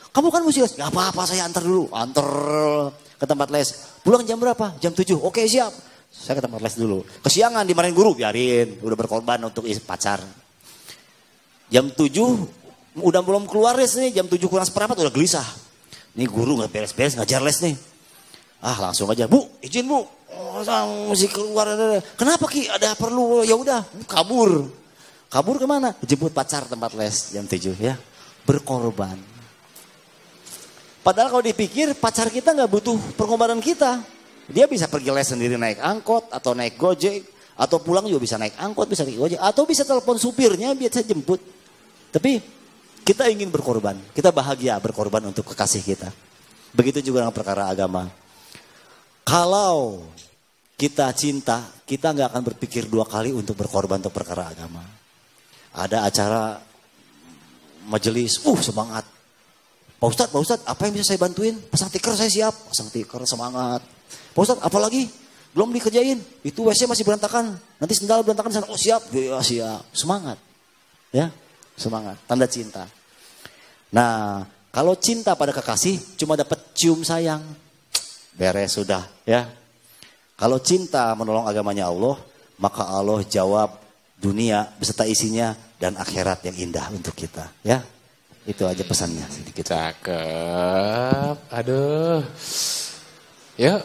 Speaker 2: Kamu kan mesti les. Gak apa-apa, saya antar dulu. Antar ke tempat les. Pulang jam berapa? Jam 7. Oke, siap. Saya ke tempat les dulu. Kesiangan dimarahin guru, biarin. Udah berkorban untuk pacar. Jam 7, udah belum keluar les nih. Jam 7 kurang seperempat udah gelisah. Nih guru gak beres-beres ngajar les nih. Langsung aja, Bu, izin Bu. Mesti keluar. Kenapa Ki? Ada perlu. Ya udah, kabur. Kabur kemana? Jemput pacar tempat les jam 7 ya. Berkorban. Padahal kalau dipikir pacar kita gak butuh pengorbanan kita. Dia bisa pergi les sendiri naik angkot atau naik gojek. Atau pulang juga bisa naik angkot, bisa naik gojek. Atau bisa telepon supirnya biar saya jemput. Tapi kita ingin berkorban. Kita bahagia berkorban untuk kekasih kita. Begitu juga dengan perkara agama. Kalau kita cinta, kita gak akan berpikir 2 kali untuk berkorban untuk perkara agama. Ada acara majelis, semangat. Pak Ustadz, apa yang bisa saya bantuin? Pasang tikar saya siap. Pasang tikar, semangat. Pak Ustadz, apa lagi? Belum dikerjain. Itu WC masih berantakan. Nanti sendal berantakan sana. Siap. Ya, siap. Semangat. Ya, semangat. Tanda cinta. Nah, kalau cinta pada kekasih cuma dapat cium sayang. Beres sudah, ya. Kalau cinta menolong agamanya Allah, maka Allah jawab dunia beserta isinya dan akhirat yang indah untuk kita, ya. Itu aja pesannya sedikit.
Speaker 4: Cakep. Aduh. Yuk.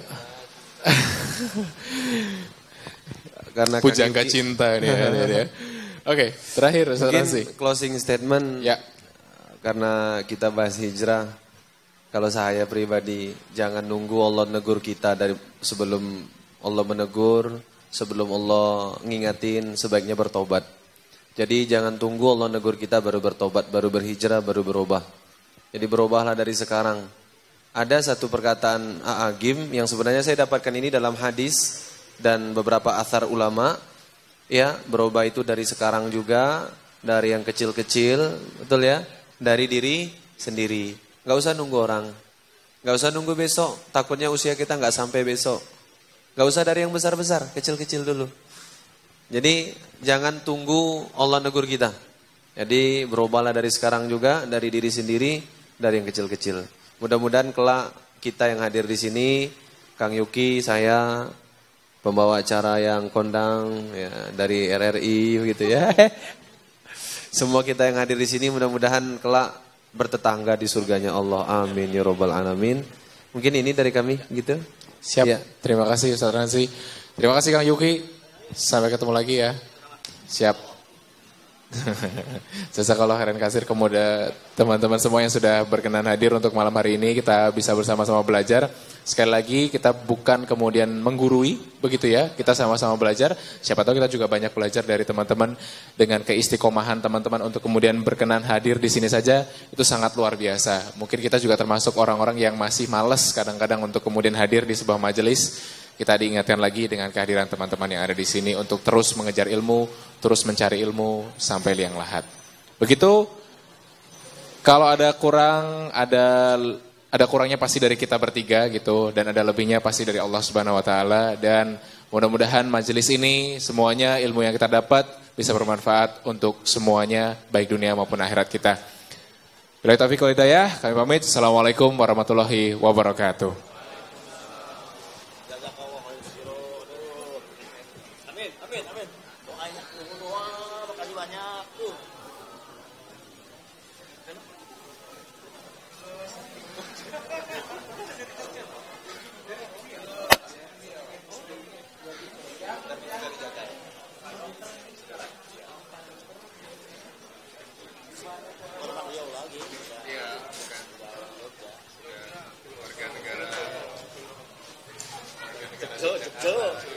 Speaker 3: Karena
Speaker 4: pujangga cinta nih ya. Oke, terakhir
Speaker 3: mungkin closing statement
Speaker 4: ya.
Speaker 3: Karena kita bahas hijrah, kalau saya pribadi jangan nunggu Allah negur kita dari sebelum Allah menegur, sebelum Allah ngingatin, sebaiknya bertobat. Jadi jangan tunggu Allah negur kita baru bertobat, baru berhijrah, baru berubah. Jadi berubahlah dari sekarang. Ada satu perkataan A'agim yang sebenarnya saya dapatkan ini dalam hadis dan beberapa athar ulama. Ya, berubah itu dari sekarang juga, dari yang kecil-kecil, betul ya? Dari diri sendiri. Gak usah nunggu orang. Gak usah nunggu besok, takutnya usia kita gak sampai besok. Gak usah dari yang besar-besar, kecil-kecil dulu. Jadi jangan tunggu Allah negur kita. Jadi berubahlah dari sekarang juga, dari diri sendiri, dari yang kecil-kecil. Mudah-mudahan kelak kita yang hadir di sini, Kang Yuki, saya, pembawa acara yang kondang ya, dari RRI gitu ya. Semua kita yang hadir di sini mudah-mudahan kelak bertetangga di surganya Allah. Amin ya robbal alamin. Mungkin ini dari kami gitu.
Speaker 4: Siap.
Speaker 3: Ya.
Speaker 4: Terima kasih Ustaz Ransi. Terima kasih Kang Yuki. Sampai ketemu lagi ya. Siap. Jazakallah khairan katsir kepada teman-teman semua yang sudah berkenan hadir untuk malam hari ini. Kita bisa bersama-sama belajar. Sekali lagi kita bukan kemudian menggurui, begitu ya. Kita sama-sama belajar. Siapa tahu kita juga banyak belajar dari teman-teman dengan keistiqomahan teman-teman untuk kemudian berkenan hadir di sini saja. Itu sangat luar biasa. Mungkin kita juga termasuk orang-orang yang masih malas kadang-kadang untuk kemudian hadir di sebuah majelis. Kita diingatkan lagi dengan kehadiran teman-teman yang ada di sini untuk terus mengejar ilmu, terus mencari ilmu sampai liang lahat. Begitu, kalau ada kurang, ada kurangnya pasti dari kita bertiga gitu, dan ada lebihnya pasti dari Allah Subhanahu Wa Taala. Dan mudah-mudahan majelis ini semuanya ilmu yang kita dapat bisa bermanfaat untuk semuanya, baik dunia maupun akhirat kita. Billahi taufiq wal hidayah, kami pamit. Assalamualaikum warahmatullahi wabarakatuh.
Speaker 2: Betul.